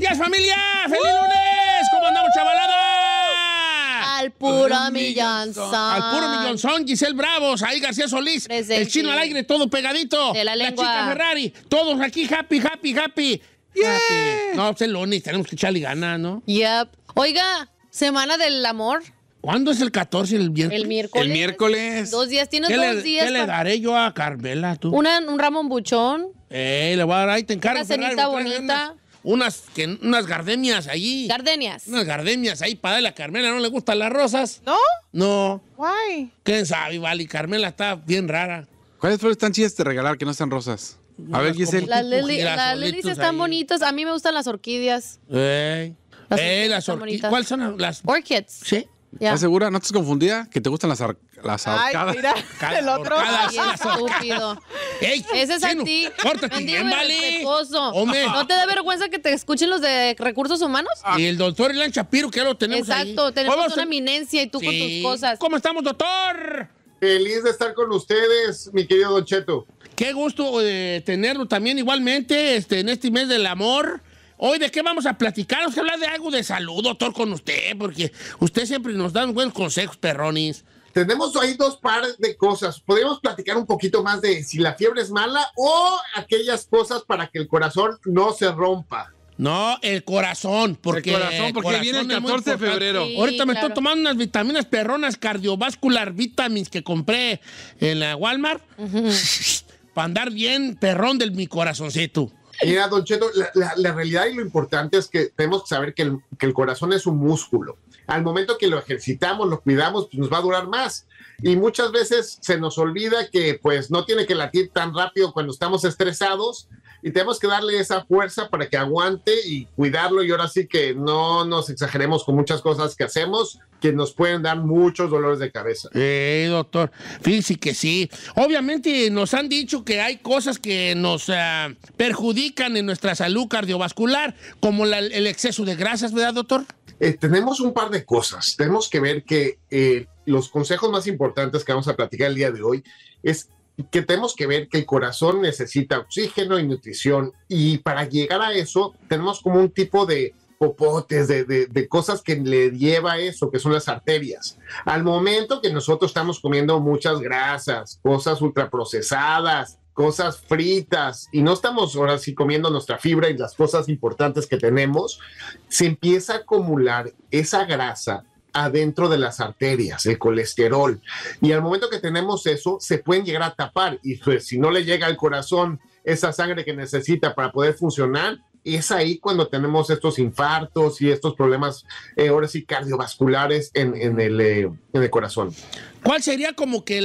días, familia! ¡Feliz lunes! ¿Cómo andamos, chavalada? Al puro millonzón. Al puro millonzón, Giselle Bravos, ahí García Solís, Presente. el Chino al aire, todo pegadito. De la lengua. chica Ferrari, todos aquí happy. Yeah. Happy. No, es el lunes, tenemos que echarle ganas, ¿no? Yep. Oiga, Semana del Amor. ¿Cuándo es el 14? ¿El miércoles? El miércoles. El miércoles. 2 días. Tienes ¿Qué 2 días. ¿Qué le daré yo a Carmela, tú? Un ramón buchón. Le voy a dar ahí, te encargo. Una cenita Ferrari, me traes bonita. unas gardenias allí. Gardenias. Unas gardenias ahí para darle a Carmela. ¿No le gustan las rosas? ¿No? No. Why? ¿Quién sabe, vale? Carmela está bien rara. ¿Cuáles flores tan chidas de regalar que no sean rosas? A ver, Giselle. Las tipo lilies girasolitos están ahí. bonitas. A mí me gustan las orquídeas. Las están orquídeas. bonitas. ¿Cuáles son las? Orchids. Sí. Ya. ¿Estás segura? ¿No estás confundida? ¿Que te gustan las Ay, arcadas? mira, el otro. Horcadas. Ay, estúpido. ¡Ey! Ese es a Chino, ti. Córtate Mendigo bien, vale. irrespetuoso. Hombre. ¿No te da vergüenza que te escuchen los de recursos humanos? Y el doctor Ilan Shapiro, que ya lo tenemos ahí. Exacto, tenemos Vamos a- una eminencia y tú con Sí. tus cosas. ¿Cómo estamos, doctor? Feliz de estar con ustedes, mi querido Don Cheto. Qué gusto tenerlo también igualmente en este mes del amor. Hoy, ¿de qué vamos a platicar? Vamos a hablar de algo de salud, doctor, con usted, porque usted siempre nos da buenos consejos, perronis. Tenemos ahí dos pares de cosas. Podríamos platicar un poquito más de si la fiebre es mala o aquellas cosas para que el corazón no se rompa. No, el corazón, porque viene el es muy 14 de importante. febrero. Sí, Ahorita me claro. estoy tomando unas vitaminas perronas cardiovascular vitamins que compré en la Walmart para andar bien perrón de mi corazoncito. Mira, Don Cheto, la realidad y lo importante es que tenemos que saber que el corazón es un músculo. Al momento que lo ejercitamos, lo cuidamos, pues nos va a durar más. Y muchas veces se nos olvida que pues no tiene que latir tan rápido cuando estamos estresados y tenemos que darle esa fuerza para que aguante y cuidarlo. Y ahora sí que no nos exageremos con muchas cosas que hacemos que nos pueden dar muchos dolores de cabeza. Doctor, fíjese que sí. Obviamente nos han dicho que hay cosas que nos perjudican en nuestra salud cardiovascular, como el exceso de grasas, ¿verdad, doctor? Tenemos un par de cosas. Tenemos que ver que los consejos más importantes que vamos a platicar el día de hoy es que tenemos que ver que el corazón necesita oxígeno y nutrición, y para llegar a eso tenemos como un tipo de popotes, de cosas que le lleva a eso, que son las arterias. Al momento que nosotros estamos comiendo muchas grasas, cosas ultraprocesadas, cosas fritas, y no estamos ahora sí comiendo nuestra fibra y las cosas importantes que tenemos, se empieza a acumular esa grasa adentro de las arterias, el colesterol. Y al momento que tenemos eso, se pueden llegar a tapar. Y pues, si no le llega al corazón esa sangre que necesita para poder funcionar, es ahí cuando tenemos estos infartos y estos problemas, ahora sí, cardiovasculares en el corazón. ¿Cuál sería como que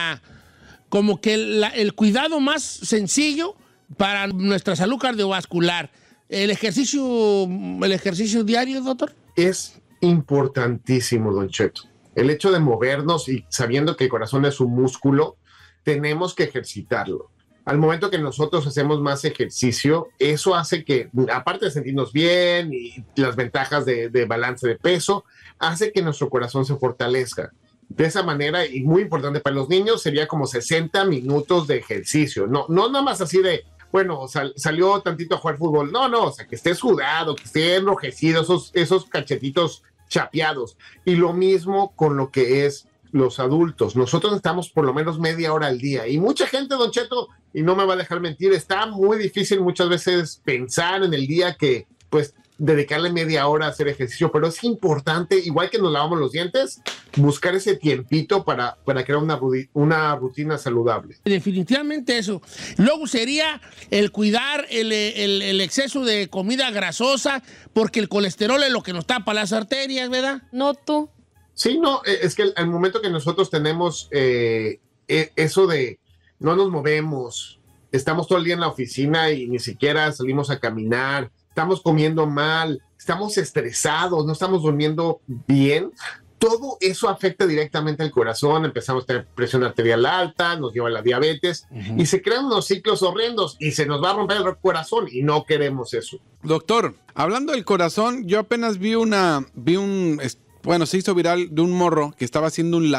el cuidado más sencillo para nuestra salud cardiovascular? ¿El ejercicio diario, doctor? Es importantísimo, Don Cheto. El hecho de movernos y sabiendo que el corazón es un músculo, tenemos que ejercitarlo. Al momento que nosotros hacemos más ejercicio, eso hace que, aparte de sentirnos bien y las ventajas de balance de peso, hace que nuestro corazón se fortalezca. De esa manera, y muy importante para los niños, sería como 60 minutos de ejercicio. No nada más así de, bueno, salió tantito a jugar fútbol. No, o sea, que esté sudado, que esté enrojecido, esos cachetitos chapeados. Y lo mismo con lo que es los adultos. Nosotros necesitamos por lo menos media hora al día. Y mucha gente, Don Cheto, y no me va a dejar mentir, está muy difícil muchas veces pensar en el día que, pues, dedicarle media hora a hacer ejercicio, pero es importante, igual que nos lavamos los dientes, buscar ese tiempito para crear una rutina saludable. Definitivamente eso. Luego sería el cuidar el exceso de comida grasosa, porque el colesterol es lo que nos tapa las arterias, ¿verdad? No tú. Sí, no, es que al momento que nosotros tenemos eso de no nos movemos, estamos todo el día en la oficina y ni siquiera salimos a caminar, estamos comiendo mal, estamos estresados, no estamos durmiendo bien, todo eso afecta directamente al corazón, empezamos a tener presión arterial alta, nos lleva a la diabetes y se crean unos ciclos horrendos y se nos va a romper el corazón y no queremos eso. Doctor, hablando del corazón, yo apenas bueno, se hizo viral de un morro que estaba haciendo un live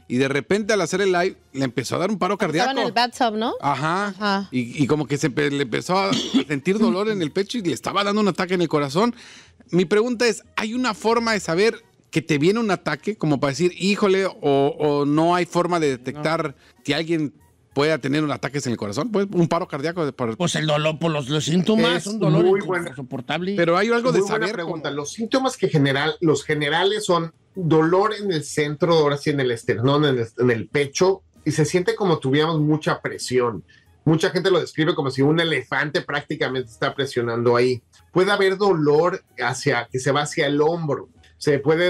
y de repente al hacer el live le empezó a dar un paro cardíaco. Estaba en el bathtub, ¿no? Ajá. Ajá. Y como que le empezó a sentir dolor en el pecho y le estaba dando un ataque en el corazón. Mi pregunta es, ¿hay una forma de saber que te viene un ataque como para decir, híjole, o no hay forma de detectar que alguien pueda tener un ataque en el corazón? Pues un paro cardíaco. Pues el dolor, por los síntomas, Es un dolor muy buena. insoportable. Pero hay algo de Muy buena saber. pregunta. Los síntomas los generales son dolor en el centro, ahora sí en el esternón, en el pecho, y se siente como tuviéramos mucha presión. Mucha gente lo describe como si un elefante prácticamente está presionando ahí. Puede haber dolor que se va hacia el hombro. Se puede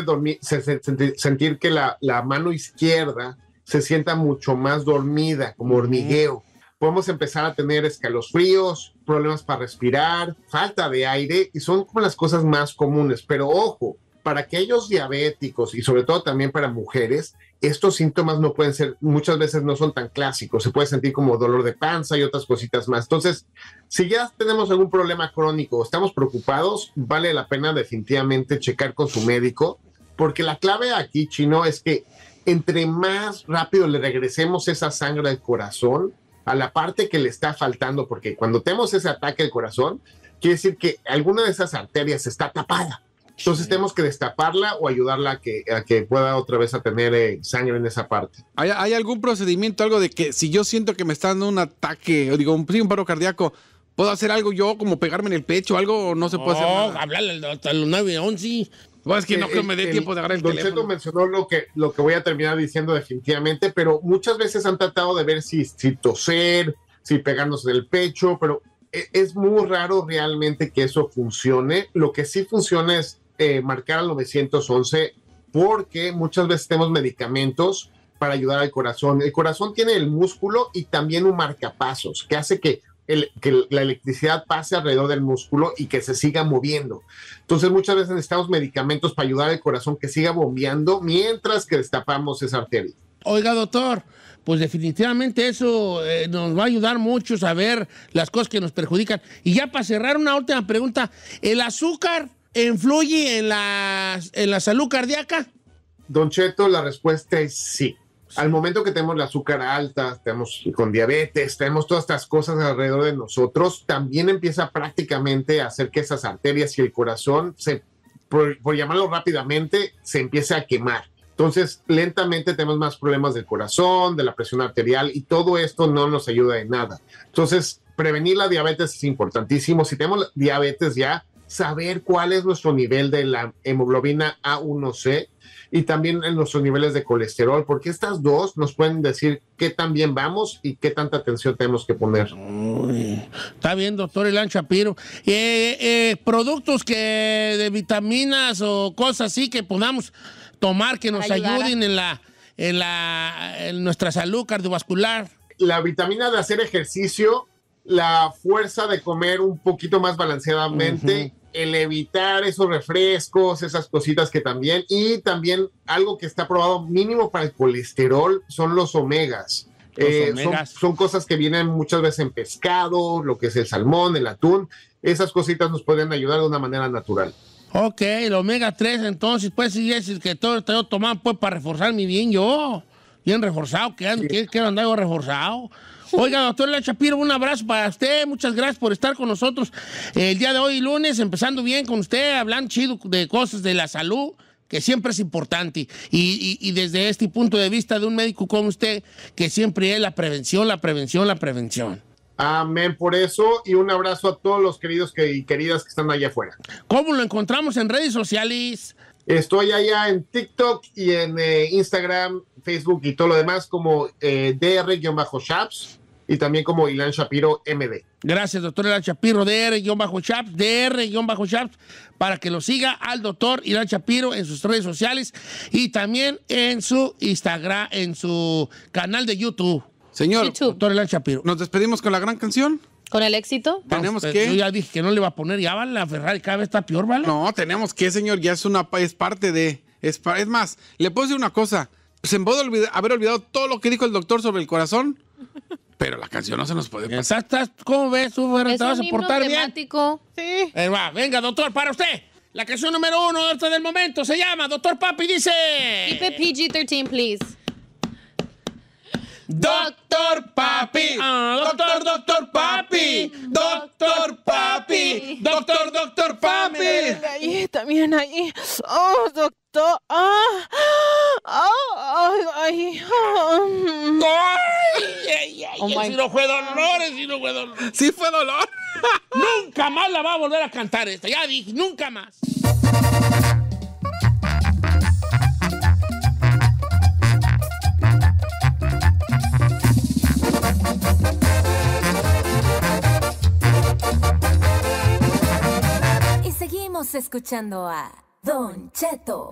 sentir que la mano izquierda se sienta mucho más dormida, como hormigueo. Podemos empezar a tener escalofríos, problemas para respirar, falta de aire, y son como las cosas más comunes. Pero ojo, para aquellos diabéticos y sobre todo también para mujeres, estos síntomas no pueden ser, muchas veces no son tan clásicos. Se puede sentir como dolor de panza y otras cositas más. Entonces, si ya tenemos algún problema crónico, estamos preocupados, vale la pena definitivamente checar con su médico, porque la clave aquí, Chino, es que entre más rápido le regresemos esa sangre al corazón, a la parte que le está faltando, porque cuando tenemos ese ataque al corazón, quiere decir que alguna de esas arterias está tapada. Entonces tenemos que destaparla o ayudarla a que pueda otra vez a tener sangre en esa parte. ¿Hay algún procedimiento, algo de que si yo siento que me está dando un ataque, o digo, un paro cardíaco, ¿puedo hacer algo yo, como pegarme en el pecho, algo, o no se puede hacer nada? No, hablarle al 911. Pues es que no creo que me dé tiempo de agarrar el Don teléfono. Cheto mencionó lo que voy a terminar diciendo definitivamente, pero muchas veces han tratado de ver si toser, si pegarnos en el pecho, pero es muy raro realmente que eso funcione. Lo que sí funciona es marcar al 911, porque muchas veces tenemos medicamentos para ayudar al corazón. El corazón tiene el músculo y también un marcapasos que hace que la electricidad pase alrededor del músculo y que se siga moviendo. Entonces muchas veces necesitamos medicamentos para ayudar al corazón que siga bombeando mientras que destapamos esa arteria. Oiga, doctor, pues definitivamente eso nos va a ayudar mucho a saber las cosas que nos perjudican. Y ya para cerrar, una última pregunta. ¿El azúcar influye en la salud cardíaca? Don Cheto, la respuesta es sí. Al momento que tenemos la azúcar alta, tenemos con diabetes, tenemos todas estas cosas alrededor de nosotros, también empieza prácticamente a hacer que esas arterias y el corazón, por llamarlo rápidamente, se empiece a quemar. Entonces, lentamente tenemos más problemas del corazón, de la presión arterial, y todo esto no nos ayuda en nada. Entonces, prevenir la diabetes es importantísimo. Si tenemos diabetes ya, saber cuál es nuestro nivel de la hemoglobina A1C y también en nuestros niveles de colesterol, porque estas dos nos pueden decir qué tan bien vamos y qué tanta atención tenemos que poner. Uy, está bien, doctor Ilan Shapiro. Productos de vitaminas o cosas así que podamos tomar que nos ayuden en nuestra salud cardiovascular. La vitamina de hacer ejercicio, la fuerza de comer un poquito más balanceadamente, el evitar esos refrescos, esas cositas que también, y también algo que está probado mínimo para el colesterol son los omegas. Son cosas que vienen muchas veces en pescado, lo que es el salmón, el atún. Esas cositas nos pueden ayudar de una manera natural. Ok, el omega 3, entonces, pues sí, es el que todo estoy tomando pues para reforzarme bien reforzado, quiero andar yo reforzado. Oiga, doctor Ilan Shapiro, un abrazo para usted, muchas gracias por estar con nosotros el día de hoy, lunes, empezando bien con usted, hablando chido de cosas de la salud, que siempre es importante, y desde este punto de vista de un médico como usted, que siempre es la prevención. Amén por eso, y un abrazo a todos los queridos y queridas que están allá afuera. ¿Cómo lo encontramos en redes sociales? Estoy allá en TikTok y en Instagram, Facebook y todo lo demás como DR-Shaps y también como Ilan Shapiro MD. Gracias, doctor Ilan Shapiro, DR-Shaps, para que lo siga al doctor Ilan Shapiro en sus redes sociales y también en su Instagram, en su canal de YouTube. Señor, doctor Ilan Shapiro. ¿Nos despedimos con la gran canción? ¿Con el éxito? Tenemos Yo que... ya dije que no le va a poner, ya vale, la Ferrari cada vez está peor, ¿vale? No, tenemos que, señor, ya es parte de... Es más, le puedo decir una cosa. Se me puede haber olvidado todo lo que dijo el doctor sobre el corazón, pero la canción no se nos puede pasar. ¿Cómo ves tú, Ferrari? Es ¿Te vas a un himno portar bien? temático. Sí. Venga, doctor, para usted. La canción número 1 del momento se llama Doctor Papi, dice... Keep it PG-13, please. Doctor Papi. Doctor, doctor Papi. Doctor Papi. Doctor, doctor Papi. Ahí, también ahí. Oh, doctor. Ay. Oh my- Si no fue dolor, si no fue dolor. Sí fue dolor. Nunca más la va a volver a cantar esta. Ya dije, nunca más. Y seguimos escuchando a Don Cheto.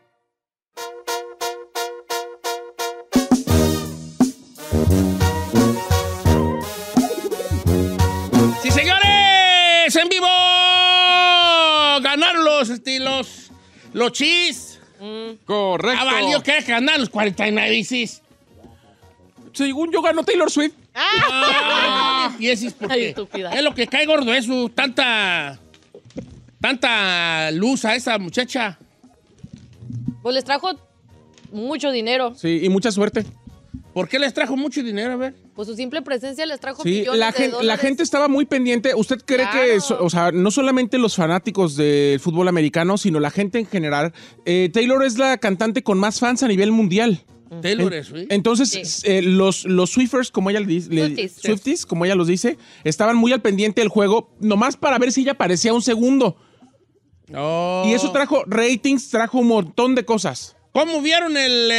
¡Sí, señores! ¡En vivo! Ganaron los Chiefs. Correcto. Ah, valió que ganaron los 49 Cs. Según yo ganó Taylor Swift. Y ese es porque Ay, estúpida. es lo que cae gordo, es su tanta luz a esa muchacha. Pues les trajo mucho dinero. Sí, y mucha suerte. ¿Por qué les trajo mucho dinero? A ver. Pues su simple presencia les trajo Sí, millones la de gente, dólares. estaba muy pendiente. ¿Usted cree Claro. que, o sea, no solamente los fanáticos del fútbol americano, sino la gente en general? Taylor es la cantante con más fans a nivel mundial. Taylor es, ¿sí? Entonces, los Swifters, como ella le dice, Swifties. como ella los dice, estaban muy al pendiente del juego, nomás para ver si ella aparecía un segundo. Oh. Y eso trajo ratings, trajo un montón de cosas. ¿Cómo vieron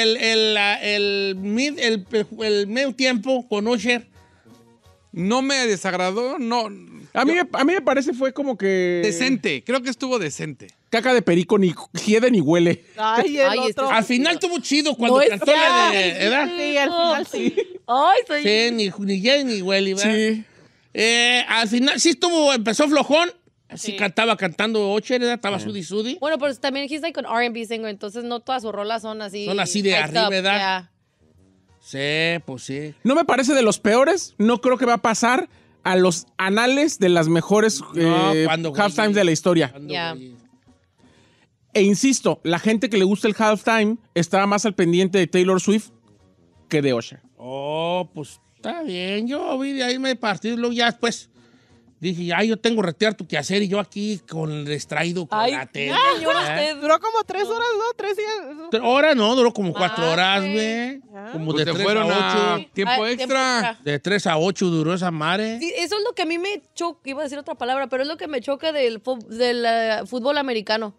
el medio tiempo con Usher? No me desagradó, no. A mí me parece fue como que... Decente, creo que estuvo decente. Caca de perico, ni hiede ni huele. Ay, el Ay, otro. Al final estuvo chido cuando No es cantó la de... cierto. ¿Verdad? Sí, al final sí. Ay, soy... Sí, ni Jay ni Welly, ¿verdad? Sí. Al final sí empezó flojón. Sí, cantando Usher, ¿verdad? Estaba sudi. Bueno, pero también he's like an R&B singer, entonces no todas sus rolas son así. Son así de hyped arriba, up, ¿verdad? yeah. Sí, pues sí. No me parece de los peores. No creo que va a pasar a los anales de las mejores cuando- halftimes de la historia. Cuando, Ya. güey, E insisto, la gente que le gusta el halftime estaba más al pendiente de Taylor Swift que de Usher. Oh, pues está bien. Yo vi de ahí me partí, luego ya después dije, ay, yo tengo retirar tu quehacer y yo aquí con el distraído con Ay, la tele. señor, ¿eh? usted. Duró como 3 horas, ¿no? 3 días. Ahora no, duró como 4 Más, horas, güey. güey. Ya. Como Pues de te 3 fueron a 8. tiempo Ay, extra. De 3 a 8 duró esa madre. Sí, eso es lo que a mí me choca, iba a decir otra palabra, pero es lo que me choca del fútbol americano.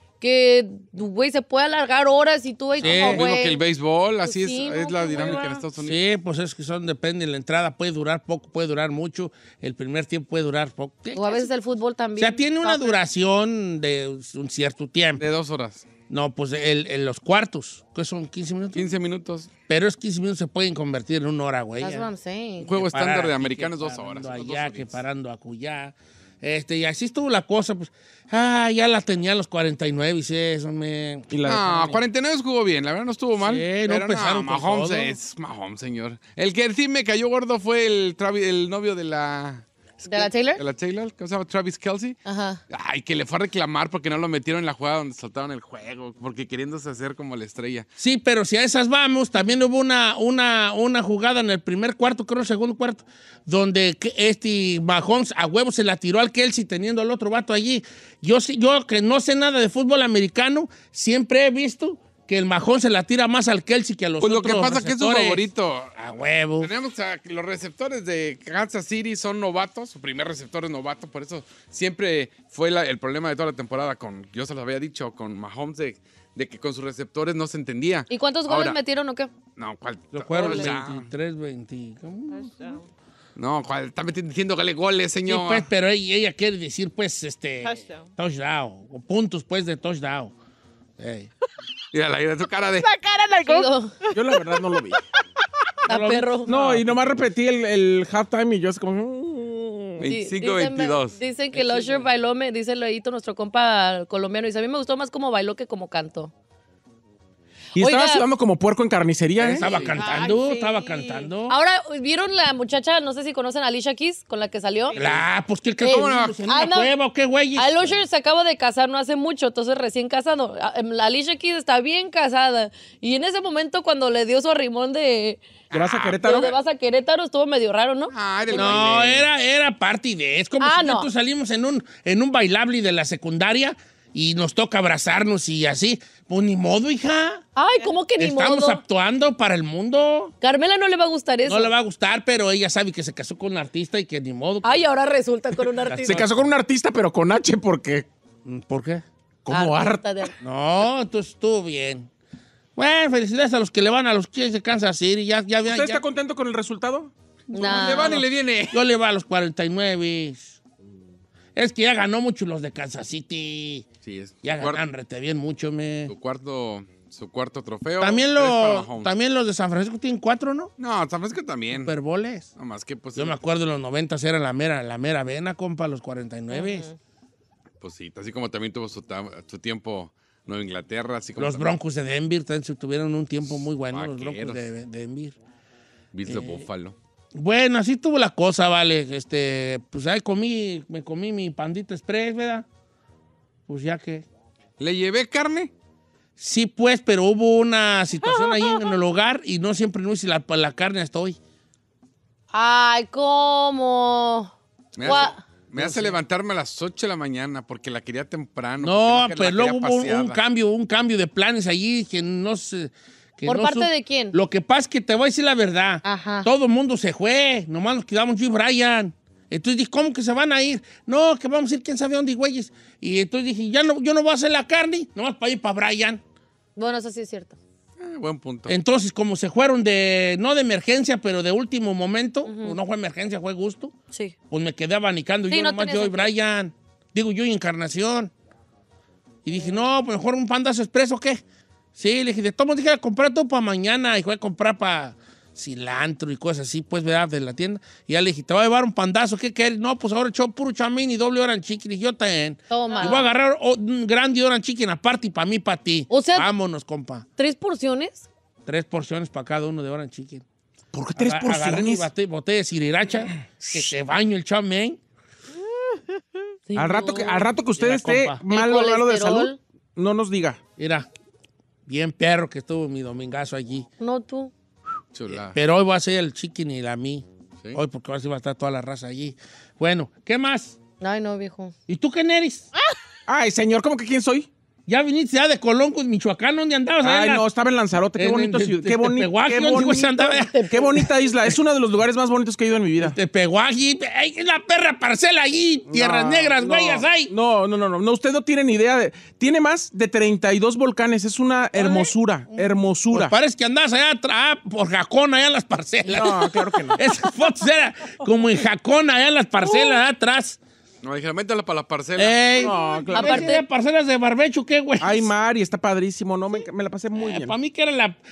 Que, güey, se puede alargar horas y tú ahí Sí. como, Mismo güey. que el béisbol, así Pues sí, es no, la qué dinámica en hueva. Estados Unidos. Sí, pues es que depende de la entrada. Puede durar poco, puede durar mucho. El primer tiempo puede durar poco. O a veces el fútbol O también. sea, tiene una Soccer. duración de un cierto tiempo. De 2 horas. No, pues los cuartos, que son 15 minutos. 15 minutos. Pero esos 15 minutos se pueden convertir en 1 hora, güey. That's ya. what I'm saying. Un juego Que parar estándar de aquí, americano es que 2 horas. parando dos allá, que horitas. parando acullá. Y así estuvo la cosa, pues. Ya la tenía a los 49 y sí, eso me... Y la No, 49 jugó bien, la verdad no estuvo mal. Sí, no pero empezaron con Mahomes todo. es Mahomes, señor. El que sí me cayó gordo fue el novio de la... ¿De la Taylor? De la Taylor, ¿cómo se llama? Travis Kelce. Ajá. Ay, que le fue a reclamar porque no lo metieron en la jugada donde saltaron el juego, porque queriéndose hacer como la estrella. Sí, pero si a esas vamos, también hubo una jugada en el primer cuarto, creo el segundo cuarto, donde Mahomes a huevo se la tiró al Kelsey teniendo al otro vato allí. Yo que no sé nada de fútbol americano, siempre he visto que el Mahomes se la tira más al Kelsey que a los Pues lo otros que pasa es que es su receptores. favorito. A huevo. Tenemos los receptores de Kansas City son novatos, su primer receptor es novato, por eso siempre fue el problema de toda la temporada yo se los había dicho, con Mahomes de que con sus receptores no se entendía. ¿Y cuántos goles Ahora, metieron o qué? No, ¿cuál? Fueron Ya. 23, 20. ¿cómo? No, ¿cuál? Está diciendo goles, Sí, señor. pues, pero ella quiere decir, pues, Touchdown. touchdown, o puntos, pues, de touchdown. Ey. Mira la tu cara de... La cara en la Digo, Yo la verdad no lo vi. a perro. No, y nomás repetí el halftime y yo así como... Sí, 25-22. Dicen que el Usher bailó, dice Leito, nuestro compa colombiano, dice, a mí me gustó más como bailó que como cantó. Y Oiga, estaba sudando como puerco en carnicería, ¿eh? Estaba cantando, Ay, sí. estaba cantando. Ahora, ¿vieron la muchacha, no sé si conocen a Alicia Keys, con la que salió? Pues que ¿cómo no? ¿En una no. cueva o qué, güey? Al Usher se acaba de casar no hace mucho, entonces recién casado. La Alicia Keys está bien casada. Y en ese momento, cuando le dio su arrimón de... ¿Te vas a Querétaro? ¿Dónde vas a Querétaro? Estuvo medio raro, ¿no? Era el No, baile. era party de... Es como Ah, si no. nosotros salimos en un bailable de la secundaria y nos toca abrazarnos y así. Pues ni modo, hija. Ay, ¿cómo que ni Estamos modo? actuando para el mundo. Carmela no le va a gustar eso. No le va a gustar, pero ella sabe que se casó con un artista y que ni modo. Ay, ahora resulta con un artista. Se casó con un artista, pero con H, porque... ¿Por qué? Como Artista arte. de- No, entonces estuvo bien. Bueno, felicidades a los que le van a los Chiefs de Kansas City. Ya, ¿Usted está contento con el resultado? Nah. Le van y le viene. Yo le voy a los 49. Es que ya ganó mucho los de Kansas City. Sí, es Ya su, ganan rete bien mucho, me. su cuarto trofeo. También, 3 para Mahomes. también los de San Francisco tienen 4, ¿no? No, San Francisco también. Super Bowls. No más que pues. Yo me acuerdo en los 90 era la mera vena, compa, los 49. Pues sí, así como también tuvo su tiempo Nueva Inglaterra, así como Los también Broncos de Denver también tuvieron un tiempo muy bueno, los Vaqueros. Broncos de Denver. Bills de Buffalo. Bueno, así tuvo la cosa, vale. Pues ahí me comí mi pandita express, ¿verdad? Pues ya que. ¿Le llevé carne? Sí, pues, pero hubo una situación ahí en el hogar y no siempre no hice la carne hasta hoy. Ay, ¿cómo? Me hace levantarme a las 8 de la mañana porque la quería temprano. No, porque pero la luego quería hubo paseada. un cambio de planes allí que no sé. que ¿Por no parte de quién? Lo que pasa es que te voy a decir la verdad. Ajá. Todo el mundo se fue, nomás nos quedamos yo y Brian. Entonces dije, ¿cómo que se van a ir? No, que vamos a ir quién sabe dónde, güeyes. Y entonces dije, yo no voy a hacer la carne, nomás para ir para Brian. Bueno, eso sí es cierto. Buen punto. Entonces, como se fueron no de emergencia, pero de último momento, no fue emergencia, fue gusto, Sí. pues me quedé abanicando Sí, yo no nomás, tenía yo y sentido. Brian. Digo, yo y Encarnación. Y dije, no, pues mejor un pandazo expreso, ¿o qué? Sí, le dije, de todos modos dije, comprar todo para mañana. Y fue a comprar para cilantro y cosas así, pues, ¿verdad? De la tienda. Y ya le dije, te voy a llevar un pandazo, ¿qué quieres? No, pues ahora echó puro chamín y doble orange chicken. Y dije, yo también. Toma. Y voy a agarrar un grande orange chicken aparte y para mí, para ti. O sea- Vámonos, compa. 3 porciones. 3 porciones para cada uno de orange chicken. ¿Por qué 3 Agarré mi porciones? botella de siriracha, que te baño el chamín. Al rato que usted Mira, esté compa. malo de colesterol. salud, no nos diga. Mira, bien perro que estuvo mi domingazo allí. No tú. Chula. Pero hoy voy a hacer el chicken y la mí. ¿Sí? Hoy porque ahora sí va a estar toda la raza allí. Bueno, ¿qué más? Ay, no, viejo. ¿Y tú quién eres? Ay, señor, ¿cómo que quién soy? Ya viniste ya de Colón, con Michoacán, ¿dónde andabas? Ay, no, estaba en Lanzarote. Qué bonito ciudad. Qué Tepehuacán, ¿dónde ibas a andar? Qué bonita isla. Es uno de los lugares más bonitos que he ido en mi vida. Te pegó allí. ¡Ay, es la perra parcela allí! Tierras No, negras, no, güeyas, ahí. No, usted no tiene ni idea. Tiene más de 32 volcanes. Es una hermosura, hermosura. Pues parece que andabas allá por Jacón, allá en las parcelas. No, claro que no. Esas fotos eran como en Jacón, allá en las parcelas, allá atrás. No, dije, métela para la parcela. Ey, No, claro. aparte, parcelas de barbecho, ¿qué, güey? Ay, Mari, está padrísimo. No, me la pasé muy bien. Para mí que era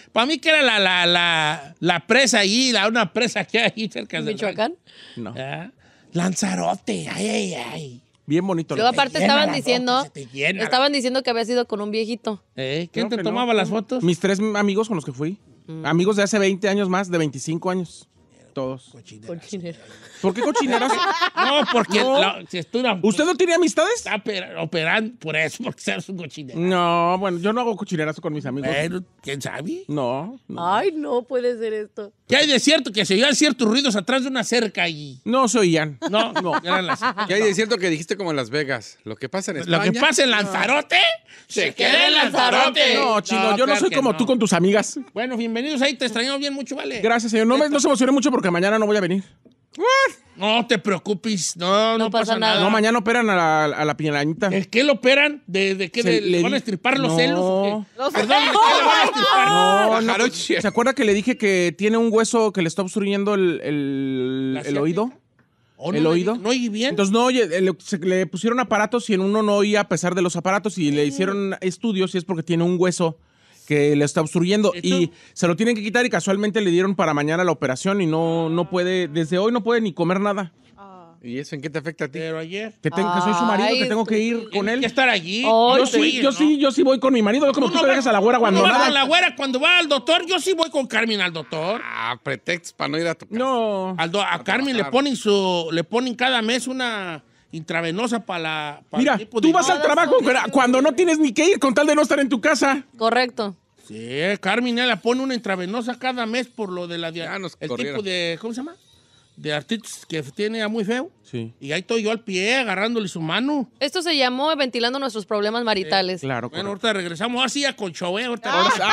la presa allí, una presa que hay ahí cerca de Michoacán. No. Lanzarote, ay. Bien bonito. Luego Te aparte llena estaban la diciendo, boca, se te llena. estaban diciendo que había sido con un viejito. ¿Quién Creo te que tomaba no. las fotos? Mis 3 amigos con los que fui. Amigos de hace 20 años más, de 25 años. Todos. Cochinero. ¿Por qué cochineras? No, porque No. si estuviera ¿Usted no tiene amistades? está operando por eso, porque seas un cochinero. No, bueno, yo no hago cochinerazo con mis amigos. Pero, ¿quién sabe? No. Ay, no puede ser esto. ¿Qué hay de cierto? Que se oían ciertos ruidos atrás de una cerca allí. No soy Ian. No, eran las... Y ahí es cierto que dijiste como en Las Vegas. Lo que pasa en Lo España. que pasa en Lanzarote, se queda en Lanzarote. No, chino, yo no claro soy que como no. tú con tus amigas. Bueno, bienvenidos ahí, te extrañamos bien mucho, vale. Gracias, señor. No se emocione mucho porque mañana no voy a venir. No te preocupes, no pasa pasa nada. nada. No, mañana operan a la piñalañita. ¿Qué lo operan? ¿De qué? Se ¿Le le van a di- estripar los No. celos? ¿O qué? No sé. Perdón, ¿de qué le van a estripar? No, no. Jaroche. ¿Se acuerda que le dije que tiene un hueso que le está obstruyendo ¿La el ciática? oído? ¿O ¿El no oído? ¿No oí bien? Entonces no oye, le pusieron aparatos y en uno no oía a pesar de los aparatos y le hicieron estudios y es porque tiene un hueso que le está obstruyendo ¿Esto? y se lo tienen que quitar y casualmente le dieron para mañana la operación y no puede, desde hoy no puede ni comer nada. ¿Y eso en qué te afecta a ti? Pero ayer. Que soy su marido, Ay, que tengo que ir con Tienes él. que estar allí. Ay, Yo sí voy con mi marido, como tú te dejas a la güera Uno va abandonada. con la güera cuando va al doctor. Yo sí voy con Carmen al doctor. Pretextos para no ir a tu casa. No. A Carmen le ponen cada mes una intravenosa para Mira, el tipo tú de- vas al trabajo cuando no tienes ni que ir con tal de no estar en tu casa. Correcto. Sí, Carmen ya le pone una intravenosa cada mes por lo de la Ya nos el corrieron. tipo de, ¿cómo se llama? De artritis que tiene muy feo. Sí. Y ahí estoy yo al pie agarrándole su mano. Esto se llamó ventilando nuestros problemas maritales. Claro, Bueno, correcto. ahorita regresamos así a Colchón, ahorita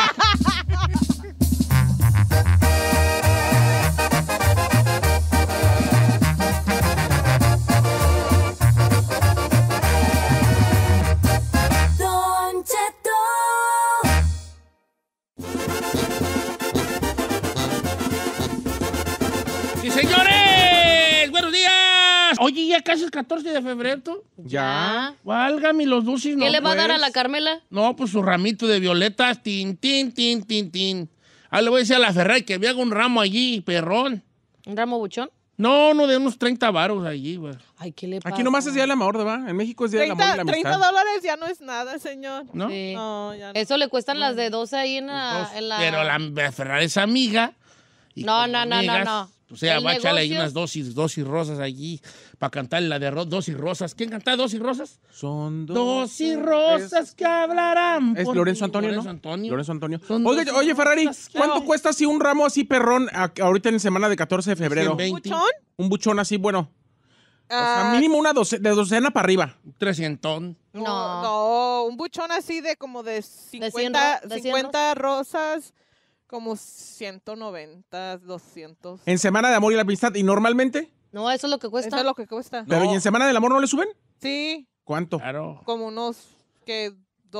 Don Cheto. ¡Sí, señores! ¡Buenos días! Oye, ya casi el 14 de febrero. ¿tú? Ya. Válgame los dulces, ¿Qué no, le va a dar a pues. la Carmela? No, pues su ramito de violetas, tin, tin, tin, tin, tin. Ahí le voy a decir a la Ferrari que me haga un ramo allí, perrón. ¿Un ramo buchón? No, de unos 30 varos allí, güey. Ay, ¿qué le pasa? Aquí nomás es Día del Amor, ¿verdad? En México es Día del Amor y la 30 amistad. dólares ya no es nada, señor. ¿No? Sí. No, ya no. Eso le cuestan las de 12 ahí en la... Pero la Ferrari es amiga. Y No, como no, no, amigas, no. O sea, El va a echarle ahí negocio- unas dosis rosas allí para cantar la de dosis rosas. ¿Quién canta dosis rosas? Son Dosis rosas que hablarán. Es por Lorenzo mí. Antonio, ¿no? Lorenzo Antonio. Lorenzo Antonio. Son Oye, dosis oye, Ferrari, rosas que ¿cuánto hablan. cuesta así un ramo así perrón ahorita en semana de 14 de febrero? 120, ¿Buchón? Un buchón así, bueno. O sea, Ah, mínimo una de docena para arriba. 300. no, un buchón así de como de 50, de 100 50 rosas, como 190, 200. En semana de amor y la amistad. ¿Y normalmente? No, eso es lo que cuesta. Eso es lo que cuesta. Pero ¿y en semana del amor no le suben? Sí, ¿Cuánto? Claro. como unos, que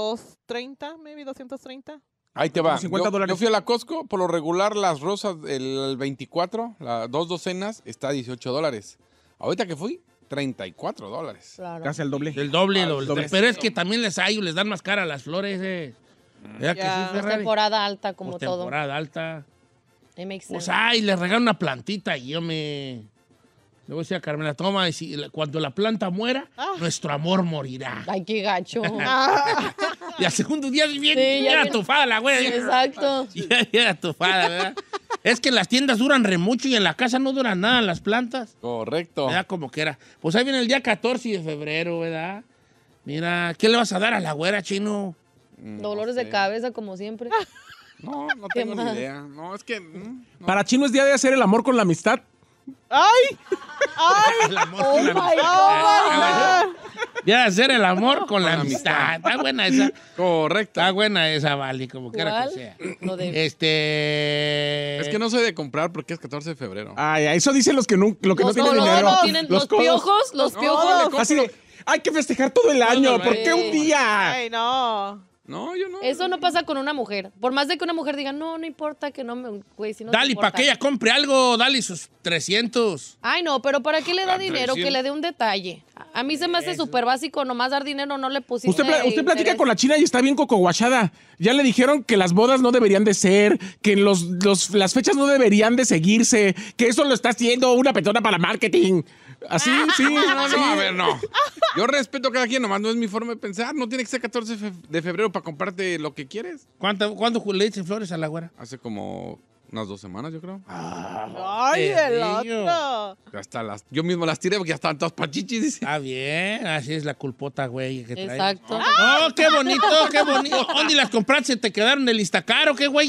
230, maybe 230. Ahí te va. Como 50 Yo dólares. fui a la Costco, por lo regular las rosas el 24, las 2 docenas, está a $18. Ahorita que fui, $34. Claro. Casi el doble. El doble, Ah, el doble. Pero es que también les dan más cara a las flores. ¿Verdad que Ya. sí, Es Ferrari? temporada alta, como Pues todo. temporada alta. It makes Pues, sense. ay, le regalan una plantita y yo le voy a decir a Carmela, toma, y cuando la planta muera, nuestro amor morirá. Ay, qué gacho. Y al segundo día bien, Sí, ya bien bien. atufada la güey. Exacto. Ya bien atufada, ¿verdad? Es que en las tiendas duran re mucho y en la casa no duran nada las plantas. Correcto. ¿Verdad? Como que era. Pues ahí viene el día 14 de febrero, ¿verdad? Mira, ¿qué le vas a dar a la güera, chino? Dolores de cabeza, como siempre. No, no ¿Qué tengo ni más? idea. No, es que... no. Para Chino es día de hacer el amor con la amistad. ¡Ay! El amor Oh con la my amistad. God. Ya de hacer el amor con la amistad. Está buena esa. Correcto. Está buena esa, Vali, como quiera ¿Cuál? que sea. Lo de... Es Es que no soy de comprar porque es 14 de febrero. Ay, eso dicen los que no, lo que no Los tienen codos, dinero. no tienen los codos. piojos, los piojos. Así de, hay que festejar todo el año. ¿Por qué un día? Ay, no. No, yo no. Eso no pasa con una mujer. Por más de que una mujer diga, no, no importa que no me... Güey, si no te Dale, importa. para que ella compre algo, dale sus 300. Ay, no, pero ¿para qué le da dinero? 300. Que le dé un detalle. A mí se me hace súper básico nomás dar dinero, no le pusiste Usted platica interés. con la china y está bien cocoguachada. Ya le dijeron que las bodas no deberían de ser, que las fechas no deberían de seguirse, que eso lo está haciendo una persona para marketing. Así, sí. No, sí. no, a ver, no. Yo respeto a cada quien, nomás no es mi forma de pensar. No tiene que ser 14 de febrero para comprarte lo que quieres. ¿Cuándo le echen flores a la güera? Hace como unas 2 semanas, yo creo. Ay, el perrillo. otro. Hasta yo mismo las tiré porque ya estaban todas pachichis, dice. Está bien, así es la culpota, güey, que trae. Exacto. No, qué bonito, qué bonito. ¿Dónde las compraste? ¿Te quedaron del Instacar o qué, güey?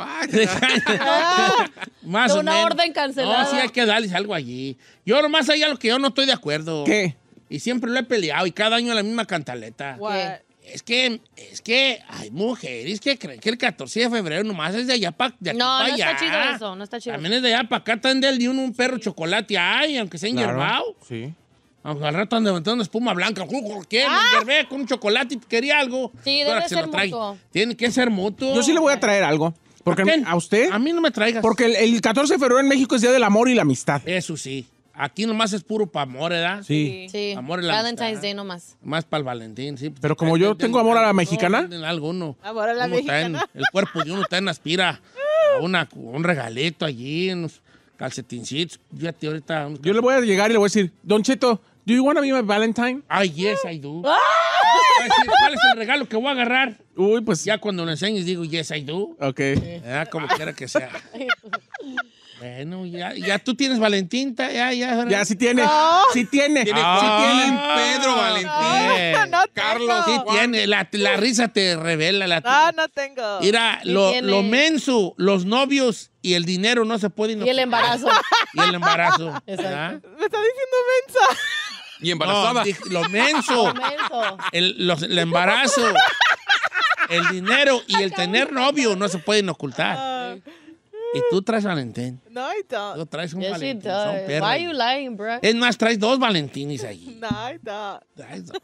Más De o una menos. orden cancelada. No, sí hay que darles algo allí. Yo nomás hay algo que yo no estoy de acuerdo. ¿Qué? Y siempre lo he peleado y cada año la misma cantaleta. What? Es que hay mujeres que creen que el 14 de febrero nomás es de allá para allá. No, no está chido eso, no está chido. También es de allá para acá, también del de un perro chocolate. Ay, aunque sea enyerbado. Sí. Aunque al rato ande aventando espuma blanca. ¿Qué? Me enyerbé con un chocolate y quería algo. Sí, Ahora debe que se ser lo traiga. mutuo. Tiene que ser mutuo. Yo sí le voy a traer algo. Porque quién? ¿A usted? A mí no me traigas. Porque el 14 de febrero en México es Día del Amor y la Amistad. Eso sí. Aquí nomás es puro pa' amor, ¿verdad? Sí. Sí, Amor y la Valentine's amistad. Day nomás. Más para el Valentín, sí. Pero como yo tengo amor a la mexicana. Alguno. Amor a la mexicana. El cuerpo de uno también aspira a un regalito allí. Calcetincitos. Fíjate, ahorita. Yo le voy a llegar y le voy a decir, Don Cheto, ¿do you want to be my Valentine? Ay, yes, I do. Voy a decir, ¿cuál es el regalo que voy a agarrar? Uy, pues. Ya cuando lo enseñes digo, yes, I do. Ok. Como quiera que sea. Bueno, ya tú tienes Valentín, Ya, sí tiene. No. Sí tiene. Tiene Sí tiene. Pedro, Valentín. No Carlos. Sí tengo. tiene, la risa te revela. No tengo. Mira, Sí lo tiene. menso, los novios y el dinero no se pueden... Y el embarazo. Y el embarazo. Exacto. ¿verdad? Me está diciendo mensa. Y embarazada. No, lo menso, Menso. el embarazo, el dinero y el tener novio no se pueden ocultar. Y tú traes Valentín. No, I don't. Tú traes un Yes, she Valentín. Son does. perras. Why you lying, bro? Es más, traes 2 Valentines ahí. No, I don't. Traes 2.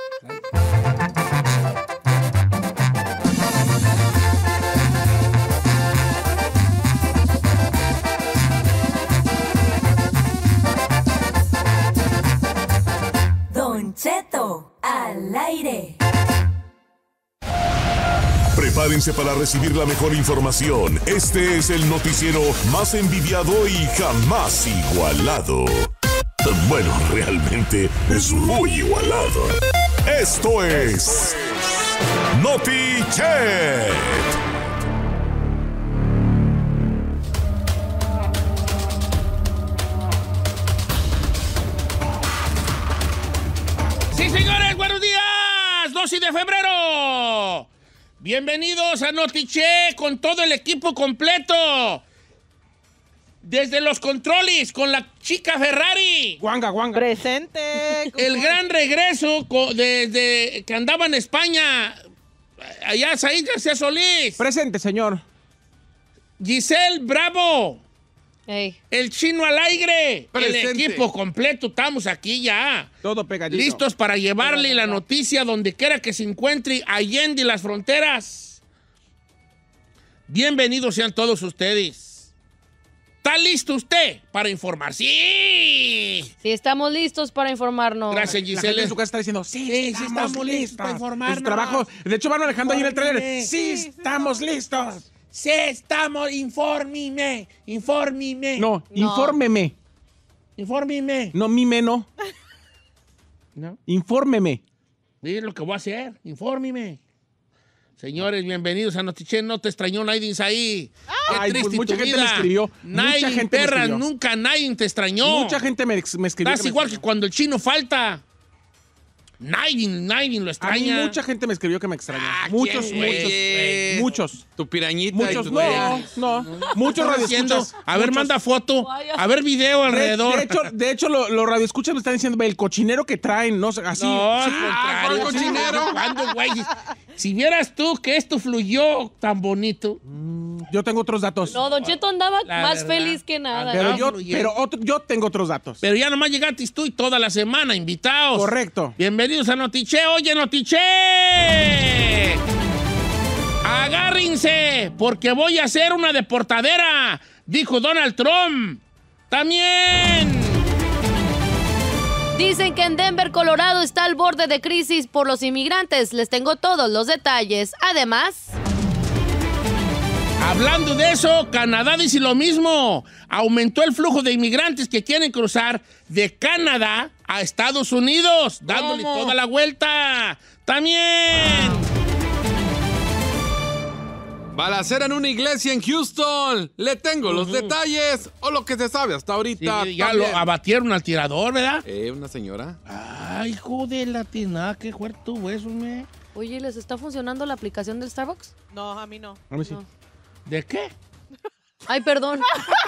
Don Cheto al aire. Prepárense para recibir la mejor información. Este es el noticiero más envidiado y jamás igualado. Bueno, realmente es muy igualado. Esto es NotiChat. Sí, señores, buenos días. 12 de febrero. Bienvenidos a Notiche con todo el equipo completo. Desde los controles con la chica Ferrari. Guanga. Presente. El gran regreso desde que andaba en España. Allá Said García Solís. Presente, señor. Giselle Bravo. Hey. El chino al aire. Presente. El equipo completo. Estamos aquí ya. Todo pegadito. Listos para llevarle la noticia donde quiera que se encuentre allende las fronteras. Bienvenidos sean todos ustedes. ¿Está listo usted para informar? ¡Sí! Sí, estamos listos para informarnos. Gracias, La gente Giselle. en su casa está diciendo, sí, Sí, estamos listos para informarnos. Es su trabajo. De hecho, van manejando ahí en el trailer. Sí, estamos listos. Sí, estamos. Infórmeme. No, infórmeme. Infórmeme. No, mime, no. ¿No? Infórmeme. Mire lo que voy a hacer. Infórmeme. Señores, bienvenidos a Notiche. No te extrañó nadie ahí. Qué Ay, triste pues mucha tu gente vida. me escribió. Nadie, Mucha gente me perra, escribió. nunca nadie te extrañó. Mucha gente me escribió. Estás me igual que extrañó. cuando el chino falta. Nadie lo A mí extraña. mucha gente me escribió que me extrañó. Ah, Muchos. Tu pirañita y tu No. Muchos ¿Qué estás haciendo? radioescuchas. A ver, muchos. manda foto. A ver, video alrededor. De hecho, los radioescuchas me están diciendo, ve, el cochinero que traen, no sé, así. No, al sí. contrario. ¿cuál cochinero? ¿Cuándo, güey? Si vieras tú que esto fluyó tan bonito. Yo tengo otros datos. No, Don Cheto andaba La más verdad. feliz que nada. pero no, yo tengo otros datos. Pero ya nomás llegaste tú y toda la semana, invitados. Correcto. Bienvenidos a Notiche. Oye, Notiche. Agárrense, porque voy a hacer una deportadera, dijo Donald Trump. También. Dicen que en Denver, Colorado, está al borde de crisis por los inmigrantes. Les tengo todos los detalles. Además, Hablando de eso, Canadá dice lo mismo. Aumentó el flujo de inmigrantes que quieren cruzar de Canadá a Estados Unidos, dándole ¿Cómo? toda la vuelta. También. Balacera en una iglesia en Houston. Le tengo los detalles o lo que se sabe hasta ahorita. Sí, ya también. lo abatieron al tirador, ¿verdad? Una señora. Ay, hijo de la tina, qué fuerte tuvo eso, me. oye, ¿les está funcionando la aplicación del Starbucks? No, a mí no. A mí sí. No. ¿De qué? Ay, perdón.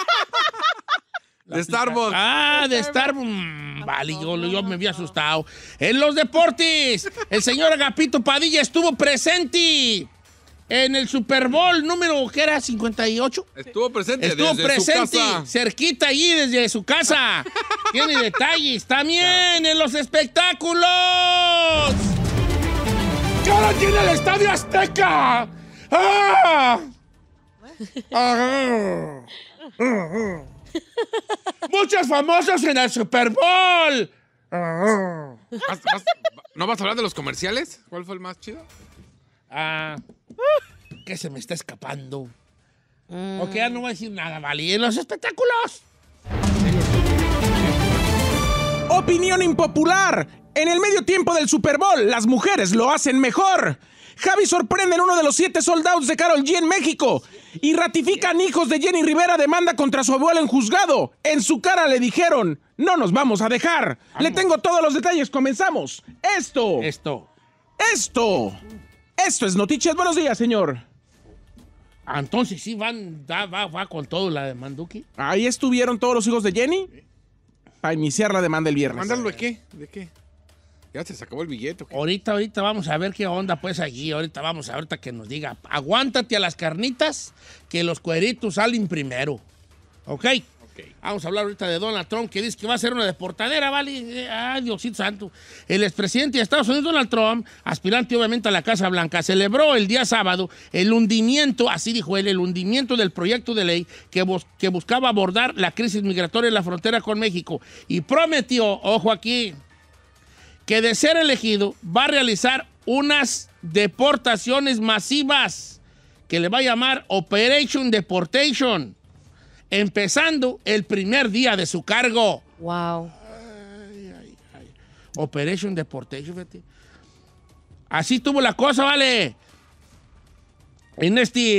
De Starbucks. Ah, de Starbucks. Vale, yo me había asustado. En los deportes, el señor Agapito Padilla estuvo presente en el Super Bowl número, ¿qué era? 58. Estuvo presente Estuvo desde presente, su casa. cerquita allí desde su casa. Tiene detalles. También en los espectáculos. ¡Que ahora tiene el Estadio Azteca! ¡Ah! ¡Ah! ¡Muchos famosos en el Super Bowl! ¡Ah! ¿No vas a hablar de los comerciales? ¿Cuál fue el más chido? Ah, ¿qué se me está escapando? Ok, ya no voy a decir nada, vale. En los espectáculos. Opinión impopular. En el medio tiempo del Super Bowl, las mujeres lo hacen mejor. Javi sorprende en uno de los 7 sold outs de Karol G en México. Y ratifican hijos de Jenny Rivera demanda contra su abuela en juzgado. En su cara le dijeron, no nos vamos a dejar. Le tengo todos los detalles, comenzamos. Esto es Noticias. Buenos días, señor. Entonces sí va con todo la de Manduki. Ahí estuvieron todos los hijos de Jenny para iniciar la demanda el viernes. ¿Mandarlo de qué? ¿De qué? Ya se acabó el billete. Ahorita vamos a ver qué onda pues allí. Ahorita que nos diga. Aguántate a las carnitas que los cueritos salen primero. ¿Ok? Vamos a hablar ahorita de Donald Trump, que dice que va a ser una deportadera, ¿vale? Ay, Diosito santo. El expresidente de Estados Unidos, Donald Trump, aspirante obviamente a la Casa Blanca, celebró el día sábado el hundimiento, así dijo él, el hundimiento del proyecto de ley que buscaba abordar la crisis migratoria en la frontera con México. Y prometió, ojo aquí, que de ser elegido va a realizar unas deportaciones masivas que le va a llamar Operation Deportation, empezando el primer día de su cargo. Wow. Operation Deportation, fíjate. Así tuvo la cosa, ¿vale? En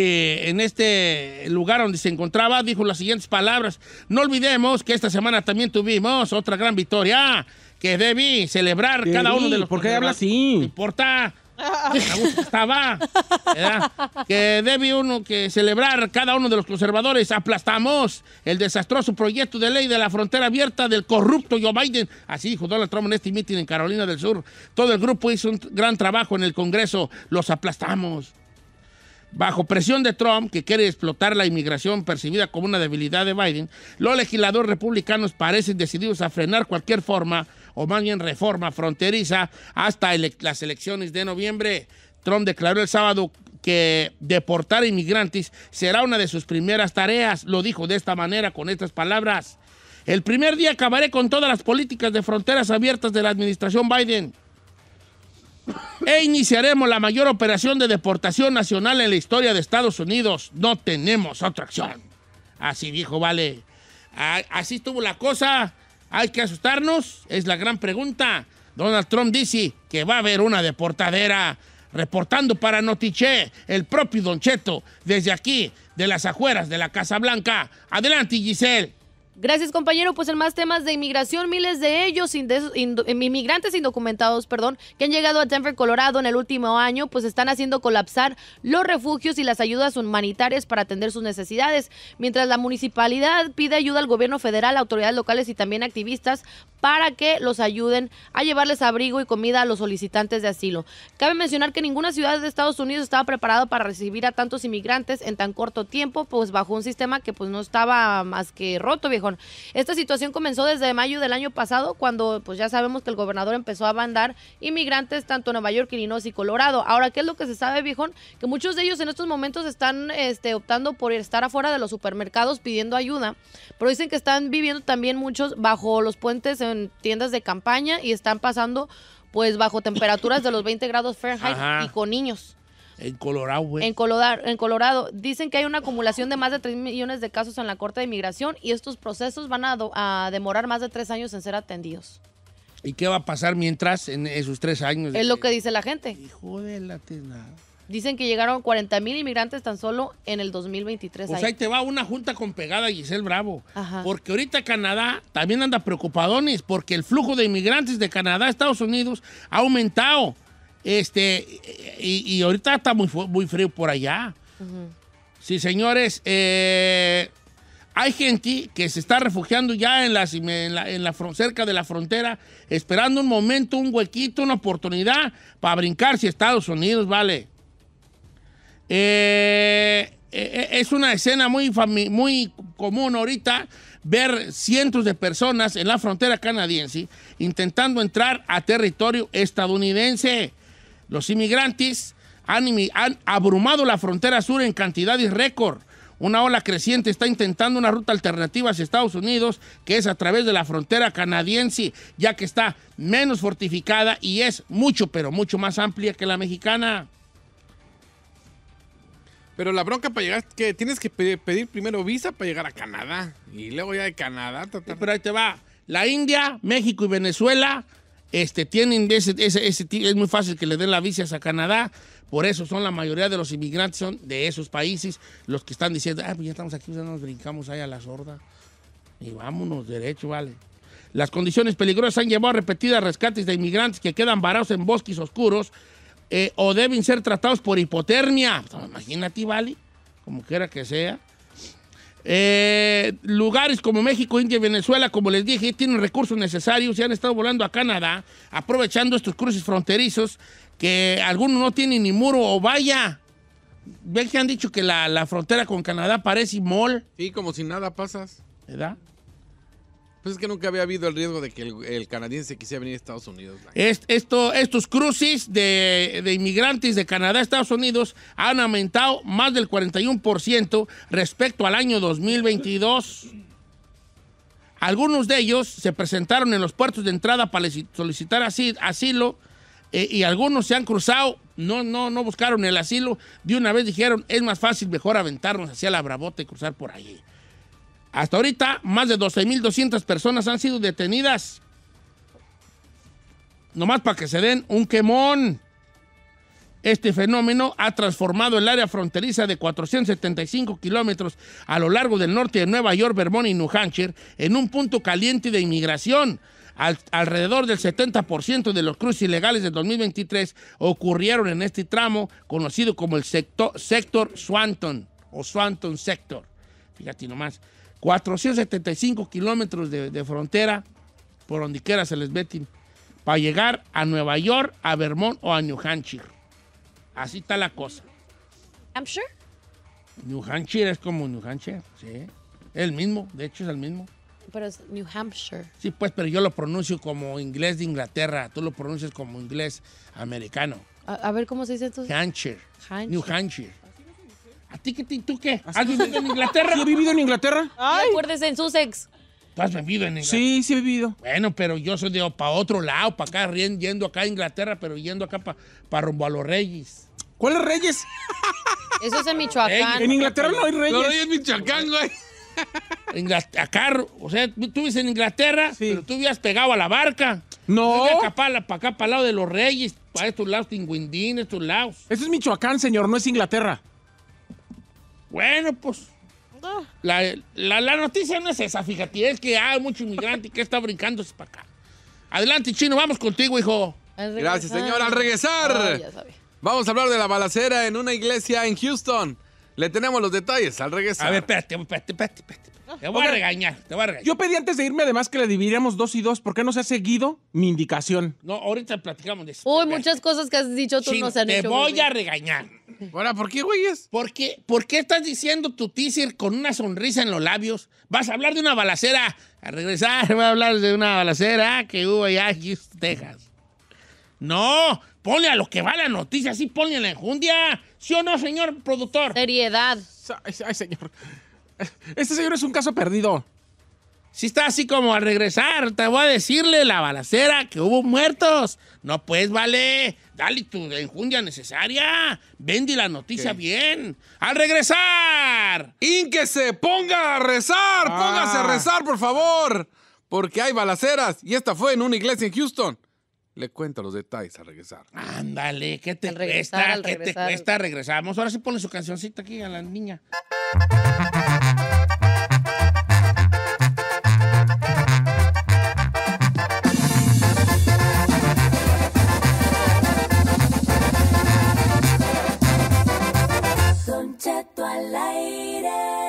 este lugar donde se encontraba, dijo las siguientes palabras. No olvidemos que esta semana también tuvimos otra gran victoria, que debí celebrar cada uno de los... ¿Por qué habla así? No importa. Me gusta que estaba. ¿Verdad? Que debe uno que celebrar cada uno de los conservadores. Aplastamos el desastroso proyecto de ley de la frontera abierta del corrupto Joe Biden. Así dijo Donald Trump en este mitin en Carolina del Sur. Todo el grupo hizo un gran trabajo en el Congreso. Los aplastamos. Bajo presión de Trump, que quiere explotar la inmigración percibida como una debilidad de Biden, los legisladores republicanos parecen decididos a frenar cualquier forma, o más bien reforma fronteriza, hasta las elecciones de noviembre. Trump declaró el sábado que deportar inmigrantes será una de sus primeras tareas. Lo dijo de esta manera, con estas palabras. El primer día acabaré con todas las políticas de fronteras abiertas de la administración Biden. Iniciaremos la mayor operación de deportación nacional en la historia de Estados Unidos. No tenemos otra acción. Así dijo, vale. Así estuvo la cosa. ¿Hay que asustarnos? Es la gran pregunta. Donald Trump dice que va a haber una deportadera. Reportando para Notiche, el propio Don Cheto, desde aquí, de las afueras de la Casa Blanca. Adelante, Giselle. Gracias, compañero. Pues en más temas de inmigración, miles de ellos, inmigrantes indocumentados, que han llegado a Denver, Colorado en el último año, pues están haciendo colapsar los refugios y las ayudas humanitarias para atender sus necesidades, mientras la municipalidad pide ayuda al gobierno federal, autoridades locales y también activistas para que los ayuden a llevarles abrigo y comida a los solicitantes de asilo. Cabe mencionar que ninguna ciudad de Estados Unidos estaba preparada para recibir a tantos inmigrantes en tan corto tiempo, pues bajo un sistema que pues no estaba más que roto, viejo. Esta situación comenzó desde mayo del año pasado, cuando pues ya sabemos que el gobernador empezó a mandar inmigrantes tanto en Nueva York, Illinois y Colorado. Ahora, ¿qué es lo que se sabe, viejón? Que muchos de ellos en estos momentos están optando por estar afuera de los supermercados pidiendo ayuda, pero dicen que están viviendo también muchos bajo los puentes en tiendas de campaña y están pasando pues bajo temperaturas de los 20 grados Fahrenheit. Ajá. Y con niños. En Colorado, güey. En Colorado. Dicen que hay una acumulación de más de 3 millones de casos en la Corte de Inmigración y estos procesos van a demorar más de 3 años en ser atendidos. ¿Y qué va a pasar mientras en esos 3 años? Es lo que dice la gente. Hijo de la tenada. Dicen que llegaron 40,000 inmigrantes tan solo en el 2023. Pues ahí te va una junta con pegada, Giselle Bravo. Ajá. Porque ahorita Canadá también anda preocupadones porque el flujo de inmigrantes de Canadá a Estados Unidos ha aumentado. Y ahorita está muy frío por allá. Uh-huh. Sí, señores. Hay gente que se está refugiando ya cerca de la frontera, esperando un momento, un huequito, una oportunidad para brincarse a Estados Unidos, ¿vale? Es una escena muy común ahorita ver cientos de personas en la frontera canadiense intentando entrar a territorio estadounidense. Los inmigrantes han abrumado la frontera sur en cantidades récord. Una ola creciente está intentando una ruta alternativa hacia Estados Unidos, que es a través de la frontera canadiense, ya que está menos fortificada y es mucho, pero mucho más amplia que la mexicana. Pero la bronca para llegar, que tienes que pedir primero visa para llegar a Canadá. Y luego ya de Canadá... Pero ahí te va. La India, México y Venezuela tienen es muy fácil que le den la visa a Canadá. Por eso son la mayoría de los inmigrantes son de esos países los que están diciendo, pues ya estamos aquí, ya nos brincamos ahí a la sorda. Y vámonos, derecho, vale. Las condiciones peligrosas han llevado a repetidas rescates de inmigrantes que quedan varados en bosques oscuros o deben ser tratados por hipotermia. Imagínate, vale, como quiera que sea. Lugares como México, India y Venezuela, como les dije, tienen recursos necesarios y han estado volando a Canadá, aprovechando estos cruces fronterizos que algunos no tienen ni muro o valla. Ven que han dicho que la frontera con Canadá parece mall. Sí, como si nada pasas. ¿Verdad? Pues es que nunca había habido el riesgo de que el canadiense quisiera venir a Estados Unidos. Estos cruces de inmigrantes de Canadá a Estados Unidos han aumentado más del 41% respecto al año 2022. Algunos de ellos se presentaron en los puertos de entrada para solicitar asilo y algunos se han cruzado, no buscaron el asilo, de una vez dijeron, es más fácil, mejor aventarnos hacia la bravota y cruzar por allí. Hasta ahorita, más de 12,200 personas han sido detenidas. Nomás para que se den un quemón. Este fenómeno ha transformado el área fronteriza de 475 kilómetros a lo largo del norte de Nueva York, Vermont y New Hampshire en un punto caliente de inmigración. Alrededor del 70% de los cruces ilegales de 2023 ocurrieron en este tramo conocido como el sector Swanton o Swanton Sector. Fíjate nomás. 475 kilómetros de frontera, por donde quiera se les meten, para llegar a Nueva York, a Vermont o a New Hampshire. Así está la cosa. ¿Hampshire? New Hampshire es como New Hampshire, sí. El mismo, de hecho es el mismo. Pero es New Hampshire. Sí, pues, pero yo lo pronuncio como inglés de Inglaterra. Tú lo pronuncias como inglés americano. A ver, ¿cómo se dice entonces? Hampshire. Hampshire. New Hampshire. ¿A ti tú qué? ¿Has vivido en Inglaterra? ¿Sí he vivido en Inglaterra? Ay. Acuérdese en Sussex. ¿Tú has vivido en Inglaterra? Sí he vivido. Bueno, pero yo soy para otro lado, para acá, yendo acá a Inglaterra, pero yendo acá para rumbo a los Reyes. ¿Cuáles Reyes? Eso es en Michoacán. En Inglaterra no hay Reyes. Los Reyes Michoacán, güey. Acá, o sea, tú vives en Inglaterra, sí, pero tú vivías pegado a la barca. No. Tú acá para el lado de los Reyes, para estos lados, Tinguindín, estos lados. Eso es Michoacán, señor, no es Inglaterra. Bueno, pues la noticia no es esa, fíjate, es que hay mucho inmigrante que está brincándose para acá. Adelante, Chino, vamos contigo, hijo. Gracias, señor. Al regresar, vamos a hablar de la balacera en una iglesia en Houston. Le tenemos los detalles al regresar. A ver, espérate. Te voy a regañar. Yo pedí antes de irme, además, que le dividiéramos 2 y 2. ¿Por qué no se ha seguido mi indicación? No, ahorita platicamos de eso. Uy, muchas cosas que has dicho tú Chino, no se han hecho. Te voy a regañar. Ahora, ¿por qué, güeyes? ¿Por qué estás diciendo tu teaser con una sonrisa en los labios? ¿Vas a hablar de una balacera? A regresar, voy a hablar de una balacera que hubo allá en Houston, Texas. No, ponle a lo que va la noticia, sí, ponle la enjundia. ¿Sí o no, señor productor? Seriedad. Ay, señor. Este señor es un caso perdido. Sí está así como al regresar, te voy a decirle la balacera que hubo muertos. No, pues, vale. Dale tu enjundia necesaria. Vende la noticia bien. ¡Al regresar! ¡Ínquese! ¡Ponga a rezar! ¡Póngase a rezar, por favor! Porque hay balaceras y esta fue en una iglesia en Houston. Le cuento los detalles al regresar. Ándale, ¿qué te regresar, cuesta? ¿Qué te cuesta? Regresamos. Ahora sí ponle su cancioncita aquí a la niña. Don Cheto al aire.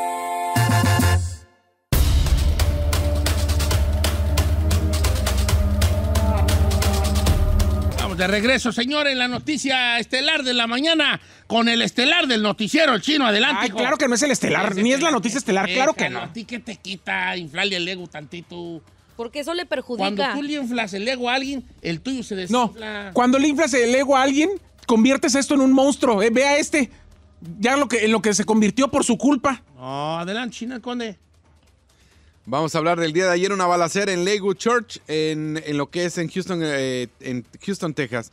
De regreso, señores, en la noticia estelar de la mañana con el estelar del noticiero, el Chino. Adelante, Ay, hijo. claro que no es el estelar, ni es la noticia estelar, claro que no. ¿A ti qué te quita inflarle el ego tantito? Porque eso le perjudica. Cuando tú le inflas el ego a alguien, el tuyo se desinfla. No, cuando le inflas el ego a alguien, conviertes esto en un monstruo. Ve a este, ya en lo que se convirtió por su culpa. No, adelante, Chino, el conde. Vamos a hablar del día de ayer, una balacera en Lakewood Church, en lo que es en Houston, Texas.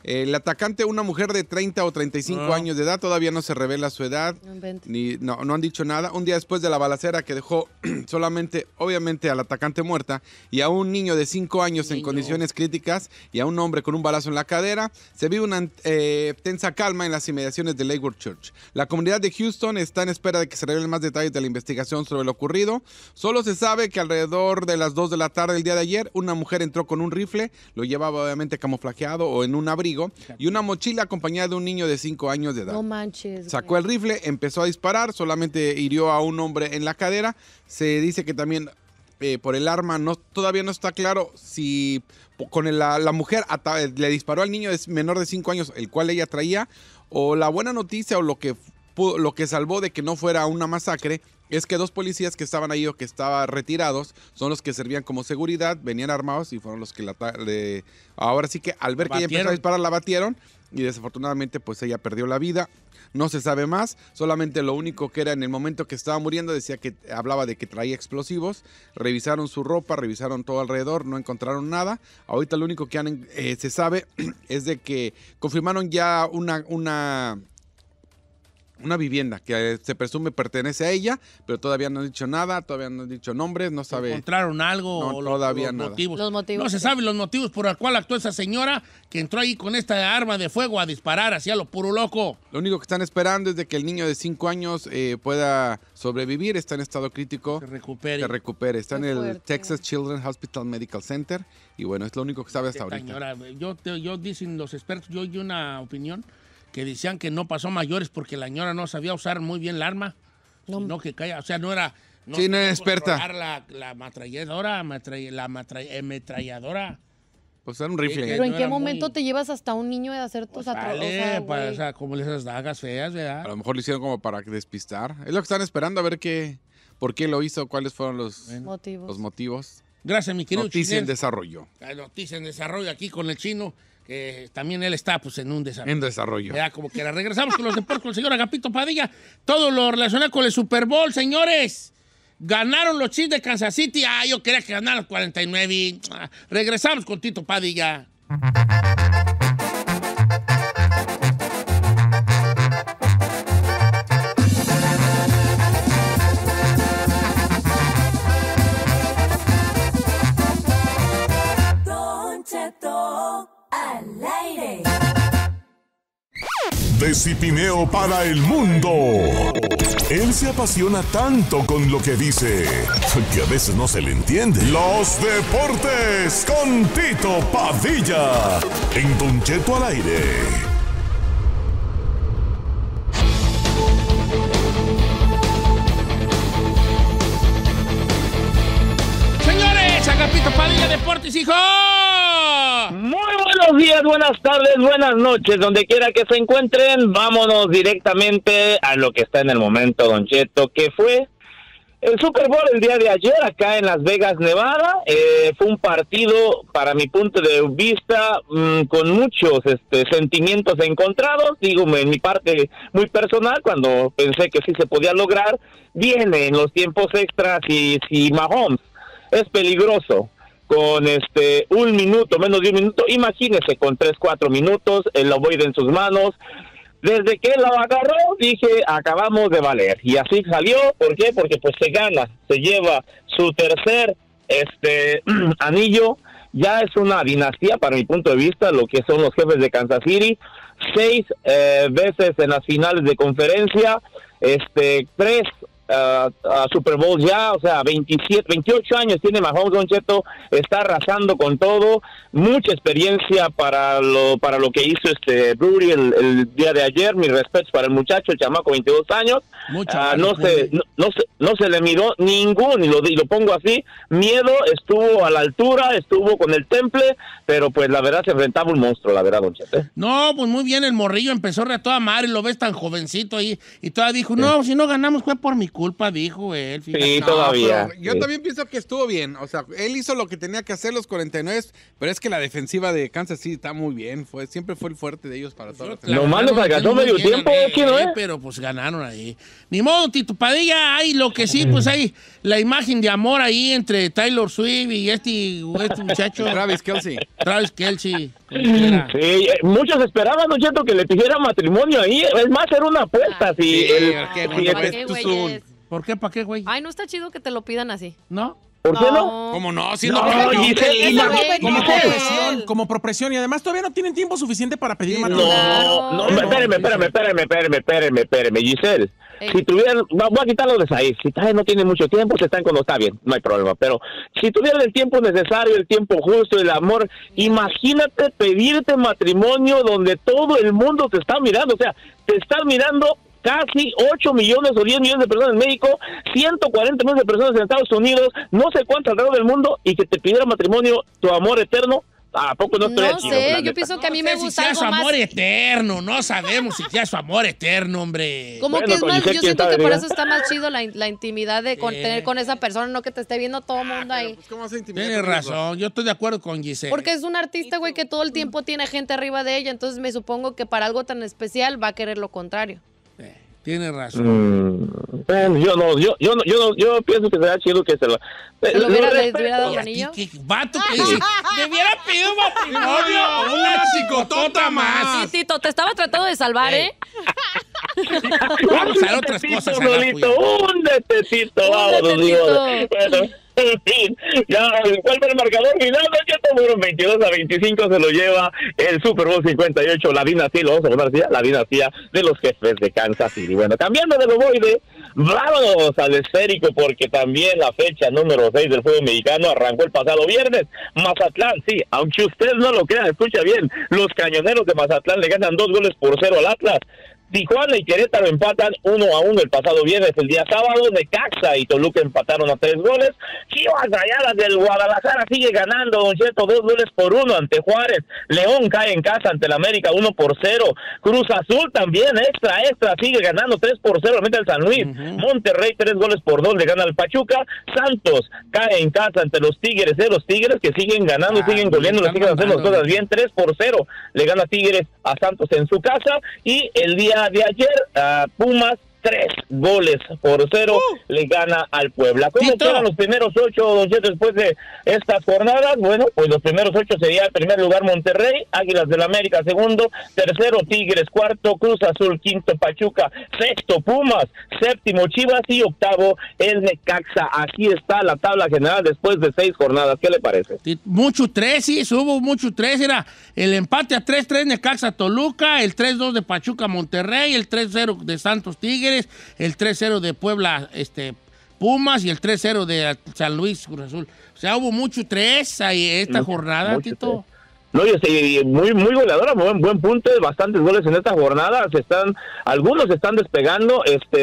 El atacante, una mujer de 30 o 35 años de edad, todavía no se revela su edad, no han dicho nada. Un día después de la balacera que dejó solamente, obviamente, al atacante muerta y a un niño de 5 años en condiciones críticas y a un hombre con un balazo en la cadera, se vive una tensa calma en las inmediaciones de Lakewood Church. La comunidad de Houston está en espera de que se revelen más detalles de la investigación sobre lo ocurrido. Solo se sabe que alrededor de las 2 de la tarde del día de ayer, una mujer entró con un rifle, lo llevaba obviamente camuflajeado o en un abrigo, y una mochila acompañada de un niño de 5 años de edad. No manches. Sacó el rifle, empezó a disparar, solamente hirió a un hombre en la cadera. Se dice que también por el arma todavía no está claro si con la mujer le disparó al niño menor de 5 años, el cual ella traía, o la buena noticia o lo que salvó de que no fuera una masacre es que 2 policías que estaban ahí o que estaban retirados son los que servían como seguridad, venían armados y fueron los que ahora sí que al ver que ella empezó a disparar la batieron y desafortunadamente pues ella perdió la vida. No se sabe más, solamente lo único que era en el momento que estaba muriendo hablaba de que traía explosivos. Revisaron su ropa, revisaron todo alrededor, no encontraron nada. Ahorita lo único que se sabe es de que confirmaron ya una vivienda que se presume pertenece a ella, pero todavía no han dicho nada, todavía no han dicho nombres, no sabe. ¿Encontraron algo? No, o todavía los nada. Motivos. Los motivos. No se saben los motivos por los cuales actuó esa señora que entró ahí con esta arma de fuego a disparar hacia lo puro loco. Lo único que están esperando es de que el niño de 5 años pueda sobrevivir, está en estado crítico. Se recupere. Está en el Texas Children's Hospital Medical Center y bueno, es lo único que sabe hasta ahorita. Señora, yo dicen los expertos, yo oí una opinión que decían que no pasó mayores porque la señora no sabía usar muy bien el arma. No que calla, o sea, no era... No era experta. La ametralladora. Pues era un rifle. Pero ¿en qué momento te llevas hasta un niño de hacer tus atrocidades? O sea, como esas dagas feas, ¿verdad? A lo mejor lo hicieron como para despistar. Es lo que están esperando, a ver por qué lo hizo, cuáles fueron los motivos. Gracias, mi querido Noticia en desarrollo. Noticia en desarrollo aquí con el chino. Que también él está pues en un desarrollo. En desarrollo. Ya, como que regresamos con los deportes con el señor Agapito Padilla. Todo lo relacionado con el Super Bowl, señores. Ganaron los Chiefs de Kansas City. Yo quería que ganaran los 49. Regresamos con Tito Padilla. Don Cheto al aire. De Cipineo para el mundo. Él se apasiona tanto con lo que dice que a veces no se le entiende. Los deportes con Tito Padilla en Don Cheto al aire. Señores, Agapito Padilla Deportes, hijo. Muy buenos días, buenas tardes, buenas noches, donde quiera que se encuentren. Vámonos directamente a lo que está en el momento, Don Cheto, que fue el Super Bowl el día de ayer acá en Las Vegas, Nevada. Fue un partido, para mi punto de vista, con muchos sentimientos encontrados. Digo, en mi parte muy personal, cuando pensé que sí se podía lograr, viene en los tiempos extras y si Mahomes es peligroso con un minuto, menos de un minuto, imagínese con 3-4 minutos, el ovoide en sus manos. Desde que él lo agarró, dije, acabamos de valer. Y así salió. ¿Por qué? Porque pues se lleva su tercer anillo. Ya es una dinastía, para mi punto de vista, lo que son los Jefes de Kansas City. 6 veces en las finales de conferencia, 3 Super Bowl ya, o sea, 28 años tiene Mahomes, Don Cheto, está arrasando con todo, mucha experiencia para lo que hizo Brady el día de ayer. Mis respetos para el muchacho, el chamaco, 22 años, no se le miró ningún, y lo pongo así, miedo, estuvo a la altura, estuvo con el temple, pero pues la verdad se enfrentaba un monstruo, la verdad, Don Cheto. No, pues muy bien, el morrillo empezó a toda madre, lo ves tan jovencito ahí, y todavía dijo, no, si no ganamos fue por mi culpa, dijo él. Fíjate. Sí, todavía. Yo también pienso que estuvo bien. O sea, él hizo lo que tenía que hacer los 49, pero es que la defensiva de Kansas City está muy bien. Siempre fue el fuerte de ellos para toda la temporada. Nomás nos alcanzó medio tiempo, pero pues ganaron ahí. Ni modo, Tito Padilla, hay lo que sí, pues hay la imagen de amor ahí entre Taylor Swift y este muchacho. Travis Kelce. Sí, muchos esperaban, Don Cheto, que le pidiera matrimonio ahí. Es más, era una apuesta. ¿Por qué? ¿Para qué, güey? Ay, no está chido que te lo pidan así. ¿No? ¿Por qué no? ¿Cómo no? Como por presión. Y además todavía no tienen tiempo suficiente para pedir matrimonio. Espérame, Giselle. Si tuvieran, voy a quitarlo de ahí. Si no tiene mucho tiempo, se están cuando está bien, no hay problema. Pero si tuvieran el tiempo necesario, el tiempo justo, el amor, imagínate pedirte matrimonio donde todo el mundo te está mirando. O sea, te están mirando casi 8 millones o 10 millones de personas en México, 140 millones de personas en Estados Unidos, no sé cuánto alrededor del mundo, y que te pidiera matrimonio tu amor eterno. ¿A poco no? No sé, yo pienso que a mí me gusta algo más. su amor eterno, no sabemos si sea su amor eterno, hombre. Como que es más, yo siento que por eso está más chido la intimidad de tener con esa persona, no que te esté viendo todo el mundo ahí. Tienes razón, yo estoy de acuerdo con Giselle. Porque es un artista, güey, que todo el tiempo tiene gente arriba de ella, entonces me supongo que para algo tan especial va a querer lo contrario. Tienes razón. Bueno, yo pienso que sería chido que se lo... ¿Se lo hubiera dado anillo? Vato, que me hubiera pedido matrimonio. Una chicotota más. Sí, Tito, te estaba tratando de salvar, ¿eh? Vamos a hacer otras cosas. Húndete, Tito, vámonos, digo. Bueno, en fin, ya, ¿cuál fue el marcador final? Fueron 22-25, se lo lleva el Super Bowl 58, la dinastía, lo vamos a poner así, la dinastía de los Jefes de Kansas City. Bueno, cambiando de ovoide, vámonos al esférico, porque también la fecha número 6 del fútbol mexicano arrancó el pasado viernes. Mazatlán, sí, aunque usted no lo crea, escucha bien, los Cañoneros de Mazatlán le ganan 2-0 al Atlas. Tijuana y Querétaro empatan 1-1 el pasado viernes. El día sábado, Necaxa y Toluca empataron a 3 goles. Chivas Rayadas del Guadalajara sigue ganando, Don Cheto, 2-1 ante Juárez. León cae en casa ante el América 1-0. Cruz Azul también, extra, sigue ganando 3-0 frente al San Luis. Monterrey 3-2 le gana al Pachuca. Santos cae en casa ante los Tigres, los Tigres que siguen ganando, siguen goleando, siguen haciendo las cosas bien. 3-0 le gana Tigres a Santos en su casa. Y el día de ayer, Pumas 3-0 le gana al Puebla. ¿Cómo quedan los primeros 8, Don Cheto, después de estas jornadas? Bueno, pues los primeros 8 sería en primer lugar Monterrey, Águilas del América segundo, tercero Tigres, cuarto Cruz Azul, quinto Pachuca, sexto Pumas, séptimo Chivas y octavo el Necaxa. Así está la tabla general después de 6 jornadas. ¿Qué le parece? Mucho 3, sí, hubo mucho 3. Era el empate a 3-3 Necaxa Toluca, el 3-2 de Pachuca Monterrey, el 3-0 de Santos Tigres, el 3-0 de Puebla Pumas y el 3-0 de San Luis Cruz Azul. O sea, hubo mucho 3 ahí esta jornada, Tito. No, yo sé, muy goleadora, buen punto, bastantes goles en esta jornada. Algunos están despegando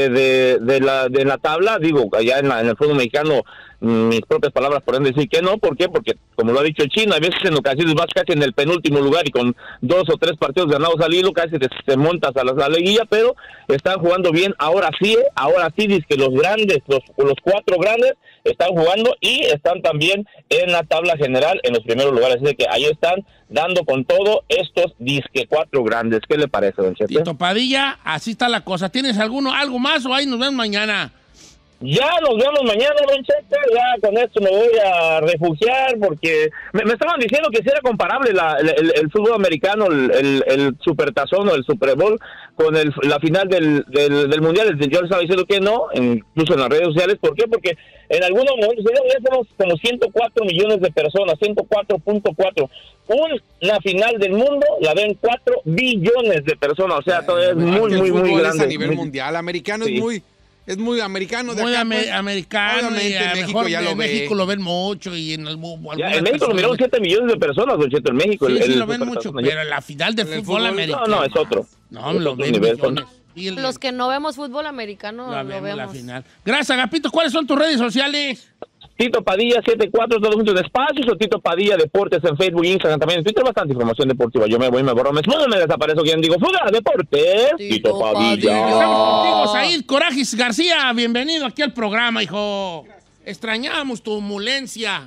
de la tabla, digo, allá en el fútbol mexicano. Mis propias palabras pueden decir que no. ¿Por qué? Porque, como lo ha dicho el Chino, a veces en ocasiones vas casi en el penúltimo lugar y con 2 o 3 partidos ganados al hilo casi te montas a la liguilla, pero están jugando bien. Ahora sí, dice que los grandes, los 4 grandes están jugando y están también en la tabla general en los primeros lugares. Así que ahí están dando con todo estos disque 4 grandes. ¿Qué le parece, Don Chepe? Tito Padilla, así está la cosa. ¿Tienes algo más o ahí nos vemos mañana? Ya nos vemos mañana, Don Cheto. Ya con esto me voy a refugiar porque me estaban diciendo que si era comparable el fútbol americano, el supertazón o el Super Bowl con la final del Mundial. Yo les estaba diciendo que no, incluso en las redes sociales. ¿Por qué? Porque en algunos momentos ya somos como 104 millones de personas, 104.4. Una final del mundo la ven 4 billones de personas. O sea, todo es muy grande. A nivel mundial, americano sí. Es muy americano. Muy americano. Obviamente y México ya lo ve. México lo ven mucho. Y en México lo miraron 7 millones de personas, Don Cheto, en México. Sí, lo ven mucho, pero en la final del fútbol americano. No, es otro. No, lo ven millones. Los que no vemos fútbol americano lo vemos. La final. Gracias, Agapito. ¿Cuáles son tus redes sociales? Tito Padilla 74, todos juntos despacios, o Tito Padilla Deportes en Facebook, Instagram, también en Twitter, bastante información deportiva. Yo me voy, me borro, me esfundo, me desaparezco. ¿Quién digo? Fuga, Deportes, Tito Padilla. Estamos contigo, Said Corajes García. Bienvenido aquí al programa, hijo. Extrañamos tu omulencia.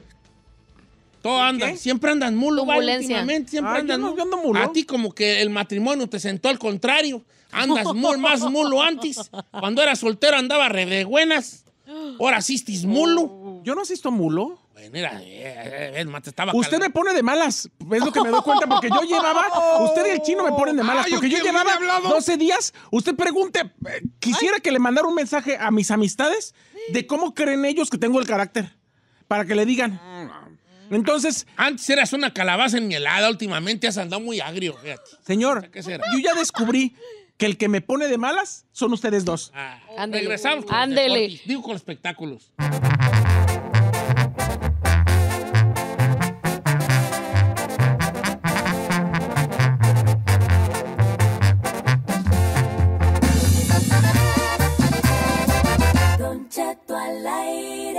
Todo anda, siempre andan mulo, últimamente, siempre andan mulo. A ti como que el matrimonio te sentó al contrario. Andas más mulo antes. Cuando eras soltero andaba re de buenas. Ahora asistis mulo. Yo no asisto mulo. Mira, te estaba Usted me pone de malas, es lo que me doy cuenta, porque yo llevaba, usted y el chino me ponen de malas, porque yo llevaba 12 días, usted pregunte, quisiera que le mandara un mensaje a mis amistades de cómo creen ellos que tengo el carácter, para que le digan. Entonces... Antes eras una calabaza enmielada, últimamente has andado muy agrio, fíjate. Señor, ¿Qué será? yo ya descubrí que el que me pone de malas son ustedes dos. Regresamos con Ándele. los deportes, digo con los espectáculos. Don Cheto al aire.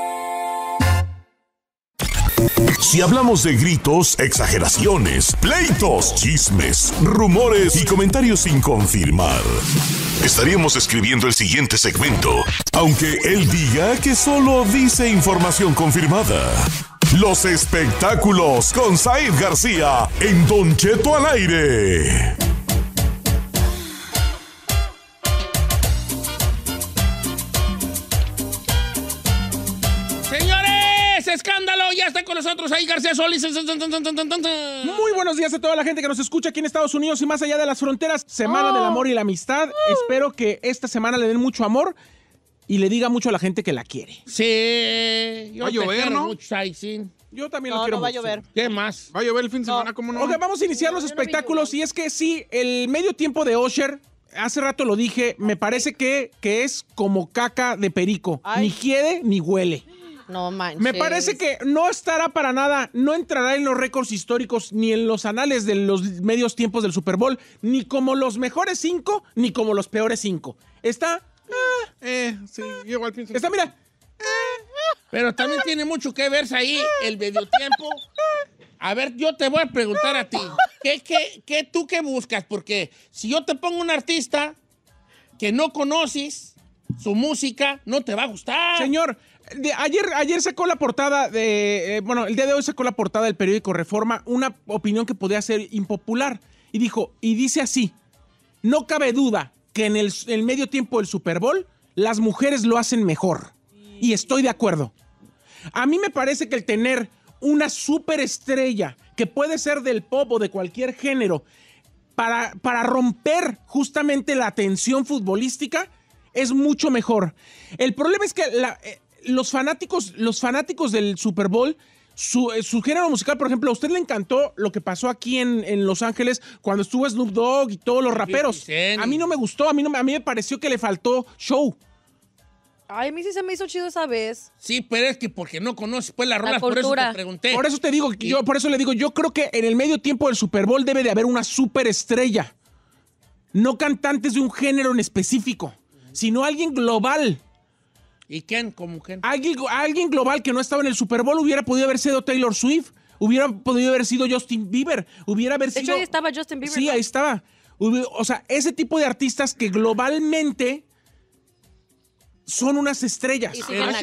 Si hablamos de gritos, exageraciones, pleitos, chismes, rumores y comentarios sin confirmar, estaríamos escribiendo el siguiente segmento, aunque él diga que solo dice información confirmada. Los espectáculos con Said García en Don Cheto al aire. ¡Escándalo! Ya está con nosotros ahí García Solís. Muy buenos días a toda la gente que nos escucha aquí en Estados Unidos y más allá de las fronteras. Semana del amor y la amistad. Espero que esta semana le den mucho amor y le diga mucho a la gente que la quiere. Sí. Va a llover, ¿no? Mucho, sí. Yo también lo quiero No va a mucho. llover. ¿Qué más? Va a llover el fin de semana, ¿cómo no? Ok, vamos a iniciar los espectáculos y es que sí, el medio tiempo de Usher, hace rato lo dije, me parece que es como caca de perico. Ay. Ni quiere ni huele. No manches. Me parece que no estará para nada, no entrará en los récords históricos ni en los anales de los medios tiempos del Super Bowl, ni como los mejores 5, ni como los peores 5. Está, Sí, yo igual pienso. está, mira. Pero también tiene mucho que verse ahí el medio tiempo. A ver, yo te voy a preguntar a ti, ¿tú qué buscas? Porque si yo te pongo un artista que no conoces, su música no te va a gustar. Señor, ayer sacó la portada de... el día de hoy sacó la portada del periódico Reforma una opinión que podía ser impopular. Y dice así, no cabe duda que en el medio tiempo del Super Bowl las mujeres lo hacen mejor. Y estoy de acuerdo. A mí me parece que el tener una superestrella que puede ser del pop o de cualquier género para romper justamente la tensión futbolística es mucho mejor. El problema es que los fanáticos del Super Bowl, su género musical, por ejemplo, a usted le encantó lo que pasó aquí en Los Ángeles cuando estuvo Snoop Dogg y todos los raperos. A mí no me gustó, a mí me pareció que le faltó show. Ay, a mí sí se me hizo chido esa vez. Sí, pero es que porque no conoces pues las rolas, por eso cultura. te pregunté. Por eso te digo, por eso le digo, yo creo que en el medio tiempo del Super Bowl debe de haber una superestrella. No cantantes de un género en específico, sino alguien global. ¿Y quién? ¿Cómo quién? Alguien global que no estaba en el Super Bowl hubiera podido haber sido Taylor Swift, hubiera podido haber sido Justin Bieber, De hecho, ahí estaba Justin Bieber. Sí, ¿no? ahí estaba. O sea, ese tipo de artistas que globalmente son unas estrellas. Y sí, Pero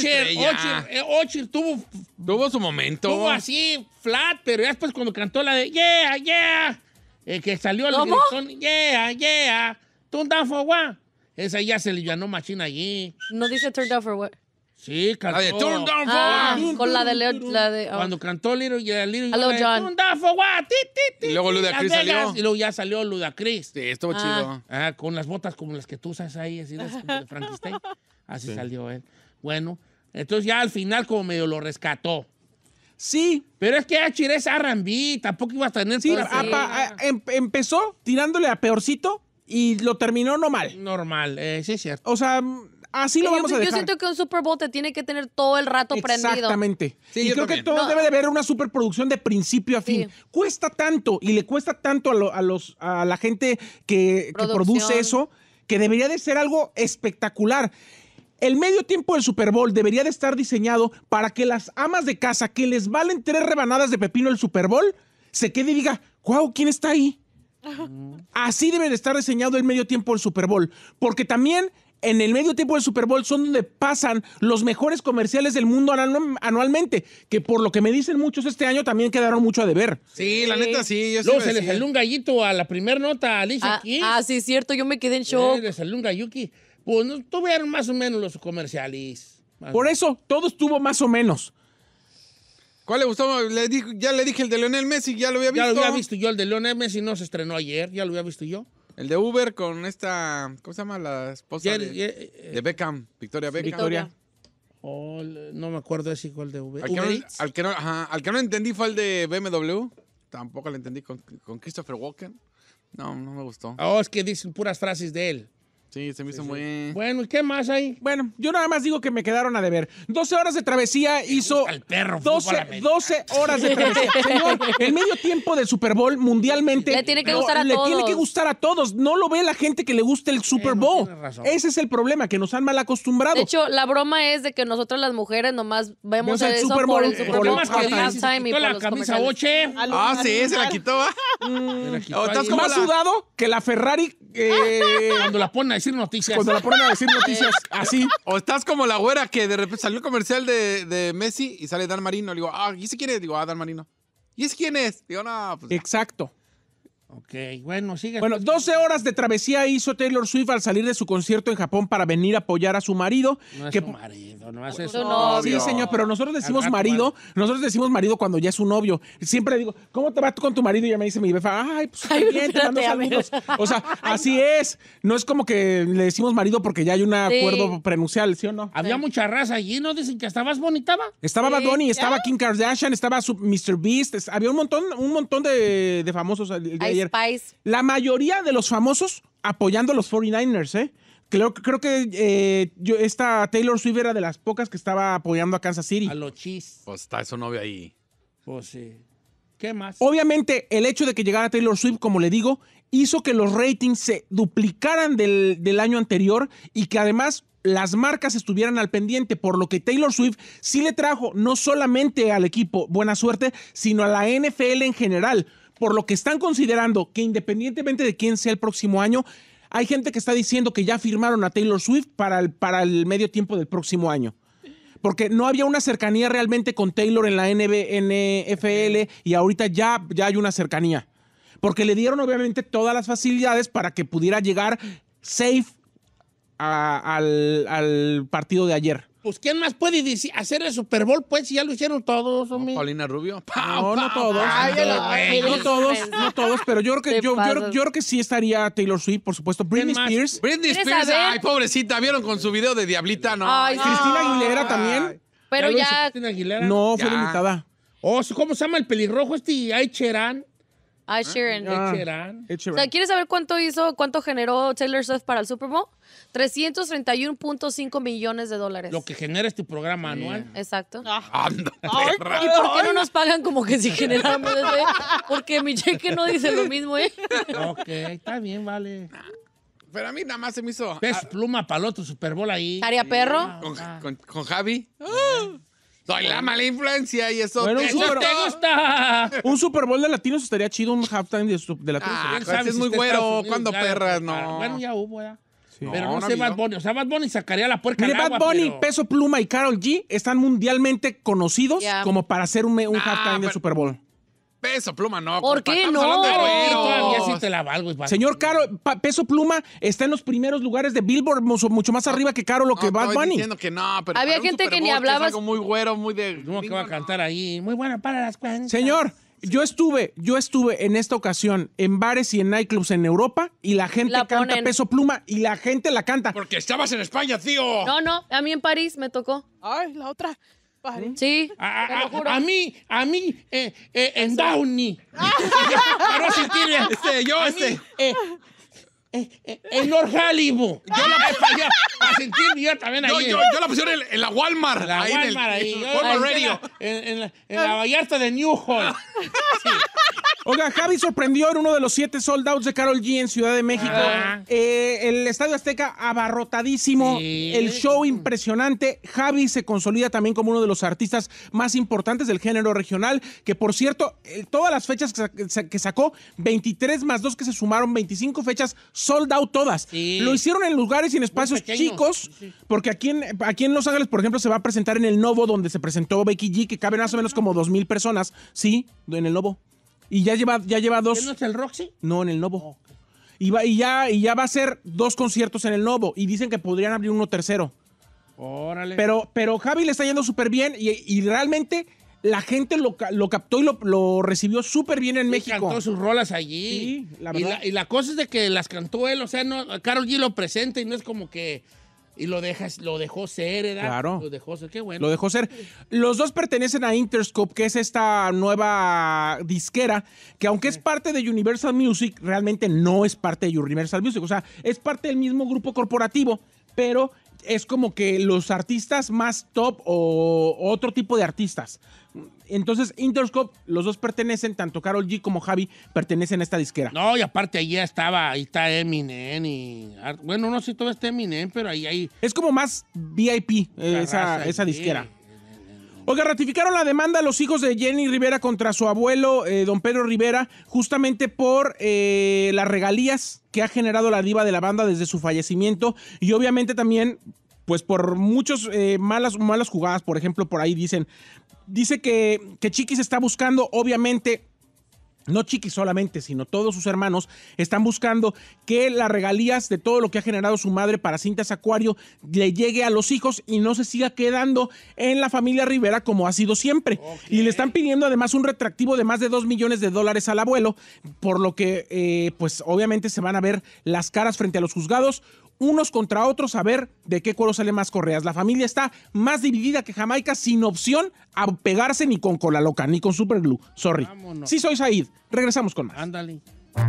Usher Tuvo su momento. tuvo así flat, pero ya después cuando cantó la de Yeah, yeah, que salió el ¿Cómo? gritón, Yeah, yeah, turn down for what? Esa ya se le llenó machina allí. No dice turn down for what. Sí, cantó. La de Turn Down for Ah, What. con la de Leo. Cuando cantó Little Hello, John. John. Turn down for what? Y luego Ludacris Las Vegas. salió. Y luego ya salió Ludacris. Sí, estuvo chido. Con las botas como las que tú usas ahí, así como de Frankenstein. Así salió él. Bueno, entonces ya al final como medio lo rescató. Sí. Pero es que Achir es R&B, tampoco iba a tener... Sí, todo ese- empezó tirándole a peorcito y lo terminó no mal. Normal, sí es cierto. O sea, así lo vamos a Yo dejar. siento que un Super Bowl te tiene que tener todo el rato prendido. Exactamente. Sí, y yo creo que también. todo debe de haber una superproducción de principio a fin. Sí. Cuesta tanto y le cuesta tanto a la gente que Producción. produce eso que debería de ser algo espectacular. El medio tiempo del Super Bowl debería de estar diseñado para que las amas de casa que les valen 3 rebanadas de pepino el Super Bowl se quede y diga, wow, ¿quién está ahí? Así debe de estar diseñado el medio tiempo del Super Bowl. Porque también en el medio tiempo del Super Bowl son donde pasan los mejores comerciales del mundo anualmente, que por lo que me dicen muchos este año también quedaron mucho a deber. Sí, la neta sí. Yo sí Luego iba a se le decir. salió un gallito a la primera nota a Alicia Keys. Sí, cierto, yo me quedé en shock. Le salió un galluki. Pues no tuvieron más o menos los comerciales. Por eso todo estuvo más o menos. ¿Cuál le gustó? Ya le dije el de Lionel Messi, ya lo había visto. Ya lo había visto yo, el de Lionel Messi no se estrenó ayer, ya lo había visto yo. El de Uber con esta, ¿cómo se llama? La esposa de Beckham, Victoria Beckham. Victoria. Oh, no me acuerdo ese igual de Uber. Al que no entendí fue el de BMW. Tampoco le entendí con Christopher Walken. No me gustó. Oh, es que dicen puras frases de él. Sí, se me hizo muy... Bueno, ¿y qué más hay? Bueno, yo nada más digo que me quedaron a deber. 12 horas de travesía hizo... El perro. 12 horas de travesía. Señor, el medio tiempo del Super Bowl mundialmente... Le tiene que gustar a todos. Le tiene que gustar a todos. No lo ve la gente que le guste el Super Bowl. Ese es el problema, que nos han mal acostumbrado. De hecho, la broma es de que nosotros las mujeres nomás vemos el eso Super por Bowl. el Super El Bowl, problema por es el que halftime y por la los camisa comerciales. Oche. Sí, se la quitó. Estás más sudado que la Ferrari... Cuando la ponen a decir noticias. Cuando la ponen a decir noticias así. O estás como la güera que de repente salió el comercial de Messi y sale Dan Marino. Le digo, ¿y ese quién es? Digo, Dan Marino. ¿Y ese quién es? Digo, no, pues... Exacto. Ok, bueno, sigue. Bueno, 12 horas de travesía hizo Taylor Swift al salir de su concierto en Japón para venir a apoyar a su marido. No es que... su marido, no es Su novio. Sí, señor, pero nosotros decimos Al rato, marido, nosotros decimos marido cuando ya es un novio. Siempre le digo, ¿cómo te va tú con tu marido? Y ella me dice mi jefa, ay, pues Ay, bien, te mando espérate, saludos. O sea, así es. No es como que le decimos marido porque ya hay un acuerdo prenupcial, ¿sí o no? Había mucha raza allí, ¿no? Dicen que estabas bonita, ¿va? Estaba Bad Bunny, estaba Kim Kardashian, estaba Mr. Beast, había un montón de famosos el día de ayer. Spice. La mayoría de los famosos apoyando a los 49ers, ¿eh? Creo que esta Taylor Swift era de las pocas que estaba apoyando a Kansas City. A los chis. Pues está su novio ahí. Pues sí. ¿Qué más? Obviamente, el hecho de que llegara Taylor Swift, como le digo, hizo que los ratings se duplicaran del año anterior y que además las marcas estuvieran al pendiente, por lo que Taylor Swift sí le trajo no solamente al equipo buena suerte, sino a la NFL en general, por lo que están considerando que independientemente de quién sea el próximo año, hay gente que está diciendo que ya firmaron a Taylor Swift para el medio tiempo del próximo año. Porque no había una cercanía realmente con Taylor en la NFL y ahorita ya hay una cercanía. Porque le dieron obviamente todas las facilidades para que pudiera llegar safe al partido de ayer. Pues, ¿quién más puede hacer el Super Bowl? Pues, si ya lo hicieron todos, hombre. Paulina Rubio. No todos. No todos, pero yo creo que sí estaría Taylor Swift, por supuesto. Britney Spears. Britney Spears, ay, pobrecita, ¿vieron con su video de Diablita? No. Ay, Cristina Aguilera también. Pero ya... Cristina Aguilera? No, fue Ya. limitada. Oh, ¿cómo se llama el pelirrojo este? Ay, Cherán. Sheeran. Ed Sheeran. O sea, ¿quieres saber cuánto generó Taylor Swift para el Super Bowl? $331.5 millones. Lo que genera este programa anual. Exacto. Anda, perra. ¿Y por qué no nos pagan como que si generamos ese? Porque mi cheque no dice lo mismo, ¿eh? Ok, está bien, vale. Pero a mí nada más se me hizo... Peso pluma para el otro Super Bowl ahí. ¿Estaría perro? Con Javi. Soy la mala influencia y eso, Bueno, ¡Eso te gusta! Un Super Bowl de latinos estaría chido, un halftime de latinos. Ah, ¿Quién sabe es si muy está güero, Estados Unidos? ¿cuándo Ya, perras? claro. No. Bueno, ya hubo, ¿verdad? Sí. Pero No, no sé no ha Bad habido. Bunny. O sea, Bad Bunny sacaría la puerca Mire, al Bad agua, Bunny, pero- Peso Pluma y Karol G están mundialmente conocidos Ya. como para hacer un halftime del pero- Super Bowl. Peso pluma, no. ¿Por compa, qué estamos no? hablando de Ay, güeros. todavía sí te la valgo. Bad Señor Peso Pluma está en los primeros lugares de Billboard, mucho más arriba que Karol o que Bad estoy Bunny. diciendo que no, pero Había para un gente Super que ni Bowl, hablaba- es algo muy güero, muy de... ¿Cómo que va a cantar ahí? Muy buena para las cuentas. Señor, yo estuve en esta ocasión en bares y en nightclubs en Europa y la gente La canta ponen. Peso Pluma y la gente la canta. Porque estabas en España, tío. No, a mí en París me tocó. Ay, la otra. Sí, te A lo juro. mí, en Downey. Para sentirme. En North Hollywood. Yo la para sentirme yo también ahí. Yo la pusieron en la Walmart. La ahí Walmart ahí. en Yo el Walmart ahí Radio. en la Vallarta de New Hall. Oiga, Javi sorprendió en uno de los 7 sold outs de Karol G en Ciudad de México. Ah. El Estadio Azteca abarrotadísimo, Sí. el show impresionante. Javi se consolida también como uno de los artistas más importantes del género regional, que por cierto, todas las fechas que sacó, 23 más 2 que se sumaron, 25 fechas sold out todas. Sí. Lo hicieron en lugares y en espacios pequeños. chicos, Sí. porque aquí en Los Ángeles, por ejemplo, se va a presentar en el Novo, donde se presentó Becky G, que cabe más o menos como 2,000 personas. Sí, en el Novo. Y ya lleva dos. ¿Qué no es el Roxy? No, en el Novo. Y ya va a ser 2 conciertos en el Novo. Y dicen que podrían abrir uno tercero. Órale. Pero Javi le está yendo súper bien y realmente la gente lo captó y lo recibió súper bien en México. Cantó sus rolas allí. Sí, la verdad. Y la cosa es de que las cantó él, o sea, no, Karol G lo presenta y no es como que... Y lo dejó ser, ¿verdad? Claro. Lo dejó ser, qué bueno. Lo dejó ser. Los dos pertenecen a Interscope, que es esta nueva disquera, que aunque es parte de Universal Music, realmente no es parte de Universal Music. O sea, es parte del mismo grupo corporativo, pero es como que los artistas más top o otro tipo de artistas. Entonces, Interscope, los dos pertenecen, tanto Karol G como Javi pertenecen a esta disquera. No, y aparte ahí está Eminem y... Bueno, no sé si todo está Eminem, pero ahí... Es como más VIP esa disquera. Oiga, ratificaron la demanda a los hijos de Jenny Rivera contra su abuelo, don Pedro Rivera, justamente por las regalías que ha generado la diva de la banda desde su fallecimiento y obviamente también, pues por muchos malas jugadas. Por ejemplo, por ahí dice que Chiquis está buscando, obviamente, no Chiquis solamente, sino todos sus hermanos están buscando que las regalías de todo lo que ha generado su madre para Cintas Acuario le llegue a los hijos y no se siga quedando en la familia Rivera como ha sido siempre. Okay. Y le están pidiendo además un retractivo de más de $2 millones al abuelo, por lo que pues obviamente se van a ver las caras frente a los juzgados, unos contra otros, a ver de qué cuero sale más correas. La familia está más dividida que Jamaica, sin opción a pegarse ni con cola loca, ni con superglue. Sorry. Vámonos. Sí soy Said. Regresamos con más. Ándale.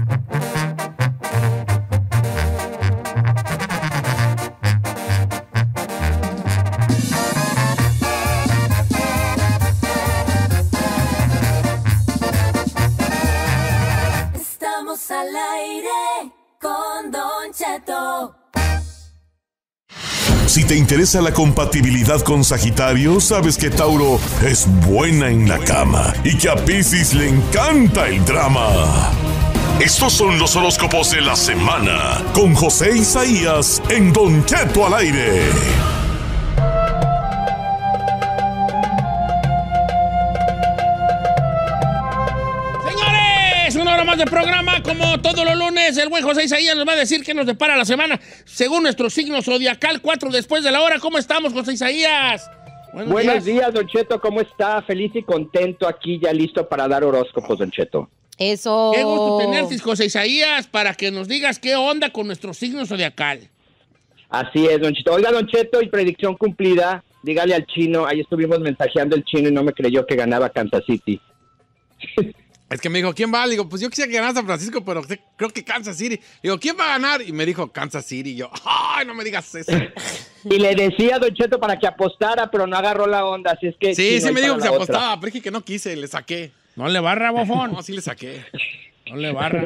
Estamos al aire con Don Cheto. Si te interesa la compatibilidad con Sagitario, sabes que Tauro es buena en la cama y que a Piscis le encanta el drama. Estos son los horóscopos de la semana con José Isaías en Don Cheto al aire. Una hora más de programa, como todos los lunes, el buen José Isaías nos va a decir qué nos depara la semana según nuestro signo zodiacal, 4 después de la hora. ¿Cómo estamos, José Isaías? Buenos días, Don Cheto, ¿cómo está? Feliz y contento aquí, ya listo para dar horóscopos, Don Cheto. Eso. Qué gusto tenerte, José Isaías, para que nos digas qué onda con nuestro signo zodiacal. Así es, Don Cheto. Oiga, Don Cheto, y predicción cumplida, dígale al chino, ahí estuvimos mensajeando el chino y no me creyó que ganaba Kansas City. Es que me dijo, ¿quién va? Le digo, pues yo quisiera que ganara San Francisco, pero creo que Kansas City. Le digo, ¿quién va a ganar? Y me dijo, Kansas City. Y yo, ¡ay, no me digas eso! Y le decía, Don Cheto, para que apostara, pero no agarró la onda, así es que... Sí, me dijo que se apostaba, pero dije que no quise, le saqué. No le barra, bofón. No, sí le saqué. No le barra.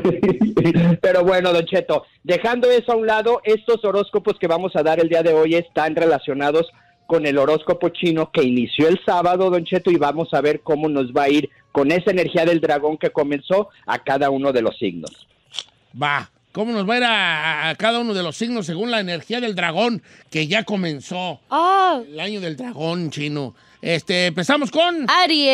Pero bueno, Don Cheto, dejando eso a un lado, estos horóscopos que vamos a dar el día de hoy están relacionados con el horóscopo chino que inició el sábado, Don Cheto, y vamos a ver cómo nos va a ir con esa energía del dragón que comenzó a cada uno de los signos. Va, ¿cómo nos va a ir a cada uno de los signos según la energía del dragón que ya comenzó? El año del dragón chino. Empezamos con...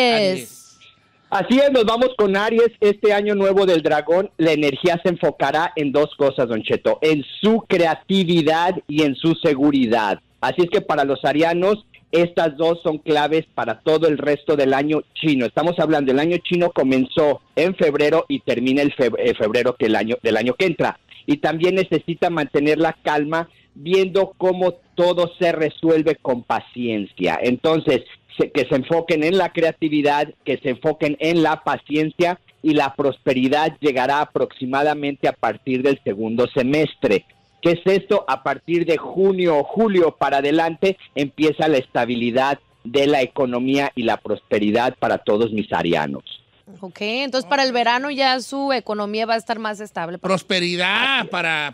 Aries. Así es, nos vamos con Aries. Este año nuevo del dragón, la energía se enfocará en dos cosas, Don Cheto, en su creatividad y en su seguridad. Así es que para los arianos, estas dos son claves para todo el resto del año chino. Estamos hablando, el año chino comenzó en febrero y termina el febrero del año que entra. Y también necesita mantener la calma, viendo cómo todo se resuelve con paciencia. Entonces, que se enfoquen en la creatividad, que se enfoquen en la paciencia, y la prosperidad llegará aproximadamente a partir del segundo semestre. ¿Qué es esto? A partir de junio o julio para adelante empieza la estabilidad de la economía y la prosperidad para todos mis arianos. Ok, entonces para el verano ya su economía va a estar más estable. Prosperidad, para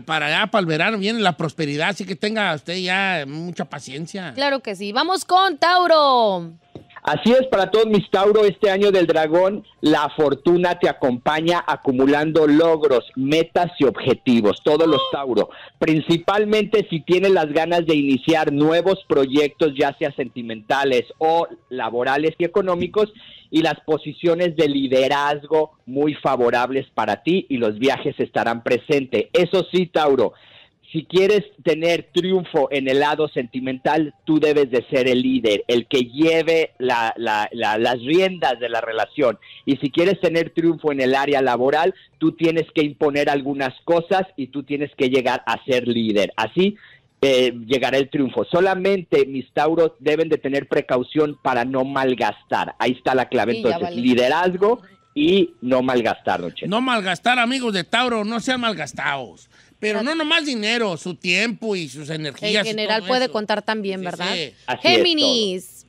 el verano viene la prosperidad, así que tenga usted ya mucha paciencia. Claro que sí. Vamos con Tauro. Así es, para todos mis Tauro, este año del dragón, la fortuna te acompaña acumulando logros, metas y objetivos, todos los Tauro. Principalmente si tienes las ganas de iniciar nuevos proyectos, ya sea sentimentales o laborales y económicos, y las posiciones de liderazgo muy favorables para ti y los viajes estarán presentes. Eso sí, Tauro, si quieres tener triunfo en el lado sentimental, tú debes de ser el líder, el que lleve las riendas de la relación. Y si quieres tener triunfo en el área laboral, tú tienes que imponer algunas cosas y tú tienes que llegar a ser líder. Así llegará el triunfo. Solamente mis Tauros deben de tener precaución para no malgastar. Ahí está la clave. Entonces, liderazgo y no malgastar, don Cheto. No malgastar, amigos de Tauro, no sean malgastados. Pero no nomás dinero, su tiempo y sus energías. En general puede contar también, ¿verdad? Sí. Géminis.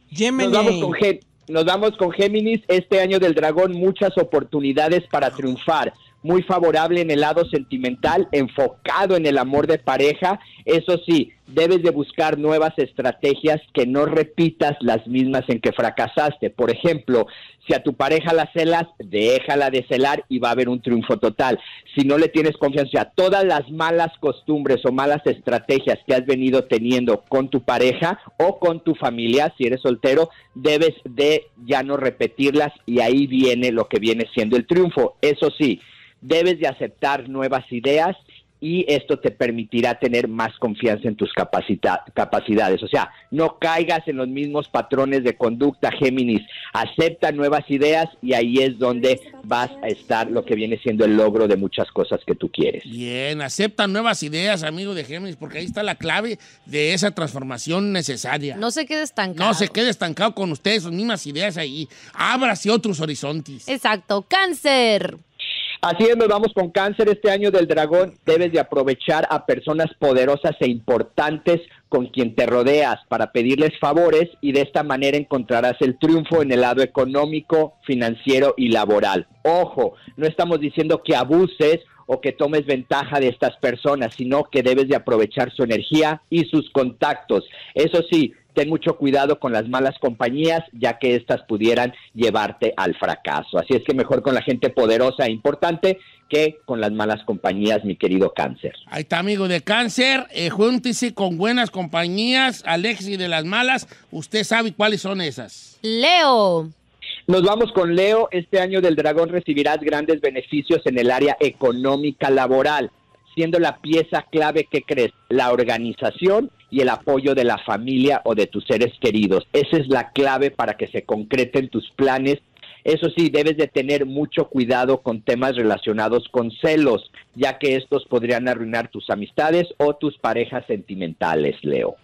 Nos vamos con Géminis. Este año del dragón, muchas oportunidades para triunfar. Muy favorable en el lado sentimental, enfocado en el amor de pareja. Eso sí, debes de buscar nuevas estrategias que no repitas las mismas en que fracasaste. Por ejemplo, si a tu pareja la celas, déjala de celar y va a haber un triunfo total. Si no le tienes confianza, todas las malas costumbres o malas estrategias que has venido teniendo con tu pareja o con tu familia, si eres soltero, debes de ya no repetirlas y ahí viene lo que viene siendo el triunfo. Eso sí, debes de aceptar nuevas ideas y esto te permitirá tener más confianza en tus capacidades. O sea, no caigas en los mismos patrones de conducta, Géminis. Acepta nuevas ideas y ahí es donde vas a estar lo que viene siendo el logro de muchas cosas que tú quieres. Bien, acepta nuevas ideas, amigo de Géminis, porque ahí está la clave de esa transformación necesaria. No se quede estancado. No se quede estancado con ustedes, sus mismas ideas ahí. Ábrase otros horizontes. Exacto. Cáncer. Así es, nos vamos con Cáncer. Este año del dragón debes de aprovechar a personas poderosas e importantes con quien te rodeas para pedirles favores y de esta manera encontrarás el triunfo en el lado económico, financiero y laboral. Ojo, no estamos diciendo que abuses o que tomes ventaja de estas personas, sino que debes de aprovechar su energía y sus contactos. Eso sí, ten mucho cuidado con las malas compañías, ya que estas pudieran llevarte al fracaso. Así es que mejor con la gente poderosa e importante que con las malas compañías, mi querido Cáncer. Ahí está, amigo de Cáncer. Júntese con buenas compañías, Alexis de las malas. Usted sabe cuáles son esas. Leo. Nos vamos con Leo. Este año del dragón recibirás grandes beneficios en el área económica laboral, siendo la pieza clave que crees, la organización y el apoyo de la familia o de tus seres queridos. Esa es la clave para que se concreten tus planes. Eso sí, debes de tener mucho cuidado con temas relacionados con celos, ya que estos podrían arruinar tus amistades o tus parejas sentimentales, Leo.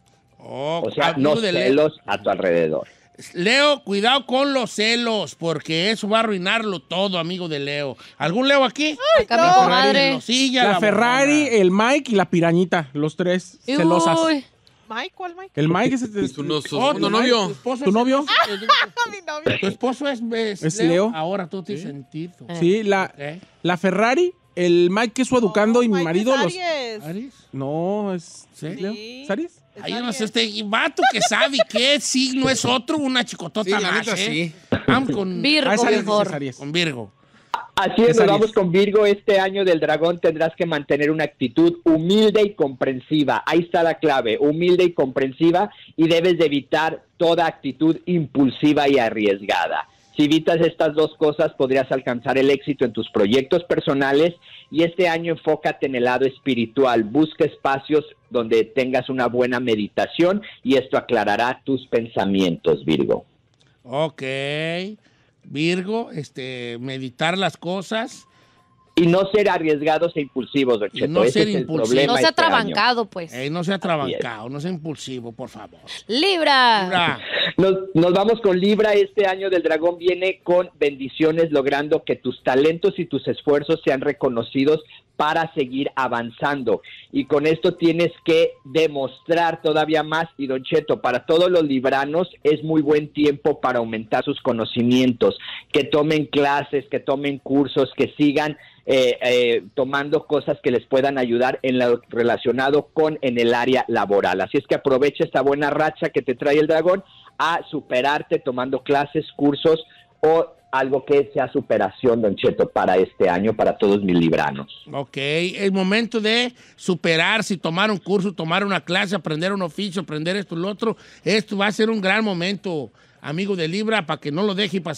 O sea, no celos a tu alrededor. Leo, cuidado con los celos, porque eso va a arruinarlo todo, amigo de Leo. ¿Algún Leo aquí? Ay, no. Madre. La Ferrari, el Mike y la pirañita, los tres celosas. Mike, ¿cuál Mike? El Mike es tu novio. ¿Tu novio? Mi novio. ¿Tu esposo es Leo? Ahora tú tienes sentido. Sí, la Ferrari, el Mike que es su educando y mi marido. Aries. No, es Leo. ¿Es Aries? Ay, yo no sé, este vato que sabe qué signo es otro, una chicotota Sí, la más, neta, sí. Vamos con Virgo, mejor. Con Virgo. Así es, nos vamos con Virgo. Este año del dragón tendrás que mantener una actitud humilde y comprensiva. Ahí está la clave, humilde y comprensiva, y debes de evitar toda actitud impulsiva y arriesgada. Si evitas estas dos cosas, podrías alcanzar el éxito en tus proyectos personales y este año enfócate en el lado espiritual. Busca espacios donde tengas una buena meditación y esto aclarará tus pensamientos, Virgo. Ok. Virgo, meditar las cosas. Y no ser arriesgados e impulsivos, Don Cheto. No ser Ese es el impulsivo. problema No sea este año. atrabancado, pues. No sea atrabancado, no sea impulsivo, por favor. Libra. Nos vamos con Libra. Este año del dragón viene con bendiciones, logrando que tus talentos y tus esfuerzos sean reconocidos para seguir avanzando. Y con esto tienes que demostrar todavía más. Y Don Cheto, para todos los libranos es muy buen tiempo para aumentar sus conocimientos, que tomen clases, que tomen cursos, que sigan tomando cosas que les puedan ayudar en lo relacionado en el área laboral. Así es que aprovecha esta buena racha que te trae el dragón a superarte tomando clases, cursos o algo que sea superación, Don Cheto, para este año, para todos mis libranos. Ok, es momento de superarse, tomar un curso, tomar una clase, aprender un oficio, aprender esto y lo otro. Esto va a ser un gran momento, amigo de Libra, para que no lo deje pasar.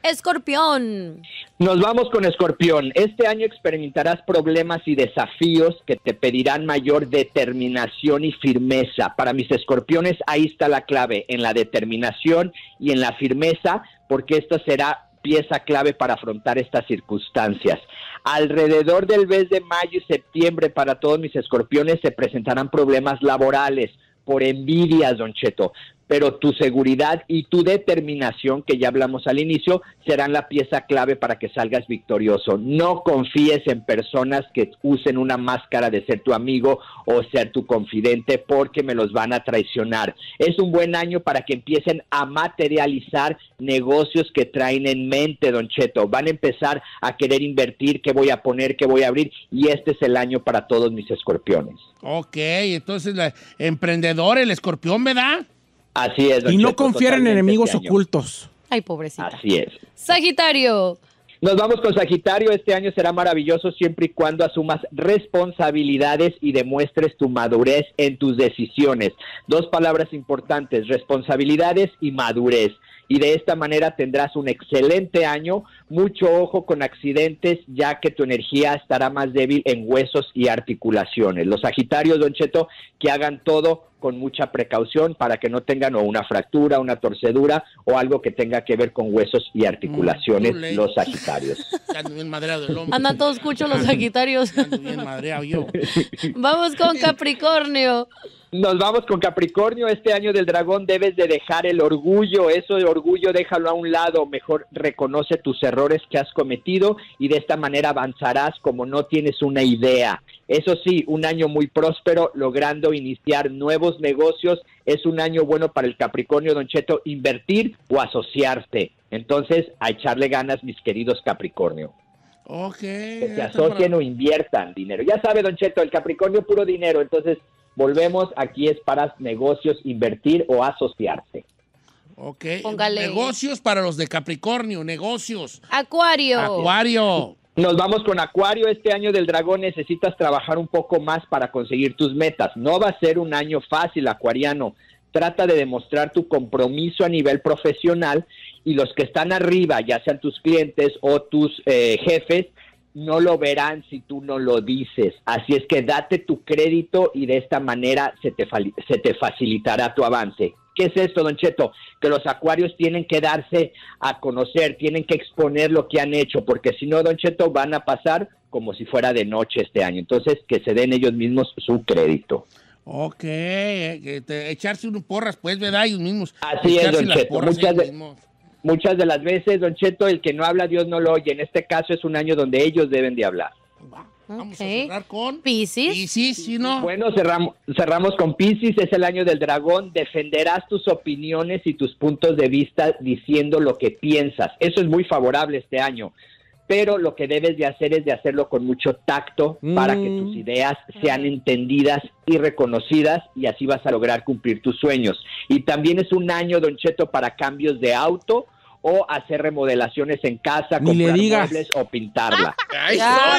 Escorpión. Nos vamos con Escorpión. Este año experimentarás problemas y desafíos que te pedirán mayor determinación y firmeza. Para mis escorpiones, ahí está la clave, en la determinación y en la firmeza, porque esto será pieza clave para afrontar estas circunstancias. Alrededor del mes de mayo y septiembre, para todos mis escorpiones, se presentarán problemas laborales por envidias, Don Cheto, pero tu seguridad y tu determinación, que ya hablamos al inicio, serán la pieza clave para que salgas victorioso. No confíes en personas que usen una máscara de ser tu amigo o ser tu confidente, porque me los van a traicionar. Es un buen año para que empiecen a materializar negocios que traen en mente, Don Cheto. Van a empezar a querer invertir, qué voy a poner, qué voy a abrir, y este es el año para todos mis escorpiones. Ok, entonces, emprendedor, el escorpión, ¿verdad? Así es, Don Y no Cheto, confiar en totalmente enemigos este año. ocultos. Ay, pobrecita. Así es. Sagitario. Nos vamos con Sagitario. Este año será maravilloso siempre y cuando asumas responsabilidades y demuestres tu madurez en tus decisiones. Dos palabras importantes: responsabilidades y madurez. Y de esta manera tendrás un excelente año. Mucho ojo con accidentes, ya que tu energía estará más débil en huesos y articulaciones. Los Sagitarios, Don Cheto, que hagan todo con mucha precaución para que no tengan o una fractura, una torcedura o algo que tenga que ver con huesos y articulaciones, los Sagitarios. Ando bien madreado del hombro. Andan todos cuchos los Sagitarios. Ando bien madreado yo. Vamos con Capricornio. Nos vamos con Capricornio. Este año del dragón debes de dejar el orgullo. Eso de orgullo déjalo a un lado. Mejor reconoce tus errores que has cometido y de esta manera avanzarás como no tienes una idea. Eso sí, un año muy próspero, logrando iniciar nuevos negocios. Es un año bueno para el Capricornio, Don Cheto, invertir o asociarse. Entonces, a echarle ganas, mis queridos Capricornio. Ok. Que se asocien o inviertan dinero. Ya sabe, Don Cheto, el Capricornio puro dinero. Entonces, volvemos, aquí es para negocios, invertir o asociarse. Ok. Póngale. Negocios para los de Capricornio, negocios. Acuario. Acuario. Nos vamos con Acuario. Este año del dragón necesitas trabajar un poco más para conseguir tus metas. No va a ser un año fácil, acuariano. Trata de demostrar tu compromiso a nivel profesional y los que están arriba, ya sean tus clientes o tus jefes, no lo verán si tú no lo dices. Así es que date tu crédito y de esta manera se te facilitará tu avance. ¿Qué es esto, Don Cheto? Que los acuarios tienen que darse a conocer, tienen que exponer lo que han hecho, porque si no, Don Cheto, van a pasar como si fuera de noche este año. Entonces, que se den ellos mismos su crédito. Ok, echarse unos porras, pues, ¿verdad? Ellos mismos. Así es, Don Cheto. Muchas de las veces, Don Cheto, el que no habla, Dios no lo oye. En este caso es un año donde ellos deben de hablar. Vamos a cerrar con Piscis. Piscis, ¿sí, no? Bueno, cerramos con Piscis. Es el año del dragón. Defenderás tus opiniones y tus puntos de vista diciendo lo que piensas. Eso es muy favorable este año. Pero lo que debes de hacer es de hacerlo con mucho tacto para que tus ideas sean entendidas y reconocidas, y así vas a lograr cumplir tus sueños. Y también es un año, Don Cheto, para cambios de auto o hacer remodelaciones en casa, comprar muebles o pintarla. ¡Ahí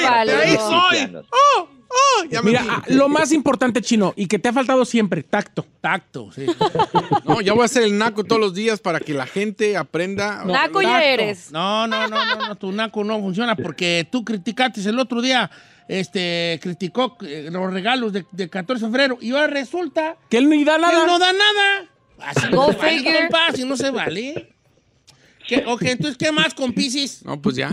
soy! Mira, lo más importante, Chino, y que te ha faltado siempre, tacto. Tacto, sí. No, ya voy a hacer el naco todos los días para que la gente aprenda. Naco ya eres. No, tu naco no funciona porque tú criticaste el otro día, criticó los regalos de 14 de febrero y ahora resulta que él no da nada. Él no da nada. Así Go no se vale, figure. compa, así no se vale. Ok, entonces, ¿qué más con Piscis? No, pues ya.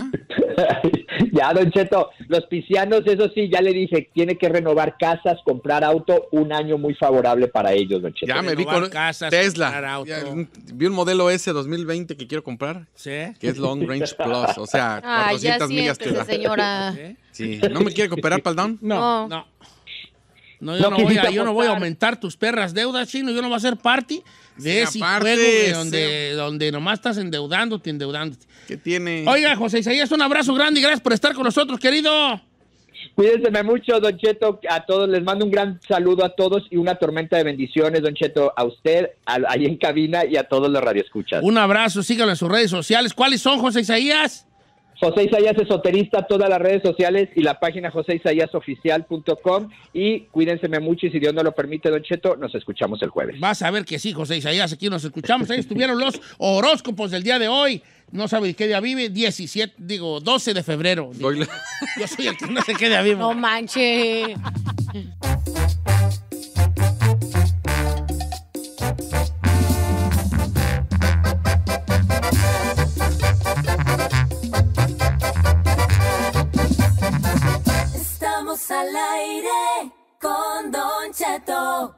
Ya, Don Cheto, los piscianos, eso sí, ya le dije, tiene que renovar casas, comprar auto, un año muy favorable para ellos, Don Cheto. Ya me vi Renovar con casas, Tesla. comprar auto. Ya, vi un modelo S 2020 que quiero comprar. ¿Sí? Que es Long Range Plus, o sea, Ay, ya 400 millas que siéntese, da. señora. Sí, ¿no me quiere cooperar, Paldón? No. No, yo no voy a aumentar tus perras deudas, Chino. Yo no voy a ser parte de ese juego donde nomás estás endeudándote. ¿Qué tiene? Oiga, José Isaías, un abrazo grande y gracias por estar con nosotros, querido. Cuídense mucho, Don Cheto, a todos. Les mando un gran saludo a todos y una tormenta de bendiciones, Don Cheto, a usted, ahí en cabina y a todos los radioescuchas. Un abrazo, síganlo en sus redes sociales. ¿Cuáles son, José Isaías? José Isaías Esoterista, todas las redes sociales y la página joseisaíasoficial.com. Y cuídense mucho y si Dios no lo permite, Don Cheto, nos escuchamos el jueves. Vas a ver que sí, José Isaías, aquí nos escuchamos. Ahí estuvieron los horóscopos del día de hoy. No sabe qué día vive, 12 de febrero. Yo soy el que no sé qué día vive. No manches. Estamos al aire con Don Cheto.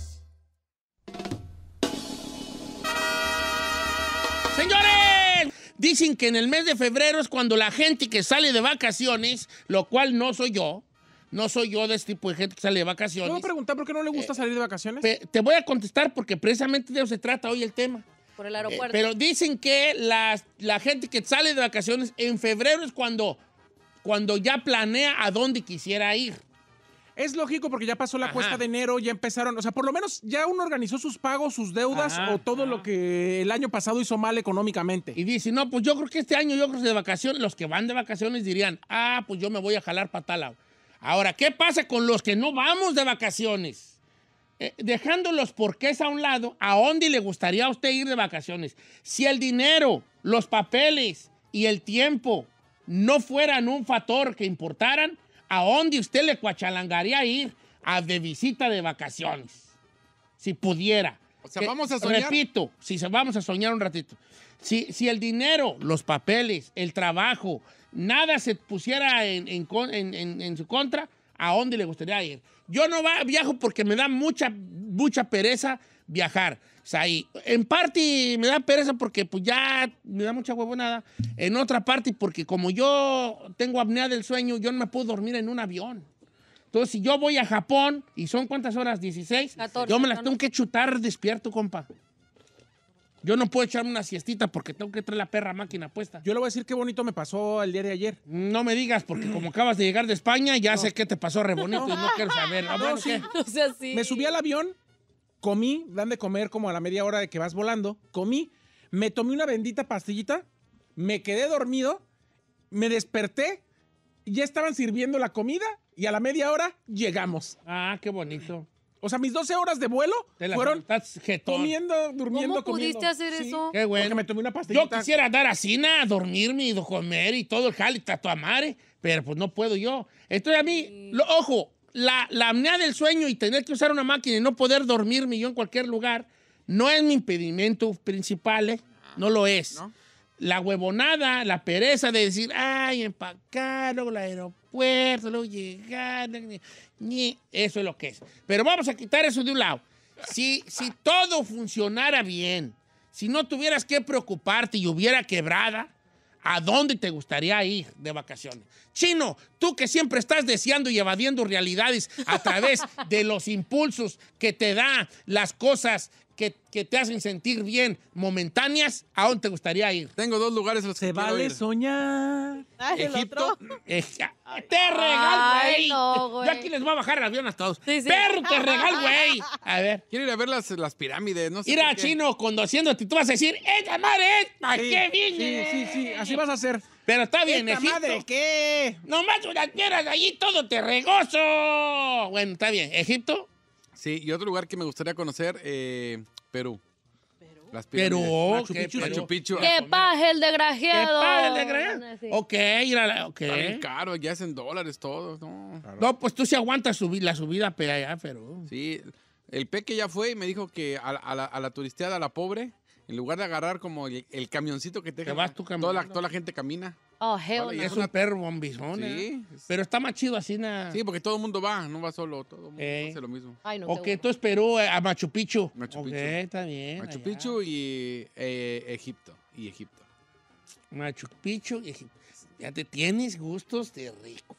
¡Señores! Dicen que en el mes de febrero es cuando la gente que sale de vacaciones, lo cual no soy yo de este tipo de gente que sale de vacaciones. ¿Puedo preguntar por qué no le gusta salir de vacaciones? Te voy a contestar porque precisamente de eso se trata hoy el tema. Por el aeropuerto. Pero dicen que la gente que sale de vacaciones en febrero es cuando ya planea a dónde quisiera ir. Es lógico porque ya pasó la cuesta de enero, ya empezaron, o sea, por lo menos ya uno organizó sus pagos, sus deudas o todo lo que el año pasado hizo mal económicamente. Y dice, no, pues yo creo que este año, de vacaciones, los que van de vacaciones dirían, pues yo me voy a jalar para tal lado. Ahora, ¿qué pasa con los que no vamos de vacaciones? Dejando los porqués a un lado, ¿a dónde le gustaría a usted ir de vacaciones? Si el dinero, los papeles y el tiempo no fueran un factor que importaran, ¿a dónde usted le cuachalangaría ir de visita de vacaciones? Si pudiera. O sea, vamos a soñar. Repito, vamos a soñar un ratito. Si el dinero, los papeles, el trabajo, nada se pusiera en su contra, ¿a dónde le gustaría ir? Yo no viajo porque me da mucha pereza viajar. O sea, en parte me da pereza porque pues ya me da mucha huevonada. En otra parte porque como yo tengo apnea del sueño, yo no me puedo dormir en un avión. Entonces, si yo voy a Japón, ¿y son cuántas horas? 16. 14, yo me las tengo que chutar despierto, compa. Yo no puedo echarme una siestita porque tengo que traer la perra máquina puesta. Yo le voy a decir qué bonito me pasó el día de ayer. No me digas, porque como acabas de llegar de España, ya sé qué te pasó re bonito y no quiero saber. ¿Qué? O sea, sí. Me subí al avión, comí, dan de comer como a la media hora de que vas volando, comí, me tomé una bendita pastillita, me quedé dormido, me desperté, ya estaban sirviendo la comida y a la media hora llegamos. Qué bonito. O sea, mis 12 horas de vuelo fueron comiendo, durmiendo, ¿Cómo pudiste comiendo. hacer eso? Qué bueno. Porque me tomé una pastillita. Yo quisiera dar así, dormirme y comer y todo el jale, a madre, pero pues no puedo yo. Entonces a mí, ojo, la apnea del sueño y tener que usar una máquina y no poder dormirme yo en cualquier lugar no es mi impedimento principal, no lo es. ¿No? La huevonada, la pereza de decir, empacar, luego el aeropuerto, luego llegar, eso es lo que es. Pero vamos a quitar eso de un lado. Si todo funcionara bien, si no tuvieras que preocuparte y hubiera quebrada, ¿a dónde te gustaría ir de vacaciones? Chino, tú que siempre estás deseando y evadiendo realidades a través de los impulsos que te da las cosas que te hacen sentir bien, momentáneas, ¿a dónde te gustaría ir? Tengo 2 lugares a los que quiero ir. Soñar. Egipto. Te regal, güey. No, güey. Yo aquí les voy a bajar el avión a todos. Sí. Perro, te regal, güey. A ver. Quiero ir a ver las pirámides, no sé. Mira, Chino, conociéndote, tú vas a decir, ¡esta madre es! ¿Para qué viene? Sí, así vas a hacer. Pero está bien, ¿Esta Egipto. madre qué? Nomás unas piedras allí, todo te regozo. Bueno, está bien. ¿Egipto? Sí, y otro lugar que me gustaría conocer, Perú. Las Perú, Machu Picchu. ¡Qué paje el desgraciado! ¿Qué paje el desgraciado? Sí. Ok, Está bien caro, ya es en dólares todo. No, pues tú sí aguantas la subida para allá, pero... Sí, el Peque ya fue y me dijo que a la turisteada, a la pobre, en lugar de agarrar como el camioncito que te vas tú caminando. toda la gente camina. Oh, hell Vale, no. Es un perro bombizón. Sí. Pero está más chido así, Sí, porque todo el mundo va, no va solo, todo el mundo hace lo mismo. Ay, no, Ok, qué entonces Perú a Machu Picchu. Machu Ok, Picchu. está bien. Machu allá. Picchu y Egipto. Machu Picchu y Egipto. Ya te tienes gustos de rico.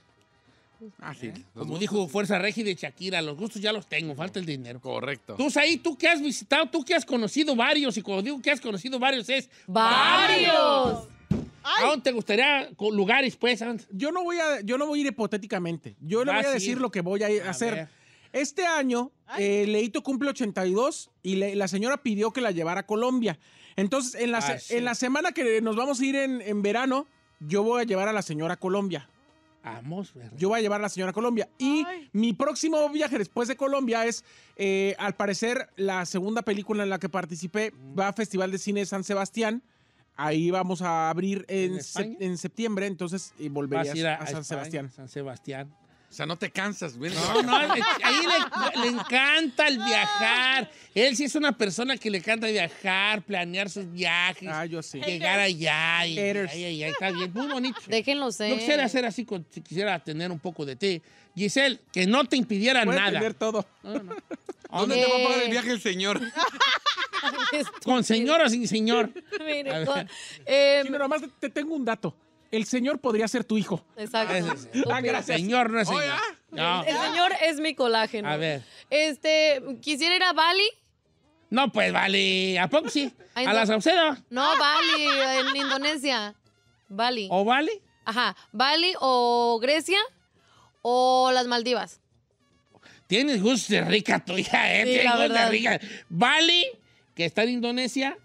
Sí. Como dijo Fuerza Regi de Shakira, los gustos ya los tengo, falta el dinero. Correcto. Tú, ahí, tú que has visitado, tú que has conocido varios, y cuando digo que has conocido varios es... ¡Varios! ¿A dónde te gustaría lugares, pues? Yo no voy a ir hipotéticamente. Yo le voy a decir lo que voy a hacer. ver. Este año, Leito cumple 82 y la señora pidió que la llevara a Colombia. Entonces, en la semana que nos vamos a ir en verano, yo voy a llevar a la señora a Colombia. Vamos, ¿verdad? Yo voy a llevar a la señora a Colombia. Y mi próximo viaje después de Colombia es, al parecer, la segunda película en la que participé. Va a Festival de Cine de San Sebastián. Ahí vamos a abrir en septiembre, entonces volverías Vas a ir a San Sebastián. San Sebastián. O sea, no te cansas. No, ahí le encanta el viajar. Él sí es una persona que le encanta viajar, planear sus viajes. Yo sí. Llegar allá y está bien, muy bonito. Déjenlo ser. Yo quisiera hacer así, si quisiera tener un poco de ti. Giselle, que no te impidiera Puede nada. tener todo. No. ¿Dónde te va a pagar el viaje el señor? ¿Con señor o sin señor? Mire, Sí, no, nomás te tengo un dato. El señor podría ser tu hijo. Exacto. Gracias. Señor no es señor. No. El señor es mi colágeno. A ver. Quisiera ir a Bali. No, pues vale. ¿A poco sí? Ay, ¿A no. la Saucedo? No, Bali, en Indonesia. Bali. ¿O vale? Ajá. Bali o Grecia o las Maldivas. Tienes gusto de rica tuya, ¿eh? Sí, Tienes la gusto de verdad. rica. Bali, que está en Indonesia.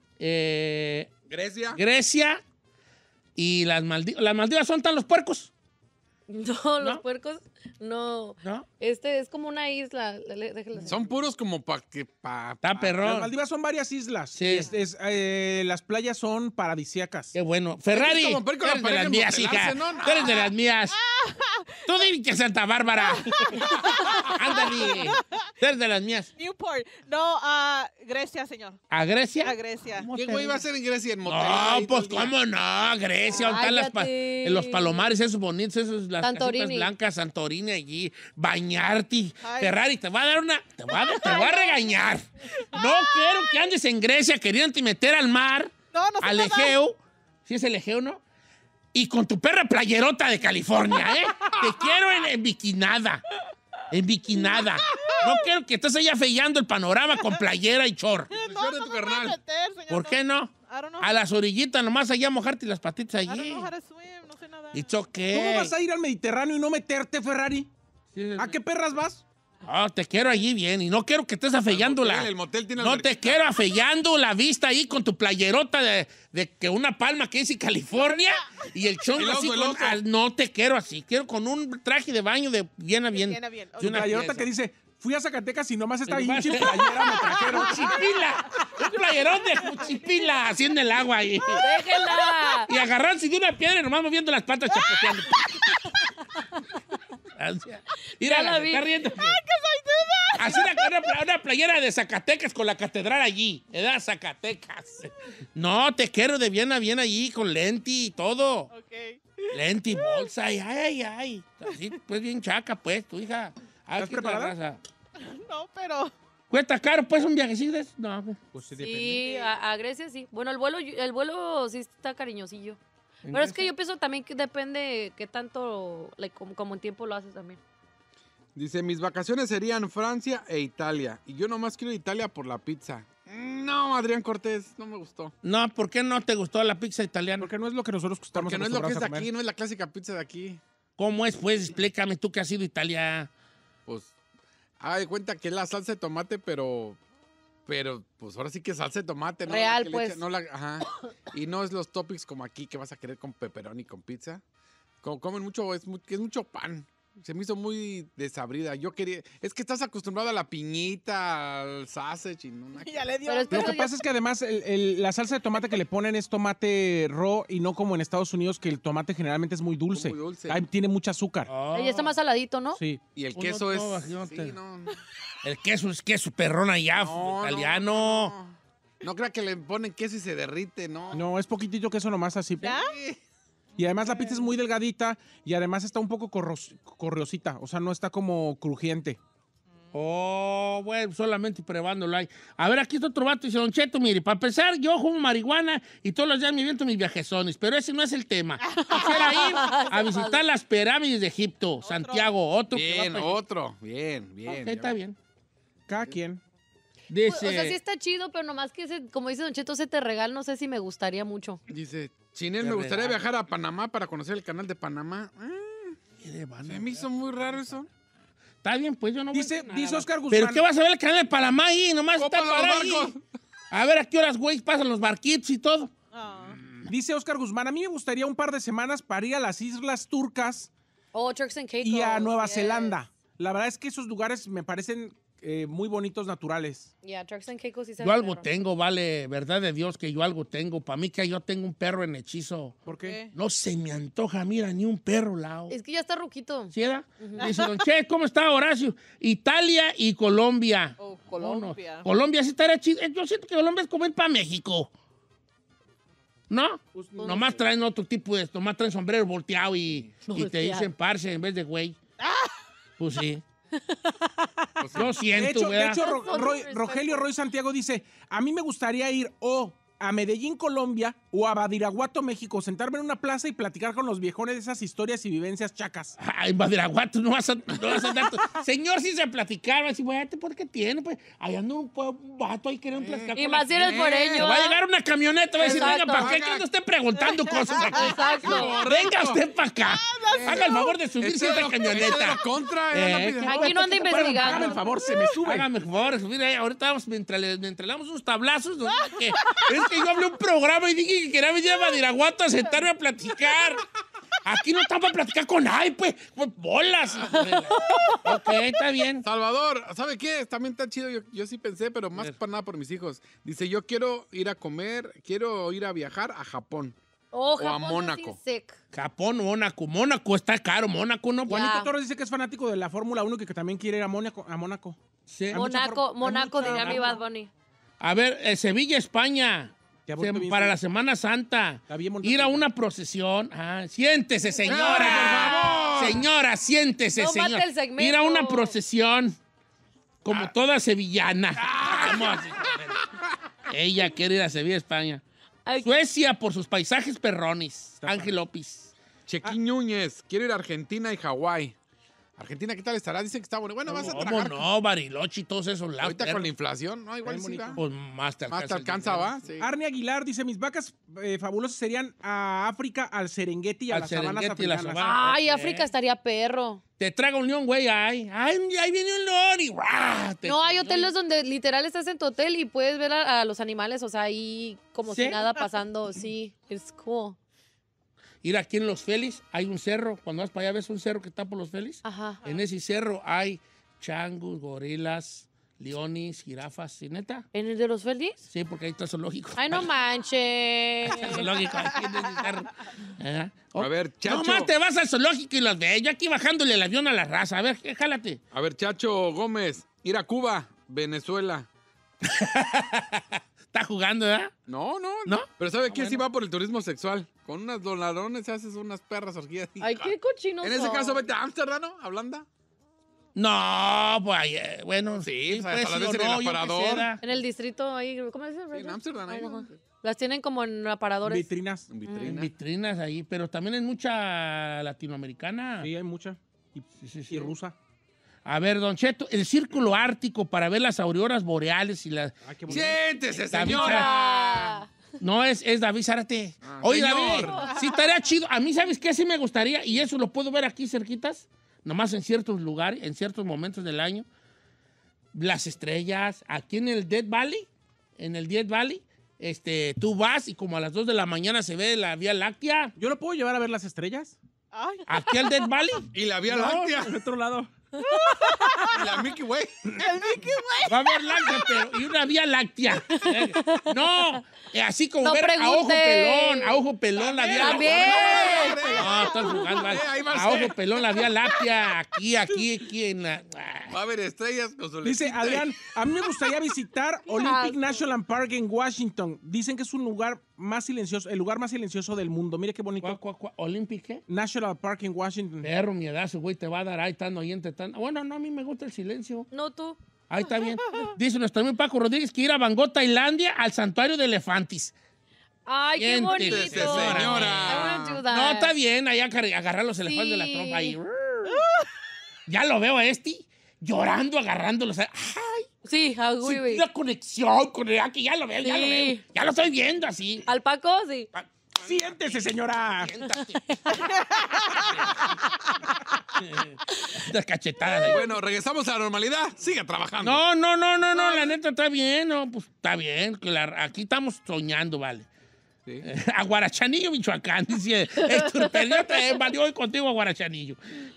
Grecia. Y las Maldivas. ¿Las Maldivas son tan los puercos? No, los puercos, no. ¿No? Es como una isla. Déjala. Son puros como para que... Está perrón. Las Maldivas son varias islas. Sí. Las playas son paradisíacas. Qué bueno. Ferrari, Es como tú ver con la eres de pareja las en mías, motelarse, hija. ¿no? Tú eres de las mías. Tú dime que Santa Bárbara. Ándale. Tú eres de las mías. Newport. No, a Grecia, señor. ¿A Grecia? A Grecia. ¿Qué güey va a hacer en Grecia? En motel. No, pues cómo no, Grecia, ¿dónde están Cállate. en los palomares esos bonitos, esos las Santorini. casitas blancas, Santorini allí, bañarte. Ay. Ferrari, te voy a dar te voy a regañar. No quiero que andes en Grecia queriéndote meter al mar, No sé al nadar. Egeo, ¿sí es el Egeo, no? Y con tu perra playerota de California, ¿eh? Te quiero en biquinada. En biquinada. No quiero que estés ahí afeillando el panorama con playera y chor. No me voy a meter, señor. ¿Por qué no? I don't know. A las orillitas, nomás allá mojarte las patitas I don't allí. know how to swim. No sé nada. It's okay. ¿Cómo vas a ir al Mediterráneo y no meterte, Ferrari? Sí, ¿A qué perras vas? No, te quiero allí bien y no quiero que estés afeillándola. El motel tiene No te quiero afeillando la vista ahí con tu playerota de que una palma que dice California y el chongo El oso, así el con... oso. No te quiero así. Quiero con un traje de baño de bien a bien. Bien a bien. De Una una playerota pieza. que dice, fui a Zacatecas y nomás está ahí Nomás- pinche playera, me trajeron. ¡Cuchipila! Un playerón de cuchipila haciendo el agua ahí. ¡Déjenla! Y agarrándose de una piedra y nomás moviendo las patas chapoteando. Mira, Ya la se vi. está riendo. Así una playera de Zacatecas con la catedral allí. ¿Verdad? Zacatecas. No, te quiero de bien a bien allí con lenti y todo. Ok. Lenti, bolsa y ay. Así, pues bien chaca, pues, tu hija. ¿Estás preparada? No, pero... ¿Cuesta caro, pues, un viajecito? No. Pues sí, Sí, a Grecia sí. Bueno, el vuelo sí está cariñosillo. Pero es que yo pienso también que depende qué tanto, como en tiempo lo haces también. Dice, mis vacaciones serían Francia e Italia. Y yo nomás quiero Italia por la pizza. No, Adrián Cortés, no me gustó. No, ¿por qué no te gustó la pizza italiana? Porque no es lo que nosotros estamos Porque no es lo que es de acostumbrados a aquí, comer. no es la clásica pizza de aquí. ¿Cómo es, pues? Explícame tú que has ido a Italia. Pues, haga de cuenta que es la salsa de tomate, pero pues ahora sí que salsa de tomate, ¿no? Real, La que le pues. echan- ajá. Y no es los toppings como aquí que vas a querer con pepperoni y con pizza. Como comen mucho, es mucho pan. Se me hizo muy desabrida. Yo quería... Es que estás acostumbrado a la piñita, al sausage y no... Ya le dio... Pero Lo que pasa es que además la salsa de tomate que le ponen es tomate raw y no como en Estados Unidos que el tomate generalmente es muy dulce. Muy dulce. Ahí tiene mucha azúcar. Ahí está más saladito, ¿no? Sí. Y el Uno queso no, es... imagínate. Sí, no. El queso es queso perrón allá, No, italiano. No crea que le ponen queso y se derrite, ¿no? No, es poquitito queso nomás así. ¿Ya? Y además la pizza es muy delgadita y además está un poco corriosita. O sea, no está como crujiente. Oh, bueno, solamente probándolo ahí. A ver, aquí está otro vato. Dice, Don Cheto, mire, para empezar, yo fumo marihuana y todos los días me viento mis viajezones, pero ese no es el tema. Quisiera ir a visitar las pirámides de Egipto, Santiago, otro que va Bien, para- otro. Bien. Ok, está bien. Cada quien. Dice, O sea, sí está chido, pero nomás que, como dice Don Cheto, ese te regal, no sé si me gustaría mucho. Dice, Chinel, Qué me gustaría regalo. viajar a Panamá para conocer el canal de Panamá. Se me hizo muy raro eso. está bien, pues yo no voy a Dice, decir nada. dice Oscar Guzmán. ¿Pero qué vas a ver el canal de Panamá ahí? Nomás ¿Cómo está pasan los parado ahí. barcos? A ver a qué horas, güey, pasan los barquitos y todo. Ah. Dice Oscar Guzmán, a mí me gustaría un par de semanas para ir a las Islas Turcas Turks and Caicos. y a Nueva yes. Zelanda. La verdad es que esos lugares me parecen muy bonitos, naturales. Yeah, Turks and Caicos sí se Yo ven algo perros. tengo, vale, verdad de Dios que yo algo tengo. Para mí que yo tengo un perro en hechizo. ¿Por qué? No se me antoja, mira, ni un perro lao. Es que ya está ruquito. ¿Sí era? Dice, don Che, ¿cómo está Horacio? Italia y Colombia. Oh, Colombia. No. Colombia sí estaría chido. Yo siento que Colombia es como ir para México. ¿No? Nomás traen otro tipo de... Nomás traen sombrero volteado y te dicen parce en vez de güey. Pues sí. Lo siento, De hecho, Rogelio Roy Santiago dice, a mí me gustaría ir o a Medellín, Colombia, o a Badiraguato, México, sentarme en una plaza y platicar con los viejones de esas historias y vivencias chacas. Ay, Badiraguato, no vas a andar... Señor, si se platicar, va a decir, güey, ¿por qué tiene? Pues, allá anda un vato ahí queriendo platicar Y con más si eres foreño. Va a llegar una camioneta, va a decir, Exacto. venga, ¿para qué? Que no esté preguntando cosas aquí. Exacto. Venga usted para acá. Haga el favor de subirse a esta camioneta. Aquí no anda investigando. Hágame el favor, se me sube. Hágame el favor de subir ahí. Ahorita vamos, mientras le damos unos tablazos. ¿No? Es que yo hablé un programa y dije que quería venir a Badiraguato a sentarme a platicar. Aquí no estamos para platicar con nadie, pues bolas. Ok, está bien. Salvador, ¿sabe qué? También está chido. Yo sí pensé, pero más para nada por mis hijos. Dice, yo quiero ir a comer, quiero ir a viajar a Japón. O a Mónaco. Japón, Mónaco. Mónaco está caro, Mónaco, ¿no? Juanito Torres dice que es fanático de la Fórmula 1 que también quiere ir a Mónaco. Sí. Mónaco, diría mi Bad Bunny. A ver, Sevilla, España. Para la Semana Santa. Ir a una procesión. Siéntese, señora. Señora, siéntese, No señora. mate el segmento. Ir a una procesión. Como toda sevillana. Vamos así. Ella quiere ir a Sevilla, España. Suecia por sus paisajes perrones. Ángel López. Chequín Núñez, quiero ir a Argentina y Hawái. Argentina, ¿qué tal estará? Dice que está bueno. Bueno, vas a trabajar. No, Bariloche y todos esos lados. Ahorita con la inflación, ¿no? Igual sí va. Pues más te alcanza, ¿va? Sí. Arne Aguilar dice, mis vacas fabulosas serían a África, al Serengeti y a las sabanas africanas. Ay, África estaría perro. Te traga un león, güey, ahí viene un león y ¡guau! No, hay hoteles donde literal estás en tu hotel y puedes ver a los animales, o sea, ahí como ¿Sí? si nada pasando. Sí, es cool. Ir aquí en Los Félix, hay un cerro. Cuando vas para allá ves un cerro que está por Los Félix. Ajá. En ese cerro hay changos, gorilas, leones, jirafas. ¿Sí, neta? ¿En el de Los Félix? Sí, porque ahí está el zoológico. Ay, no manches. El zoológico aquí en ese cerro. A ver, Chacho. Nomás te vas al zoológico y los ves. Yo aquí bajándole el avión a la raza. A ver, jálate. A ver, Chacho Gómez, ir a Cuba, Venezuela. ¿Está jugando, verdad? No. Pero ¿sabe qué? Sí va por el turismo sexual. Con unas dolarones haces unas perras orgías. Ay, qué cochinos En ese son. caso, vete a Ámsterdam, ¿no? Hablanda. No, pues, bueno. Sí, pues, hasta la sí vez o en el no, yo aparador. quisiera. En el distrito ahí, ¿cómo se dice? En Ámsterdam, ahí. Ajá. Las tienen como en aparadores. Vitrinas. En vitrinas ahí, pero también hay mucha latinoamericana. Sí, hay mucha. Y rusa. A ver, Don Cheto, el círculo ártico para ver las auroras boreales y las... ¡Siéntese, David señora! No, es David Zárate. Oye, señor. David, sí estaría chido. A mí, ¿sabes qué? Sí me gustaría, y eso lo puedo ver aquí cerquitas, nomás en ciertos lugares, en ciertos momentos del año. Las estrellas, aquí en el Death Valley, tú vas y como a las 2 de la mañana se ve la Vía Láctea. ¿Yo lo puedo llevar a ver las estrellas? Ay. Aquí al Death Valley. Y la Vía Láctea. Al otro lado. Y la Mickey Way. Va a haber láctea, pero y una Vía Láctea. No, así como No ver pregunte. a ojo pelón la Vía También. Láctea. No, estás jugando. Ahí va a A ser. ojo pelón la Vía Láctea. Aquí en la... Va a haber estrellas con su Dice lechita. Adrián, a mí me gustaría visitar Olympic National Park en Washington. Dicen que es un lugar más silencioso, el lugar más silencioso del mundo. Mire qué bonito. ¿Olympic qué? National Park en Washington. Perro, mi edad, ese güey te va a dar ahí estando oyente. Bueno, no, a mí me gusta el silencio. No tú. Ahí está bien. Dice nuestro amigo Paco Rodríguez que ir a Bangkok, Tailandia, al santuario de elefantes. Ay, qué bonito. Siéntese, I wanna do that. No, está bien, ahí agarrar los elefantes de la trompa ahí. Ya lo veo a llorando, agarrándolos. Ay, Sí, sí, la conexión con aquí ya lo veo, ya lo veo. Ya lo estoy viendo así. ¿Al Paco? Sí. Siéntese, señora. Siéntate. Las cachetadas ahí. Bueno, regresamos a la normalidad. Siga trabajando. No, la neta está bien, no, pues está bien. Aquí estamos soñando, vale. Sí. A Guarachanillo, Michoacán, dice Héctor, pero yo te valió hoy contigo a Guarachanillo.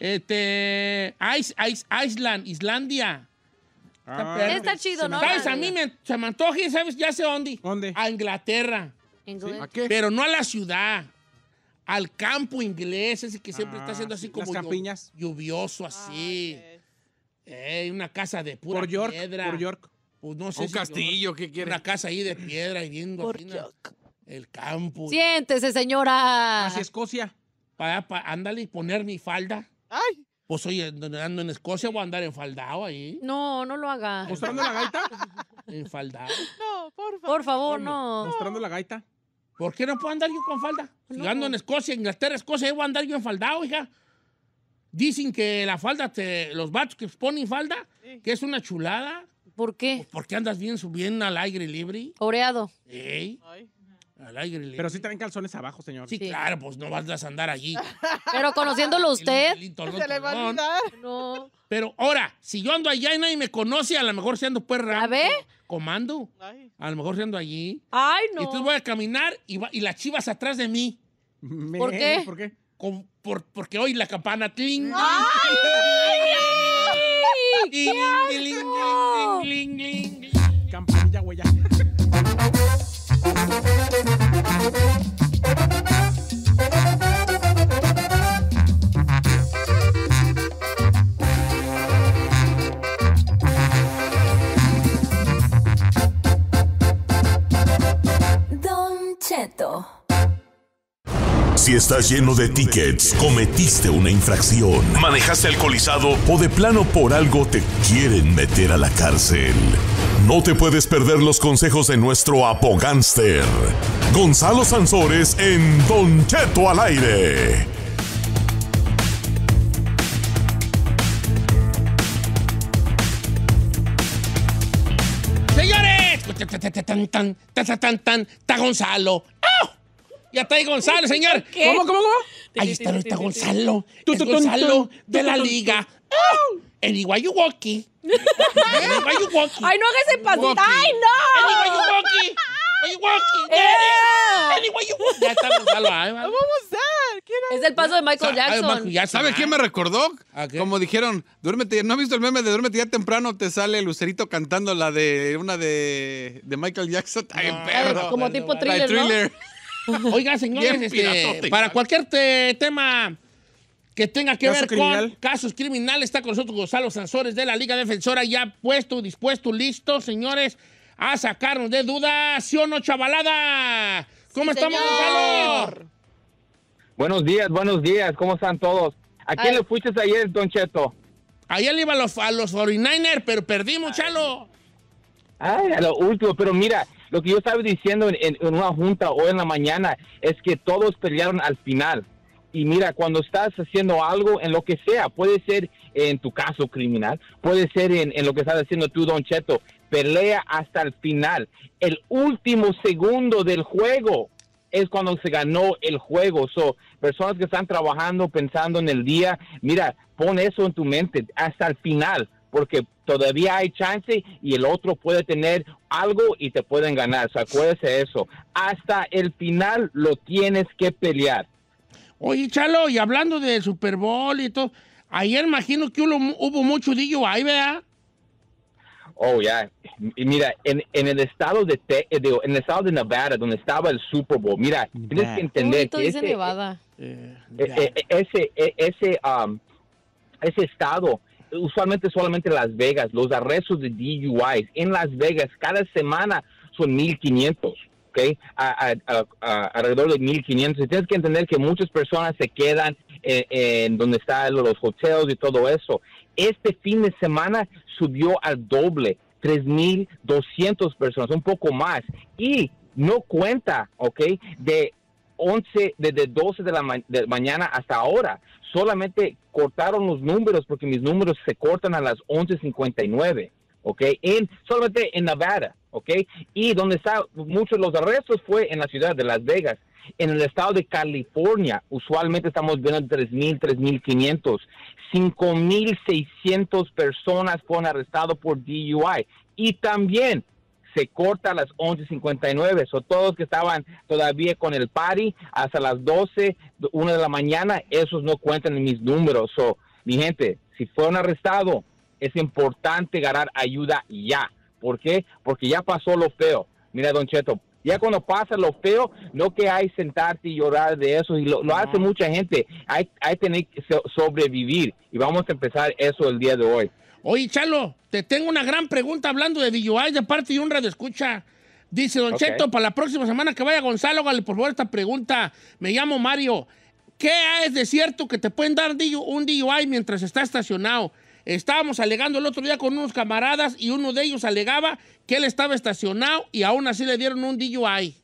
Islandia. Está chido, ¿no? ¿Sabes? A mí se me antoja, ¿sabes? Ya sé dónde. ¿Dónde? A Inglaterra. ¿A qué? Pero no a la ciudad. Al campo inglés, ese que siempre está haciendo así como las campiñas. Lluvioso, así. Una casa de pura Por York, piedra. por York. Pues no sé Un castillo, ¿qué quiere? Una casa ahí de piedra y viendo Por así, York. el campo. Siéntese, señora. Hacia Escocia. Ándale y poner mi falda. Ay, Pues oye, ando en Escocia, voy a andar enfaldado ahí. No, no lo haga. ¿Mostrando la gaita? Enfaldado. no, por favor. Por favor, no. ¿Mostrando la gaita? ¿Por qué no puedo andar yo con falda? Si ando en Escocia, Inglaterra, Escocia, ahí voy a andar yo enfaldado, hija. Dicen que la falda, los vatos que ponen falda, que es una chulada. ¿Por qué? Porque andas bien al aire libre. Oreado. Ey, Ay. al aire libre. Pero sí traen calzones abajo, señor. Sí, claro, pues no vas a andar allí. Pero conociéndolo usted. Se le va a olvidar. No. Pero ahora, si yo ando allá y nadie me conoce, a lo mejor si ando pues ¿A ver? comando. Ay. A lo mejor si ando allí. Ay, Y no. entonces voy a caminar y las chivas atrás de mí. ¿Por qué? ¿Por qué? Porque oí la campana. ¡Tling! Campanilla, güey. Don Cheto. Si estás lleno de tickets, cometiste una infracción, manejaste alcoholizado o de plano por algo te quieren meter a la cárcel. No te puedes perder los consejos de nuestro abogánster, Gonzalo Sansores, en Don Cheto al aire. Señores, está Gonzalo. ¡Ah! Ya está ahí Gonzalo, señor. ¿Qué? ¿Cómo? Ahí está ahorita Gonzalo. Es Gonzalo de la liga. En Iguayuwoki. Ay, no haga ese pasito. Ay, En no. Iguayuwoki. En Iguayuwoki. Ya está Gonzalo. Ahí va. ¿Cómo vamos a hacer? ¿Quién es? Es el paso de Michael Jackson. ¿Sabe quién me recordó? ¿A qué? Como dijeron, duérmete, ¿no has visto el meme de duérmete ya temprano? Te sale Lucerito cantando la de una de Michael Jackson. Ay, perro. Como tipo La de thriller, ¿no? Thriller. Oiga, señores, Bien piratote. para cualquier tema que tenga que Caso ver criminal. con casos criminales, está con nosotros Gonzalo Sansores de la Liga Defensora, ya puesto, dispuesto, listo, señores, a sacarnos de dudas, ¿sí o no, chavalada? ¿Cómo estamos, señor. Gonzalo? Buenos días, ¿cómo están todos? ¿A quién Ay. le fuiste ayer, Don Cheto? Ayer le iba a los 49ers, pero perdimos, chalo. Ay, a lo último, pero mira, lo que yo estaba diciendo en una junta hoy en la mañana es que todos pelearon al final. Y mira, cuando estás haciendo algo en lo que sea, puede ser en tu caso criminal, puede ser en lo que estás haciendo tú, Don Cheto, pelea hasta el final. El último segundo del juego es cuando se ganó el juego. So, personas que están trabajando, pensando en el día, mira, pon eso en tu mente hasta el final, porque todavía hay chance y el otro puede tener algo y te pueden ganar. So, acuérdese de eso. Hasta el final lo tienes que pelear. Oye, chalo, y hablando del Super Bowl y todo, ayer imagino que hubo mucho DUI, ¿verdad? Oh, ya. Y mira, en el estado en el estado de Nevada, donde estaba el Super Bowl, mira, tienes que entender Uy, que dice Nevada. ese estado, usualmente solamente Las Vegas, los arrestos de DUIs en Las Vegas cada semana son 1,500. ¿Okay? Alrededor de 1,500. Y tienes que entender que muchas personas se quedan en donde están los hoteles y todo eso. Este fin de semana subió al doble, 3,200 personas, un poco más. Y no cuenta, ¿ok? Desde 12 de la mañana hasta ahora. Solamente cortaron los números porque mis números se cortan a las 11:59. ¿Ok? Solamente en Nevada, ¿ok? Y donde está muchos de los arrestos fue en la ciudad de Las Vegas. En el estado de California, usualmente estamos viendo 3,000, 3,500. 5,600 personas fueron arrestadas por DUI. Y también se corta a las 11:59. So, todos que estaban todavía con el party hasta las 12, 1 de la mañana, esos no cuentan en mis números. So, mi gente, si fueron arrestados, es importante ganar ayuda ya. ¿Por qué? Porque ya pasó lo feo. Mira, Don Cheto, ya cuando pasa lo feo, no que hay sentarte y llorar de eso, y lo hace mucha gente. Hay que tener que sobrevivir, y vamos a empezar eso el día de hoy. Oye, Chalo, te tengo una gran pregunta hablando de DUI de parte de un radioescucha. Dice, Don Cheto, para la próxima semana que vaya Gonzalo, hágale por favor esta pregunta. Me llamo Mario. ¿Qué es de cierto que te pueden dar un DUI mientras está estacionado? Estábamos alegando el otro día con unos camaradas y uno de ellos alegaba que él estaba estacionado y aún así le dieron un DUI.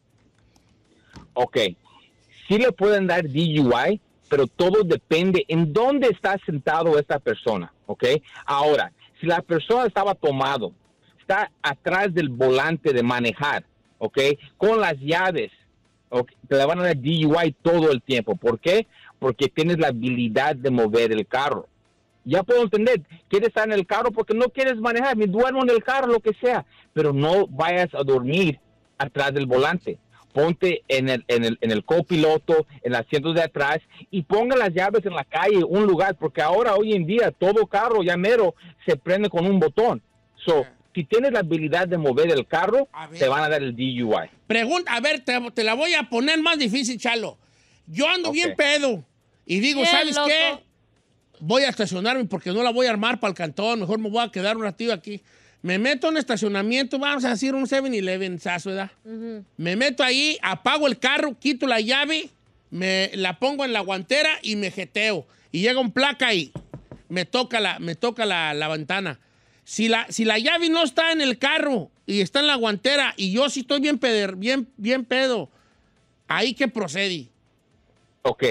Ok, sí le pueden dar DUI, pero todo depende en dónde está sentado esta persona, ¿ok? Ahora, si la persona estaba tomado, está atrás del volante de manejar, ¿ok? Con las llaves, ¿okay? Te le van a dar DUI todo el tiempo. ¿Por qué? Porque tienes la habilidad de mover el carro. Ya puedo entender, quieres estar en el carro porque no quieres manejar, me duermo en el carro, lo que sea, pero no vayas a dormir atrás del volante. Ponte en el copiloto, en el asiento de atrás, y ponga las llaves en la calle, un lugar, porque ahora, hoy en día, todo carro ya mero se prende con un botón. So, si tienes la habilidad de mover el carro, te van a dar el DUI. Pregunta, a ver, te la voy a poner más difícil, Chalo. Yo ando bien pedo y digo, ¿sabes qué? Voy a estacionarme porque no la voy a armar para el cantón, mejor me voy a quedar un ratito aquí. Me meto en estacionamiento, vamos a decir un 7-Eleven, ¿verdad? Me meto ahí, apago el carro, quito la llave, me la pongo en la guantera y me jeteo. Y llega un placa y me toca la ventana. Si la llave no está en el carro y está en la guantera y yo sí estoy bien pedo, ¿ahí qué procede? Ok,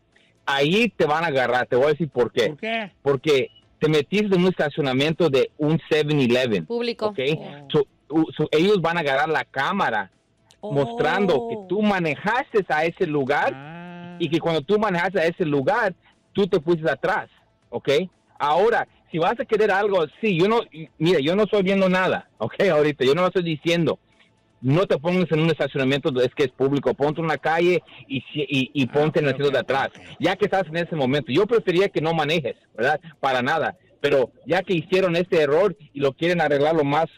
ahí te van a agarrar, te voy a decir por qué. ¿Por qué? Porque te metiste en un estacionamiento de un 7-Eleven. Público. ¿Okay? Ellos van a agarrar la cámara mostrando que tú manejaste a ese lugar y que cuando tú manejaste a ese lugar, tú te fuiste atrás, ¿ok? Ahora, si vas a querer algo, sí, yo no estoy viendo nada, ¿ok? Ahorita, yo no lo estoy diciendo. No te pongas en un estacionamiento que es público, ponte en una calle y ponte en el centro de atrás. Ya que estás en ese momento, yo preferiría que no manejes, ¿verdad? Para nada. Pero ya que hicieron este error y lo quieren arreglar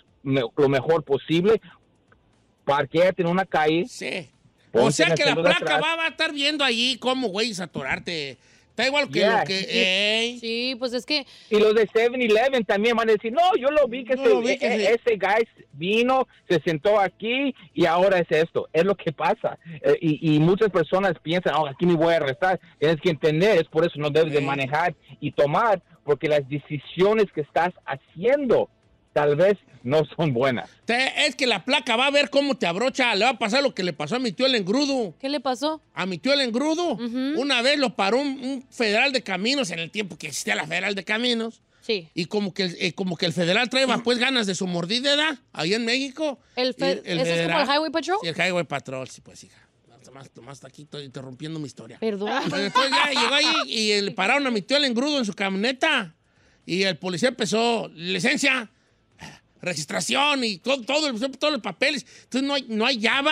lo mejor posible, parquéate en una calle. Sí. O sea que la placa va a estar viendo allí cómo, güey, atorarte. Está igual que lo que... Sí, pues es que... Y los de 7-Eleven también van a decir, no, yo lo vi que ese guy vino, se sentó aquí y ahora es esto. Es lo que pasa. Y muchas personas piensan, aquí me voy a arrestar. Tienes que entender, es por eso no debes de manejar y tomar, porque las decisiones que estás haciendo tal vez no son buenas. Es que la placa va a ver cómo te abrocha. Le va a pasar lo que le pasó a mi tío el engrudo. ¿Qué le pasó? A mi tío el engrudo. Una vez lo paró un federal de caminos en el tiempo que existía la federal de caminos. Sí. Y como que el federal trae pues ganas de su mordida, ahí en México. ¿Eso es como el Highway Patrol? Sí, el Highway Patrol, sí, pues, hija. Tomás, aquí estoy interrumpiendo mi historia. Perdón. Entonces ya llegó ahí y le pararon a mi tío el engrudo en su camioneta. Y el policía empezó, licencia, registración y todos los papeles. Entonces no hay llave,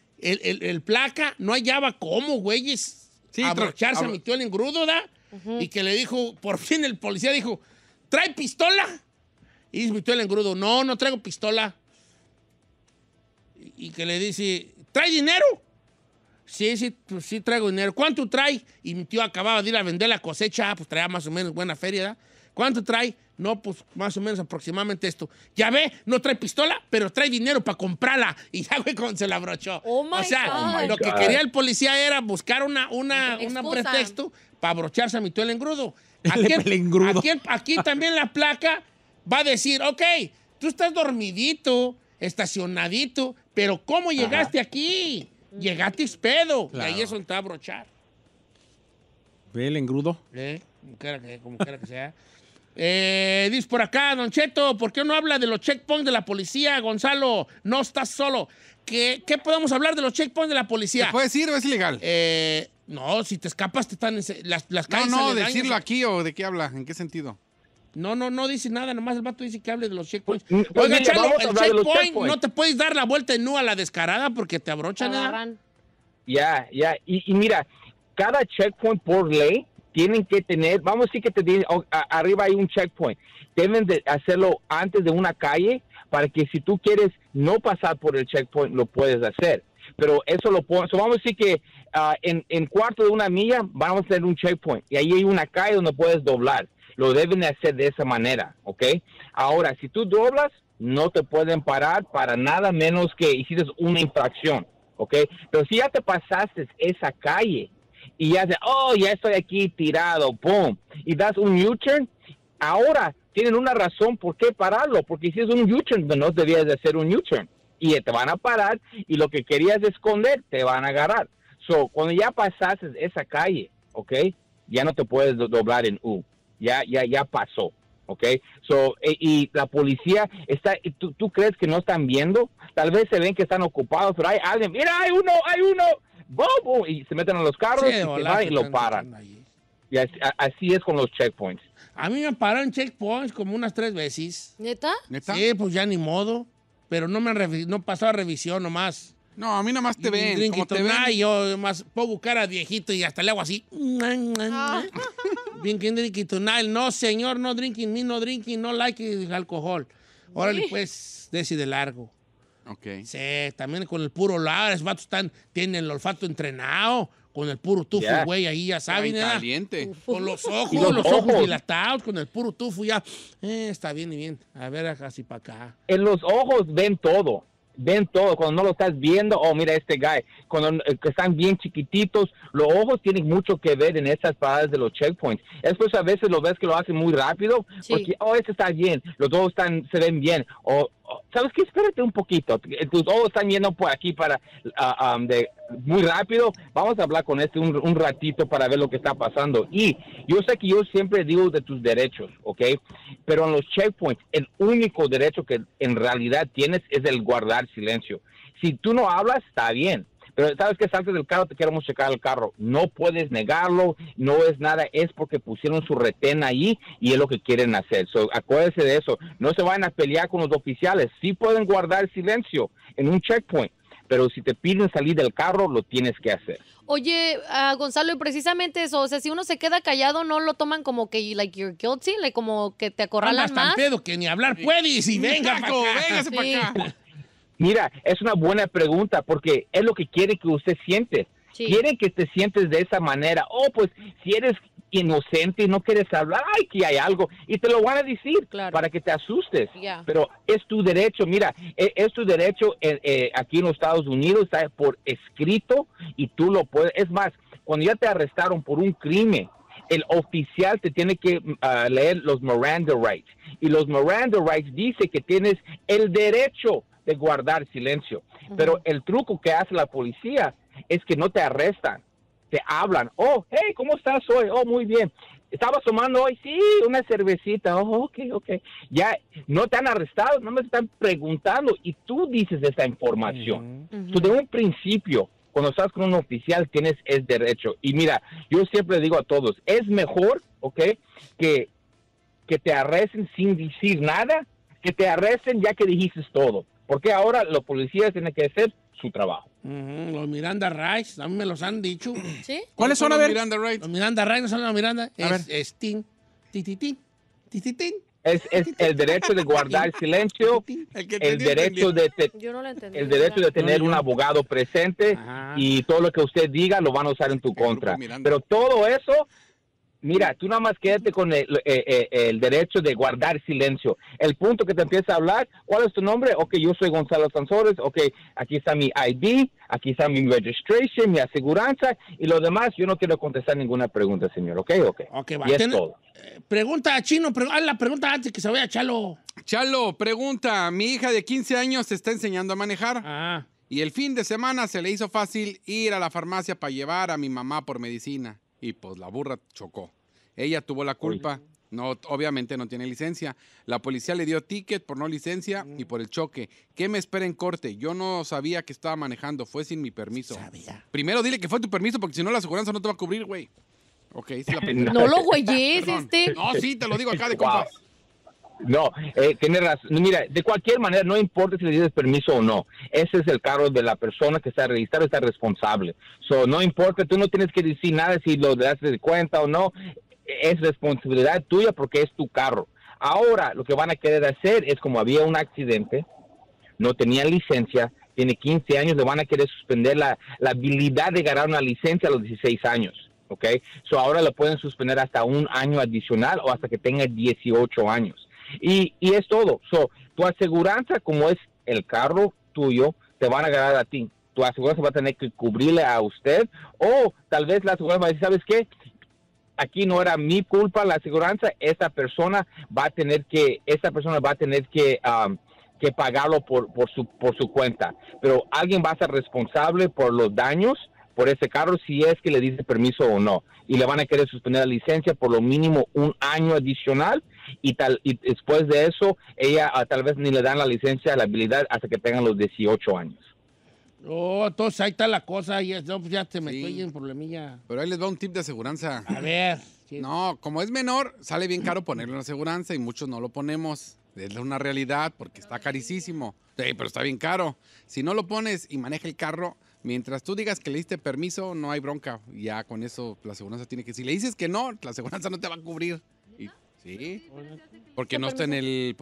el placa, no hay llave. ¿Cómo, güeyes? Sí, abrocharse a mi tío el engrudo, ¿da? Y que le dijo, por fin el policía dijo, ¿trae pistola? Y dice mi tío el engrudo, no traigo pistola. Y que le dice, ¿trae dinero? Sí traigo dinero. ¿Cuánto trae? Y mi tío acababa de ir a vender la cosecha, pues traía más o menos buena feria, ¿da? ¿Cuánto trae? No, pues más o menos aproximadamente esto. Ya ve, no trae pistola, pero trae dinero para comprarla. Y ya, güey, se la abrochó. O sea, lo que quería el policía era buscar un pretexto para abrocharse a mi tío el engrudo. Aquí también la placa va a decir, ok, tú estás dormidito, estacionadito, pero ¿cómo llegaste aquí? Llegaste pedo. Claro. Y ahí eso te va a abrochar. ¿Ve el engrudo? Como quiera que sea. Dice por acá, Don Cheto, ¿por qué no habla de los checkpoints de la policía, Gonzalo? No estás solo. ¿Qué podemos hablar de los checkpoints de la policía? ¿Se puede decir o es ilegal? No, si te escapas te están las calles. No, decirlo aquí o de qué habla, ¿en qué sentido? No dice nada, nomás el vato dice que hable de los checkpoints. Pues Oiga, mira, Chalo, vamos a el hablar de los checkpoint, checkpoints. no te puedes dar la vuelta en nu a la descarada porque te abrochan, ¿eh? Agarran. Ya. Y mira, cada checkpoint por ley tienen que tener, vamos a decir que te dicen, arriba hay un checkpoint. Deben de hacerlo antes de una calle para que si tú quieres no pasar por el checkpoint, lo puedes hacer. Pero eso lo vamos a decir que en cuarto de una milla vamos a tener un checkpoint y ahí hay una calle donde puedes doblar. Lo deben de hacer de esa manera, ¿ok? Ahora, si tú doblas, no te pueden parar para nada menos que hiciste una infracción, ¿ok? Pero si ya te pasaste esa calle y ya ya estoy aquí tirado, ¡pum! Y das un U-turn, ahora tienen una razón por qué pararlo, porque si es un U-turn, no debías de hacer un U-turn. Y te van a parar y lo que querías esconder, te van a agarrar. So, cuando ya pasaste esa calle, ¿ok? Ya no te puedes doblar en U. Ya pasó, ¿ok? So, y la policía está, ¿tú crees que no están viendo? Tal vez se ven que están ocupados, pero hay alguien, mira, hay uno, ¡bum! Y se meten a los carros y se van y lo paran. Y así es con los checkpoints. A mí me pararon checkpoints como unas 3 veces. ¿Neta? Sí, pues ya ni modo. Pero no me han no pasado a revisión nomás. No, a mí nomás te ven. Como te ven. Y yo más pongo cara viejito y hasta le hago así. Drinking tonight. No, señor, no drinking me, no drinking, no like alcohol. Órale, pues, desi de largo. Ok. Sí, también con el puro lado. Esos vatos tienen el olfato entrenado. Con el puro tufo, güey, ahí ya saben, ¿verdad? Caliente. Con los ojos dilatados, con el puro tufo ya. Está bien y bien. A ver, así para acá. En los ojos ven todo. Cuando no lo estás viendo, mira este guy. Cuando que están bien chiquititos, los ojos tienen mucho que ver en esas paradas de los checkpoints. Después a veces lo ves que lo hacen muy rápido, porque, este está bien, los ojos se ven bien. ¿Sabes qué? Espérate un poquito. Tus ojos están yendo por aquí para muy rápido. Vamos a hablar con un ratito para ver lo que está pasando. Y yo sé que yo siempre digo de tus derechos, ¿ok? Pero en los checkpoints, el único derecho que en realidad tienes es el guardar silencio. Si tú no hablas, está bien. Pero sabes que saltes del carro, te queremos checar el carro. No puedes negarlo, no es nada, es porque pusieron su retén ahí y es lo que quieren hacer. So, acuérdense de eso. No se vayan a pelear con los oficiales. Sí pueden guardar silencio en un checkpoint, pero si te piden salir del carro, lo tienes que hacer. Gonzalo, y precisamente eso, o sea, si uno se queda callado, no lo toman como que, like, you're guilty, like, como que te acorralan más. Tan pedo que ni hablar puedes y venga para acá. Véngase para acá. Mira, es una buena pregunta porque es lo que quiere que usted siente. Sí. Quiere que te sientes de esa manera. Pues si eres inocente y no quieres hablar, que hay algo. Y te lo van a decir para que te asustes. Yeah. Pero es tu derecho, mira, es tu derecho aquí en los Estados Unidos, está por escrito y tú lo puedes. Es más, cuando ya te arrestaron por un crimen, el oficial te tiene que leer los Miranda Rights. Y los Miranda Rights dice que tienes el derecho de guardar silencio. Pero el truco que hace la policía es que no te arrestan, te hablan. Hey, ¿cómo estás hoy? Muy bien. ¿Estabas tomando hoy? Sí, una cervecita. Ok. Ya no te han arrestado, no me están preguntando y tú dices esa información. Desde un principio, cuando estás con un oficial, tienes el derecho. Y mira, yo siempre digo a todos, es mejor, que te arresten sin decir nada, que te arresten ya que dijiste todo. Porque ahora los policías tienen que hacer su trabajo. Los Miranda Rights, a mí me los han dicho. ¿Sí? ¿Cuáles son, a ver? Miranda Rights? Los Miranda Rights no son los Miranda. Es tin, tititín, tititín. Es el derecho de guardar silencio, el derecho de tener un abogado presente. Ajá. Y todo lo que usted diga lo van a usar en tu contra. Pero todo eso, mira, tú nada más quédate con el derecho de guardar silencio. El punto que te empieza a hablar, ¿cuál es tu nombre? Yo soy Gonzalo Sansores. Aquí está mi ID, aquí está mi registration, mi aseguranza y lo demás. Yo no quiero contestar ninguna pregunta, señor. Ok, va. Y es todo. Pregunta a Chino, la pregunta antes que se vaya Chalo. Chalo, pregunta. Mi hija de 15 años se está enseñando a manejar. Y el fin de semana se le hizo fácil ir a la farmacia para llevar a mi mamá por medicina. Y pues la burra chocó. Ella tuvo la culpa. No, obviamente no tiene licencia. La policía le dio ticket por no licencia y por el choque. ¿Qué me espera en corte? Yo no sabía que estaba manejando. Fue sin mi permiso. Primero dile que fue tu permiso porque si no la aseguranza no te va a cubrir, güey. Ok, es la primera. No lo güeyes, No, sí, te lo digo acá de compas. No, tiene razón. Mira, de cualquier manera, no importa si le dices permiso o no. Ese es el carro de la persona que está registrado, está responsable. So, no importa, tú no tienes que decir nada si lo das de cuenta o no. Es responsabilidad tuya porque es tu carro. Ahora, lo que van a querer hacer es como había un accidente, no tenía licencia, tiene 15 años, le van a querer suspender la habilidad de ganar una licencia a los 16 años. ¿Ok? So, ahora le pueden suspender hasta un año adicional o hasta que tenga 18 años. Y es todo. So, tu aseguranza, como es el carro tuyo, te van a ganar a ti. Tu aseguranza va a tener que cubrirle a usted, o tal vez la aseguranza va a decir, ¿sabes qué? Aquí no era mi culpa la aseguranza, esta persona va a tener que pagarlo por su cuenta. Pero alguien va a ser responsable por los daños por ese carro si es que le dice permiso o no. Y le van a querer suspender la licencia por lo mínimo un año adicional y después de eso, ella tal vez ni le dan la licencia, la habilidad hasta que tengan los 18 años. Oh, entonces ahí está la cosa. Ya te metí en problemilla. Pero ahí les va un tip de aseguranza. A ver. No, como es menor, sale bien caro ponerle una aseguranza y muchos no lo ponemos. Es una realidad porque está carísimo. Sí, pero está bien caro. Si no lo pones y maneja el carro, mientras tú digas que le diste permiso, no hay bronca. Ya con eso la aseguranza tiene que... Si le dices que no, la aseguranza no te va a cubrir. Sí. Porque no está en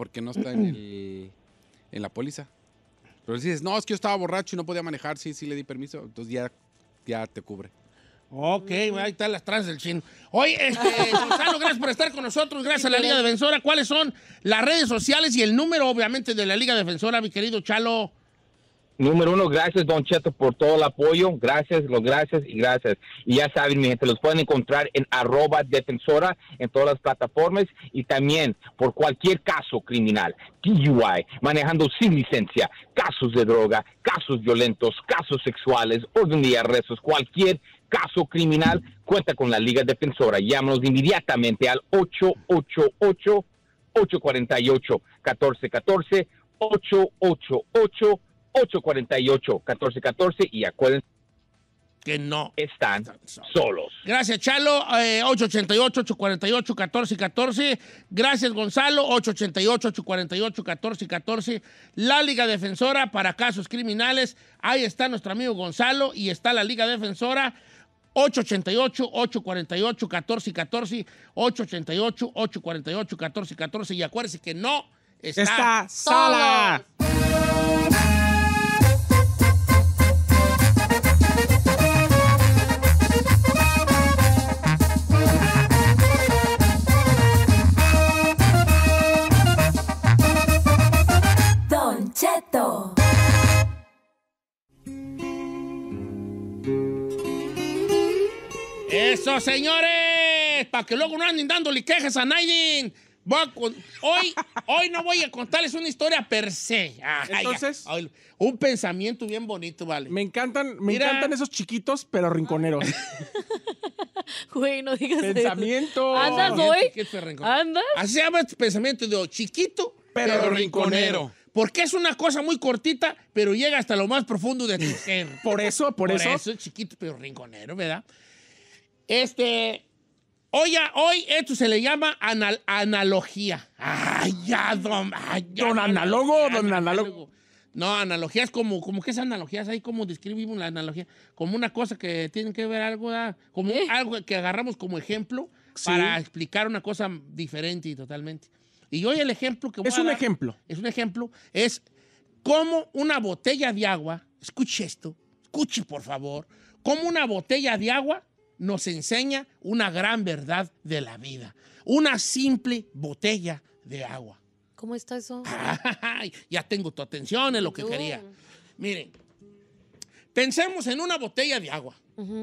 la póliza. Pero si dices, no, es que yo estaba borracho y no podía manejar, sí le di permiso, entonces ya te cubre. Ok, ahí están las trans del chino. Oye, Gonzalo, gracias por estar con nosotros, gracias a la Liga Defensora. ¿Cuáles son las redes sociales y el número, obviamente, de la Liga Defensora, mi querido Chalo? Número 1, gracias, Don Cheto, por todo el apoyo. Gracias. Y ya saben, mi gente, los pueden encontrar en @defensora en todas las plataformas y también por cualquier caso criminal, DUI, manejando sin licencia, casos de droga, casos violentos, casos sexuales, orden de arrestos, cualquier caso criminal, cuenta con la Liga Defensora. Llámanos inmediatamente al 888-848-1414, 848-848-1414 y acuérdense que no están solos. Gracias, Chalo. 888-848-1414. Gracias, Gonzalo. 888-848-1414. La Liga Defensora para casos criminales. Ahí está nuestro amigo Gonzalo y está la Liga Defensora. 888-848-1414. 888-848-1414. Y acuérdense que no está sola. Don Cheto. ¡Eso, señores! Para que luego no anden dándole quejas a Naiden. Hoy no voy a contarles una historia per se. Entonces, un pensamiento bien bonito, ¿vale? Me encantan esos chiquitos, pero rinconeros. Güey, no digas pensamiento. Eso. ¿Andas hoy? ¿Andas? Así se llama este pensamiento de chiquito, pero rinconero. Porque es una cosa muy cortita, pero llega hasta lo más profundo de tu ser. Por eso es chiquito, pero rinconero, ¿verdad? Hoy esto se le llama analogía. Don Análogo. No, analogía es como ¿qué es analogías? Ahí como describimos la analogía. Como una cosa que tiene que ver algo, como algo que agarramos como ejemplo para explicar una cosa diferente y totalmente. Y hoy el ejemplo que voy a dar... Es un ejemplo. Es como una botella de agua, escuche esto, escuche por favor, como una botella de agua nos enseña una gran verdad de la vida. Una simple botella de agua. ¿Cómo está eso? Ya tengo tu atención en lo que quería. Miren, pensemos en una botella de agua.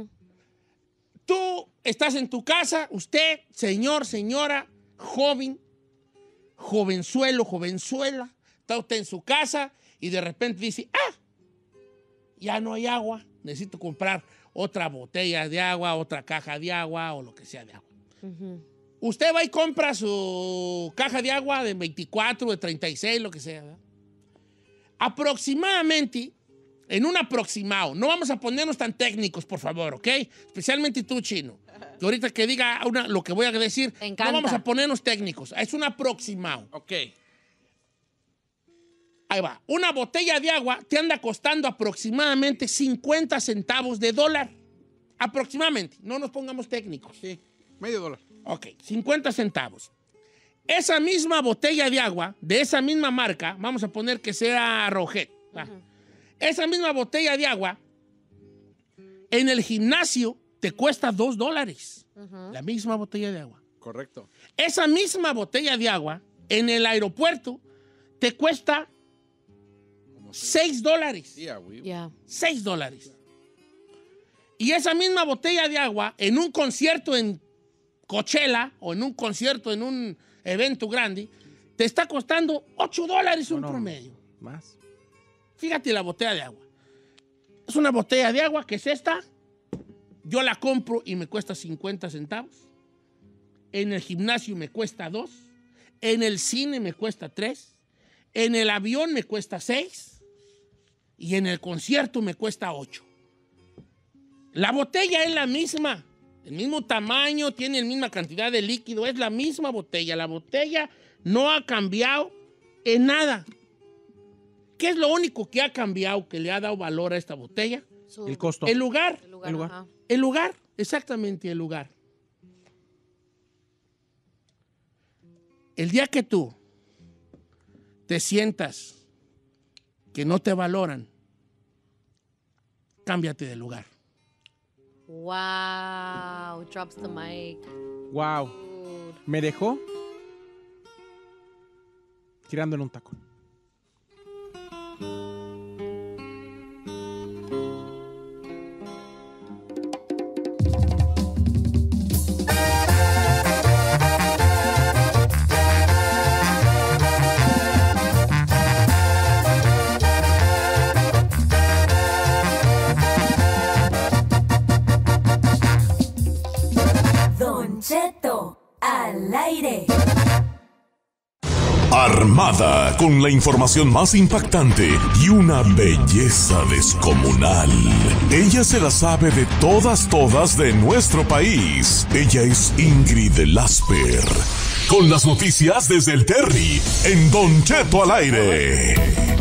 Tú estás en tu casa, usted, señor, señora, joven, jovenzuelo, jovenzuela, está usted en su casa y de repente dice, ya no hay agua, necesito comprar otra botella de agua, otra caja de agua o lo que sea de agua. Usted va y compra su caja de agua de 24, de 36, lo que sea, ¿verdad? Aproximadamente, en un aproximado, no vamos a ponernos tan técnicos, por favor, ¿ok? Especialmente tú, Chino. que ahorita que diga lo que voy a decir, no vamos a ponernos técnicos. Es un aproximado. Ok. Ahí va. Una botella de agua te anda costando aproximadamente 50 centavos de dólar. Aproximadamente. No nos pongamos técnicos. Sí, $0.50. Ok, 50 centavos. Esa misma botella de agua, de esa misma marca, vamos a poner que sea Roget. Esa misma botella de agua, en el gimnasio te cuesta $2. La misma botella de agua. Correcto. Esa misma botella de agua, en el aeropuerto, te cuesta $6. $6. Y esa misma botella de agua, en un concierto en Coachella o en un concierto en un evento grande, te está costando $8 un promedio. Más. Fíjate la botella de agua. Es una botella de agua que es esta. Yo la compro y me cuesta 50 centavos. En el gimnasio me cuesta 2. En el cine me cuesta 3. En el avión me cuesta 6. Y en el concierto me cuesta 8. La botella es la misma. El mismo tamaño, tiene la misma cantidad de líquido. Es la misma botella. La botella no ha cambiado en nada. ¿Qué es lo único que ha cambiado, que le ha dado valor a esta botella? El costo. El lugar. Ajá. El lugar, exactamente el lugar. El día que tú te sientas que no te valoran, cámbiate de lugar. Wow, drops the mic. Wow. Me dejó tirando en un taco. Don Cheto al aire. Armada con la información más impactante y una belleza descomunal. Ella se la sabe de todas de nuestro país. Ella es Ingrid Lasper. Con las noticias desde el Terry en Don Cheto al aire.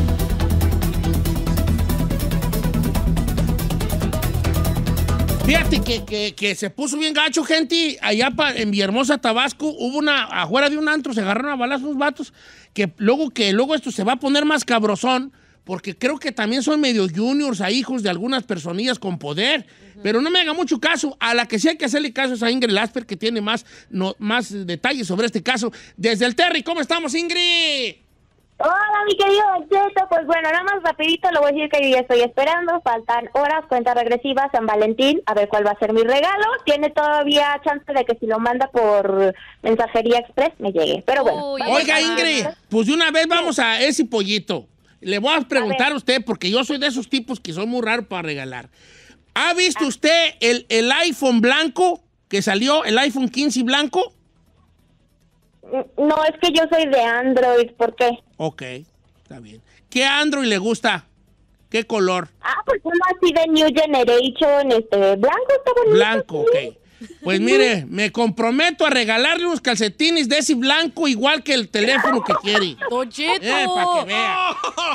Fíjate que se puso bien gacho, gente. Allá en Villahermosa, Tabasco, hubo afuera de un antro, se agarraron a balazos unos vatos, que luego esto se va a poner más cabrosón, porque creo que también son medio juniors a hijos de algunas personillas con poder. Pero no me haga mucho caso. A la que sí hay que hacerle caso es a Ingrid Lasper, que tiene más detalles sobre este caso. Desde el Terry, ¿cómo estamos, Ingrid? Hola, mi querido Don Cheto. Pues bueno, nada más rapidito le voy a decir que yo ya estoy esperando. Faltan horas, cuenta regresiva, San Valentín, a ver cuál va a ser mi regalo. Tiene todavía chance de que si lo manda por mensajería express me llegue. Pero bueno. Oiga, Ingrid, pues de una vez vamos a ese pollito. Le voy a preguntar a usted, porque yo soy de esos tipos que son muy raros para regalar. ¿Ha visto usted el iPhone blanco que salió, el iPhone 15 blanco? No, es que yo soy de Android, ¿por qué? Ok, está bien. ¿Qué Android le gusta? ¿Qué color? Pues uno así de New Generation, blanco, está bonito. Blanco, ok. Pues mire, me comprometo a regalarle unos calcetines de ese blanco igual que el teléfono que quiere. Don Cheto. Para que vea.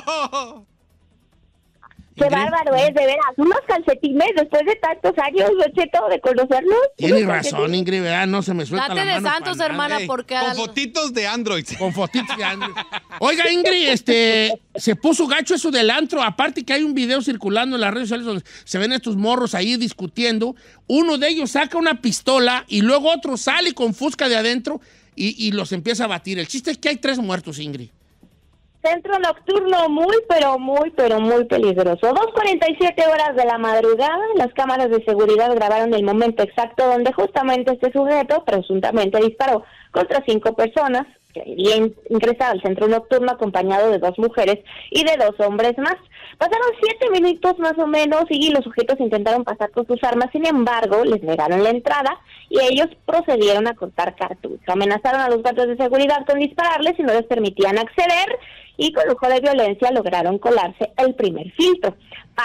Qué bárbaro es, de veras. Unos calcetines después de tantos años, Don Cheto, de conocerlos. Tiene razón, Ingrid, ¿verdad? No se me suelta Date la mano. de santos, hermana, porque... Con fotitos de Android. Con fotitos de Android. Oiga, Ingrid, se puso gacho eso del antro. Aparte que hay un video circulando en las redes sociales donde se ven estos morros ahí discutiendo. Uno de ellos saca una pistola y luego otro sale con fusca de adentro y los empieza a batir. El chiste es que hay 3 muertos, Ingrid. Centro nocturno muy peligroso. 2:47 horas de la madrugada, las cámaras de seguridad grabaron el momento exacto donde justamente este sujeto presuntamente disparó contra 5 personas que habían ingresado al centro nocturno acompañado de 2 mujeres y de 2 hombres más. Pasaron 7 minutos más o menos y los sujetos intentaron pasar con sus armas, sin embargo, les negaron la entrada y ellos procedieron a cortar cartuchos. Amenazaron a los guardias de seguridad con dispararles y no les permitían acceder y con lujo de violencia lograron colarse el primer filtro.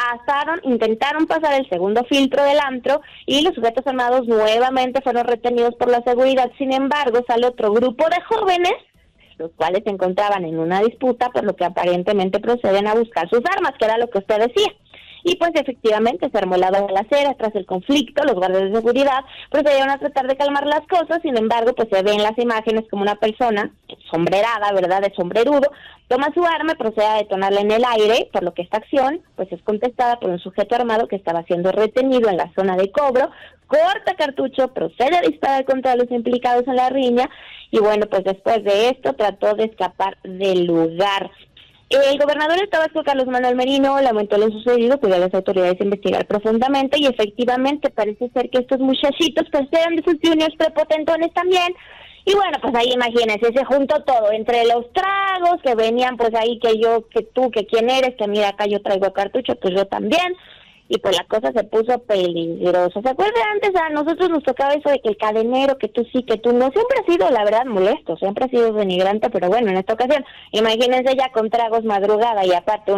Intentaron pasar el segundo filtro del antro y los sujetos armados nuevamente fueron retenidos por la seguridad. Sin embargo, sale otro grupo de jóvenes, los cuales se encontraban en una disputa, por lo que aparentemente proceden a buscar sus armas, que era lo que usted decía. Y pues efectivamente se armó la balacera. Tras el conflicto, los guardias de seguridad procedieron a tratar de calmar las cosas. Sin embargo, pues se ve en las imágenes como una persona sombrerada, ¿verdad?, de sombrerudo, toma su arma y procede a detonarla en el aire, por lo que esta acción pues es contestada por un sujeto armado que estaba siendo retenido en la zona de cobro, corta cartucho, procede a disparar contra los implicados en la riña y bueno, pues después de esto trató de escapar del lugar. El gobernador de Tabasco, Carlos Manuel Merino, lamentó lo sucedido, pidió a las autoridades investigar profundamente y efectivamente parece ser que estos muchachitos pues eran de sus juniors prepotentones también. Y bueno, pues ahí imagínense, se juntó todo, entre los tragos que venían pues ahí, que yo, que tú, que quién eres, que mira acá yo traigo cartucho, pues yo también. Y pues la cosa se puso peligrosa. ¿Se acuerdan antes? A nosotros nos tocaba eso de que el cadenero, que tú sí, que tú no. Siempre ha sido, la verdad, molesto, siempre ha sido denigrante, pero bueno, en esta ocasión, imagínense ya con tragos madrugada y aparte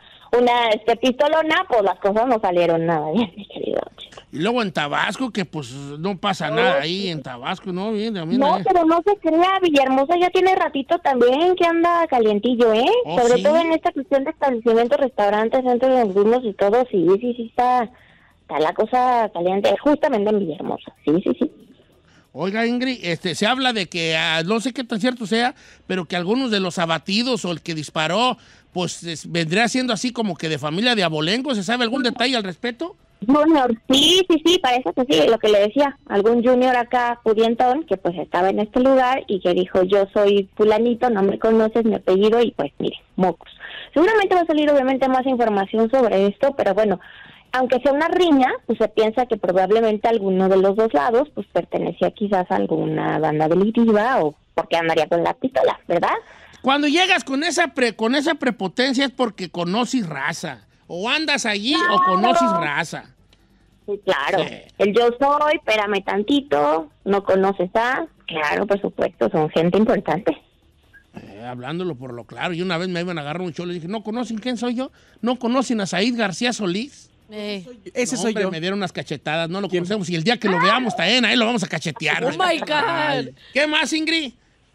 una pistolona, pues las cosas no salieron nada bien, mi querido. Y luego en Tabasco, que pues no pasa nada ahí en Tabasco, ¿no? Bien, no, pero no se crea, Villahermosa ya tiene ratito también que anda calientillo, ¿eh? ¿Oh, sobre sí? todo en esta cuestión de establecimientos, restaurantes, centros nocturnos y todo, sí, está la cosa caliente, justamente en Villahermosa, sí. Oiga, Ingrid, se habla de que, no sé qué tan cierto sea, pero que algunos de los abatidos o el que disparó, pues vendría siendo así como que de familia de abolengo. ¿Se sabe algún detalle al respecto? Junior, sí, parece que sí, lo que le decía, algún junior acá pudientón que pues estaba en este lugar y que dijo, yo soy fulanito, no me conoces, mi apellido, y pues mire, mocos. Seguramente va a salir obviamente más información sobre esto, pero bueno, aunque sea una riña, pues se piensa que probablemente alguno de los dos lados pues pertenecía quizás a alguna banda delictiva o porque andaría con la pistola, ¿verdad? Cuando llegas con esa prepotencia es porque conoces raza. O andas allí o conoces raza. Sí, claro. Sí. El yo soy, espérame tantito, no conoces a... Claro, por supuesto, son gente importante. Hablándolo por lo claro. Y una vez me iban a agarrar un cholo y dije, ¿no conocen quién soy yo? ¿No conocen a Said García Solís? Ese soy yo. Me dieron unas cachetadas, no lo conocemos. Y el día que lo veamos también, ahí lo vamos a cachetear. ¡Oh, my God! ¿Qué más, Ingrid?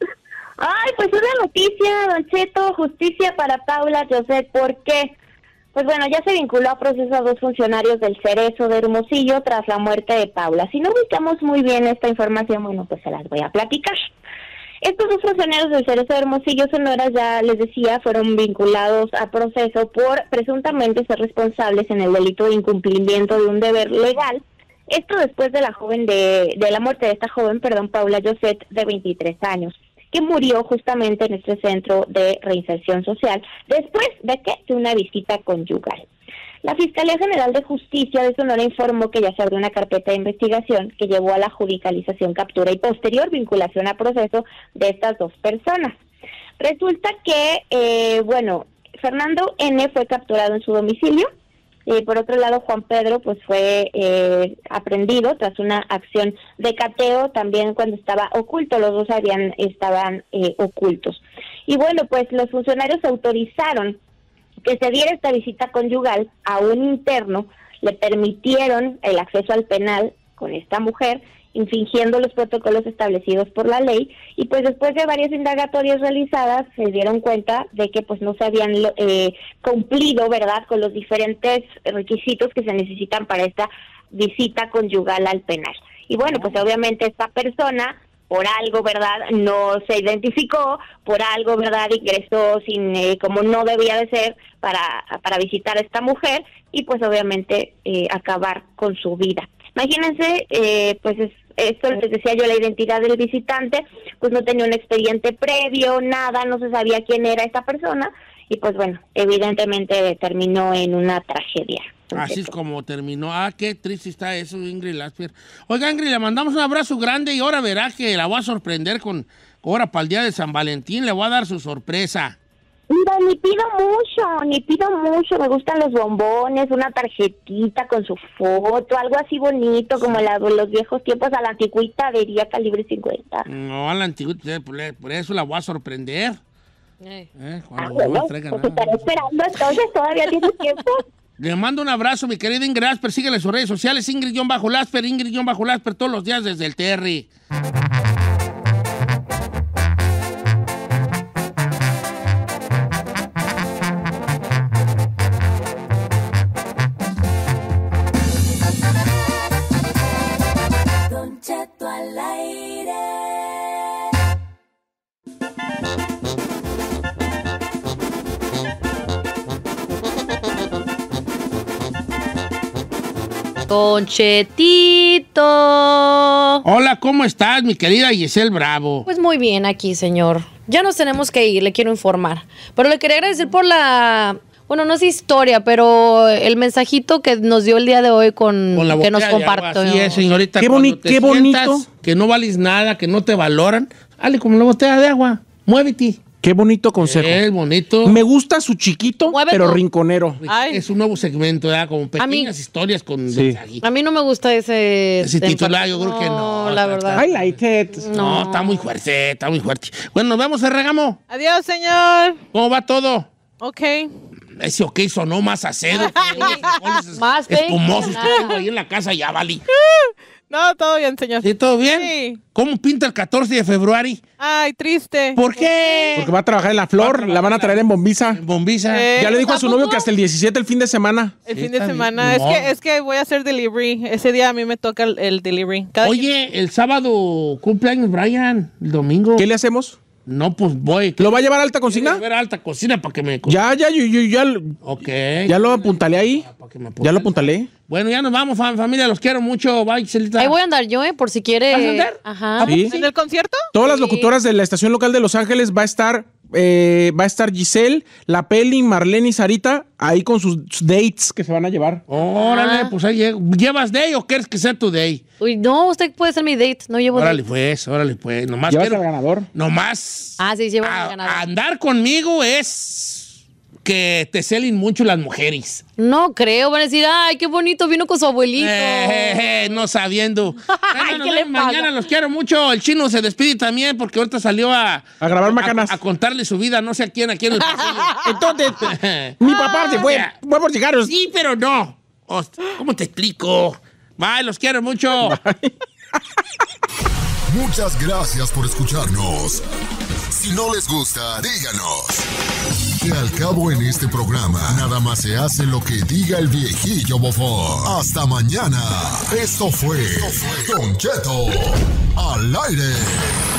Ay, pues una noticia, Don Cheto, justicia para Paula Joseph. ¿Por qué? Pues bueno, ya se vinculó a proceso a dos funcionarios del Cerezo de Hermosillo tras la muerte de Paula. Si no ubicamos muy bien esta información, bueno, pues se las voy a platicar. Estos dos funcionarios del Cerezo de Hermosillo, Sonora, ya les decía, fueron vinculados a proceso por presuntamente ser responsables en el delito de incumplimiento de un deber legal. Esto después de la muerte de esta joven, Paula Joseph, de 23 años. Que murió justamente en este centro de reinserción social, después de una visita conyugal. La Fiscalía General de Justicia de Sonora informó que ya se abrió una carpeta de investigación que llevó a la judicialización, captura y posterior vinculación a proceso de estas dos personas. Resulta que, Fernando N. fue capturado en su domicilio. Por otro lado, Juan Pedro pues fue aprehendido tras una acción de cateo también cuando estaba oculto. Los dos estaban ocultos. Y bueno, pues los funcionarios autorizaron que se diera esta visita conyugal a un interno, le permitieron el acceso al penal con esta mujer, infringiendo los protocolos establecidos por la ley, y pues después de varias indagatorias realizadas se dieron cuenta de que pues no se habían cumplido, ¿verdad?, con los diferentes requisitos que se necesitan para esta visita conyugal al penal. Y bueno, pues obviamente esta persona, por algo, ¿verdad?, no se identificó, por algo, ¿verdad?, ingresó sin como no debía de ser para visitar a esta mujer y pues obviamente acabar con su vida. Imagínense, esto les decía yo, la identidad del visitante, pues no tenía un expediente previo, nada, no se sabía quién era esta persona y pues bueno, evidentemente terminó en una tragedia. Así es como terminó. Qué triste está eso, Ingrid Lasper. Oiga, Ingrid, le mandamos un abrazo grande y ahora verá que la voy a sorprender ahora para el día de San Valentín, le voy a dar su sorpresa. Mira, ni pido mucho, me gustan los bombones, una tarjetita con su foto, algo así bonito, como los viejos tiempos, a la antigüita, vería calibre 50. No, a la antigüita, por eso la voy a sorprender. Cuando Bueno, no me traigan pues nada. estaré esperando, entonces todavía tiene tiempo. Le mando un abrazo, mi querida Ingrid Asper. Síguele en sus redes sociales, Ingrid-Lasper, Ingrid-Lasper, todos los días desde el Terry. Don Cheto al aire. Don Chetito. Hola, ¿cómo estás, mi querida Giselle Bravo? Pues muy bien aquí, señor. Ya nos tenemos que ir, le quiero informar. Pero le quería agradecer por la... Bueno, no es historia, pero el mensajito que nos dio el día de hoy con la que nos botella de compartió. agua. Así es, señorita. Qué cuando te qué bonito. sientas que no vales nada, que no te valoran, dale como la botella de agua. Muévete. Qué bonito consejo. Es bonito. Me gusta su chiquito, Mueve pero tú. rinconero. Ay. Es un nuevo segmento, ¿verdad? Como pequeñas historias con Sí. mensajitos. A mí no me gusta ese Titular, yo creo que no. la verdad. I like it. No, está muy fuerte, está muy fuerte. Bueno, nos vemos, Ferragamo. Adiós, señor. ¿Cómo va todo? Ok. Ese ok sonó más acedo. Más espumosos que tengo ahí en la casa, ya valí. No, todo bien, señor. ¿Sí, todo bien? Sí. ¿Cómo pinta el 14 de febrero? Ay, triste. ¿Por qué? Porque va a trabajar en la flor, la van a traer en bombiza. Bombiza. Ya le dijo a su ¿tampoco? novio que hasta el 17 el fin de semana. El Sí, fin de está semana. bien. No. Es que voy a hacer delivery. Ese día a mí me toca el delivery. Oye, el sábado cumpleaños Brian, el domingo. ¿Qué le hacemos? No, pues voy. ¿Lo va a llevar a alta cocina? Voy a ver a alta cocina para que me... Ya, Ok. ya lo apuntalé ahí. Ya lo apuntalé. Bueno, ya nos vamos, familia. Los quiero mucho. Bye, Giselita. Ahí voy a andar yo, por si quiere. ¿Vas a andar? Ajá. Sí. ¿En el concierto? Todas las locutoras de la estación local de Los Ángeles va a estar Giselle, La Peli, Marlene y Sarita ahí con sus dates que se van a llevar. Órale, pues ahí llego. ¿Llevas day o quieres que sea tu day? Uy, no, usted puede ser mi date. No llevo Órale, date. pues. Nomás ¿Llevas quiero... al ganador? Nomás... Ah, sí, llevo al ganador. Andar conmigo es que te celen mucho las mujeres. No creo, van a decir, ay, qué bonito, vino con su abuelito. No sabiendo. Ay, Nos ¿qué le vemos mañana, pasa? los quiero mucho. El chino se despide también porque ahorita salió a grabar macanas. A contarle su vida, no sé a quién aquí en el pasillo. Entonces, mi papá se fue por llegar. Sí, pero no. ¿Cómo te explico? Bye, los quiero mucho. Muchas gracias por escucharnos. Si no les gusta, díganos. Que al cabo en este programa, nada más se hace lo que diga el viejillo bofón. Hasta mañana. Esto fue Don Cheto al aire.